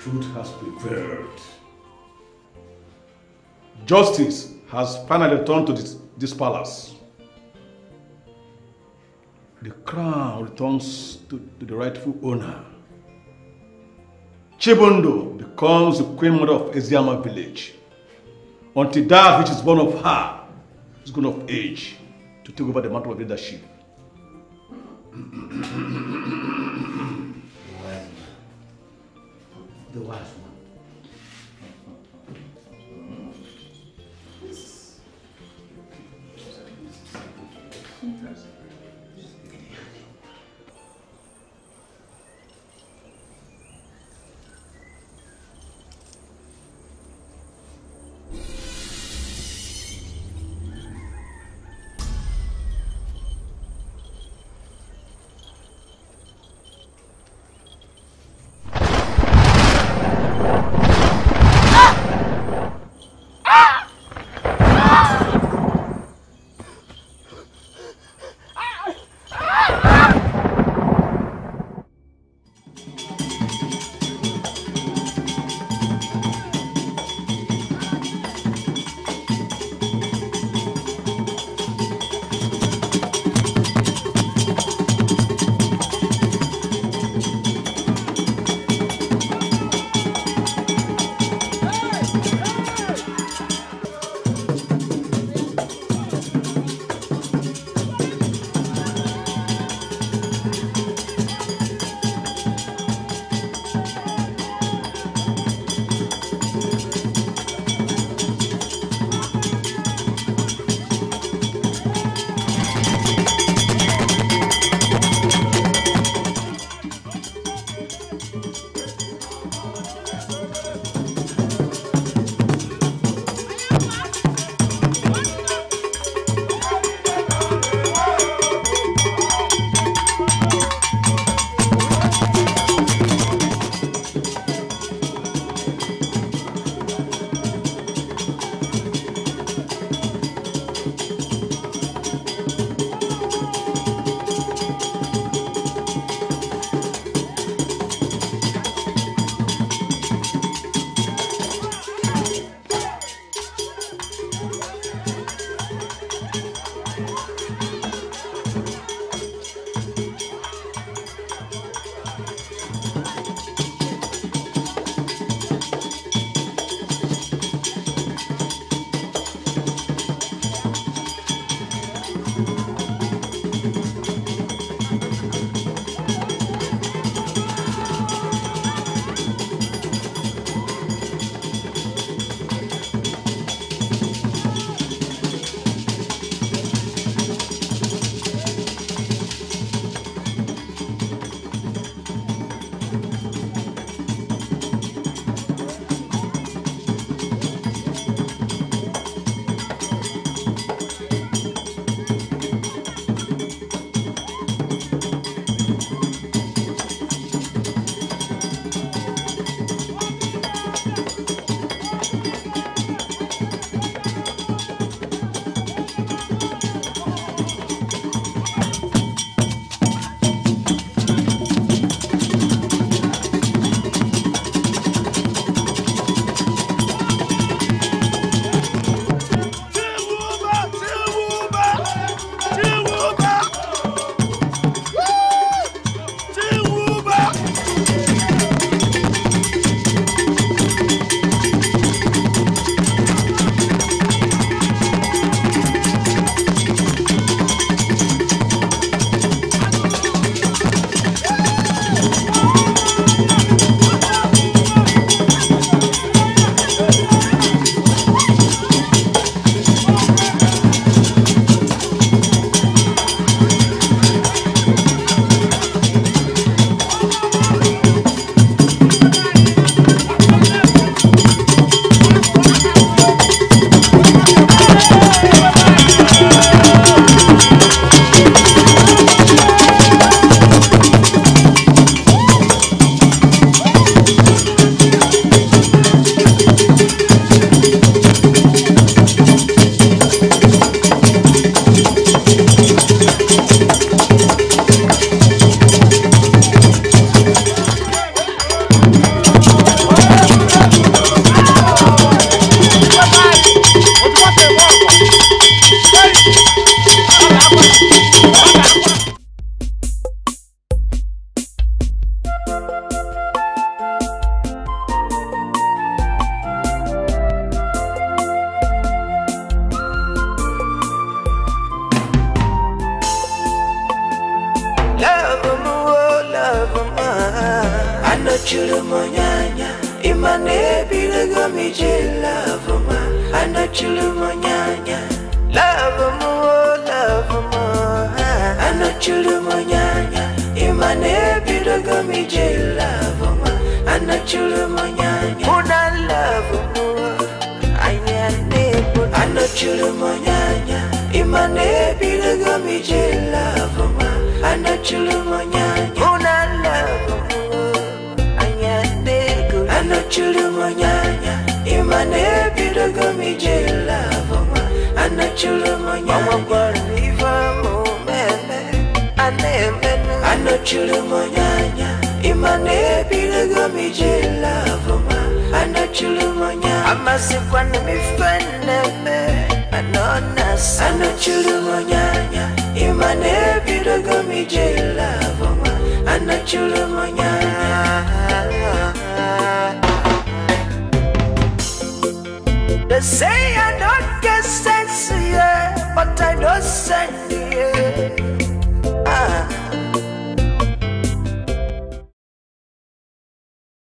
truth has prevailed. Justice has finally returned to this palace. The crown returns to the rightful owner. Chibundo becomes the queen mother of Eziama village, until that which is born of her is grown of age to take over the mantle of leadership. The wise one. Anochulumonyanya, imane bilagomije love ma. Anochulumonyanya, love mo. Anochulumonyanya, imane bilagomije love ma. Anochulumonyanya, una love mo. Ayane put. Anochulumonyanya, imane bilagomije love ma. Anochulumonyanya, una love mo. Anochulumonyanya, imane bilagomije love ma. Anochulumonyanya, Anochulumonyanya, imane bilagomije love ma. Anochulumonyanya, amasikwana mifane me. Anochulumonyanya, imane bilagomije love ma. Anochulumonyanya. They say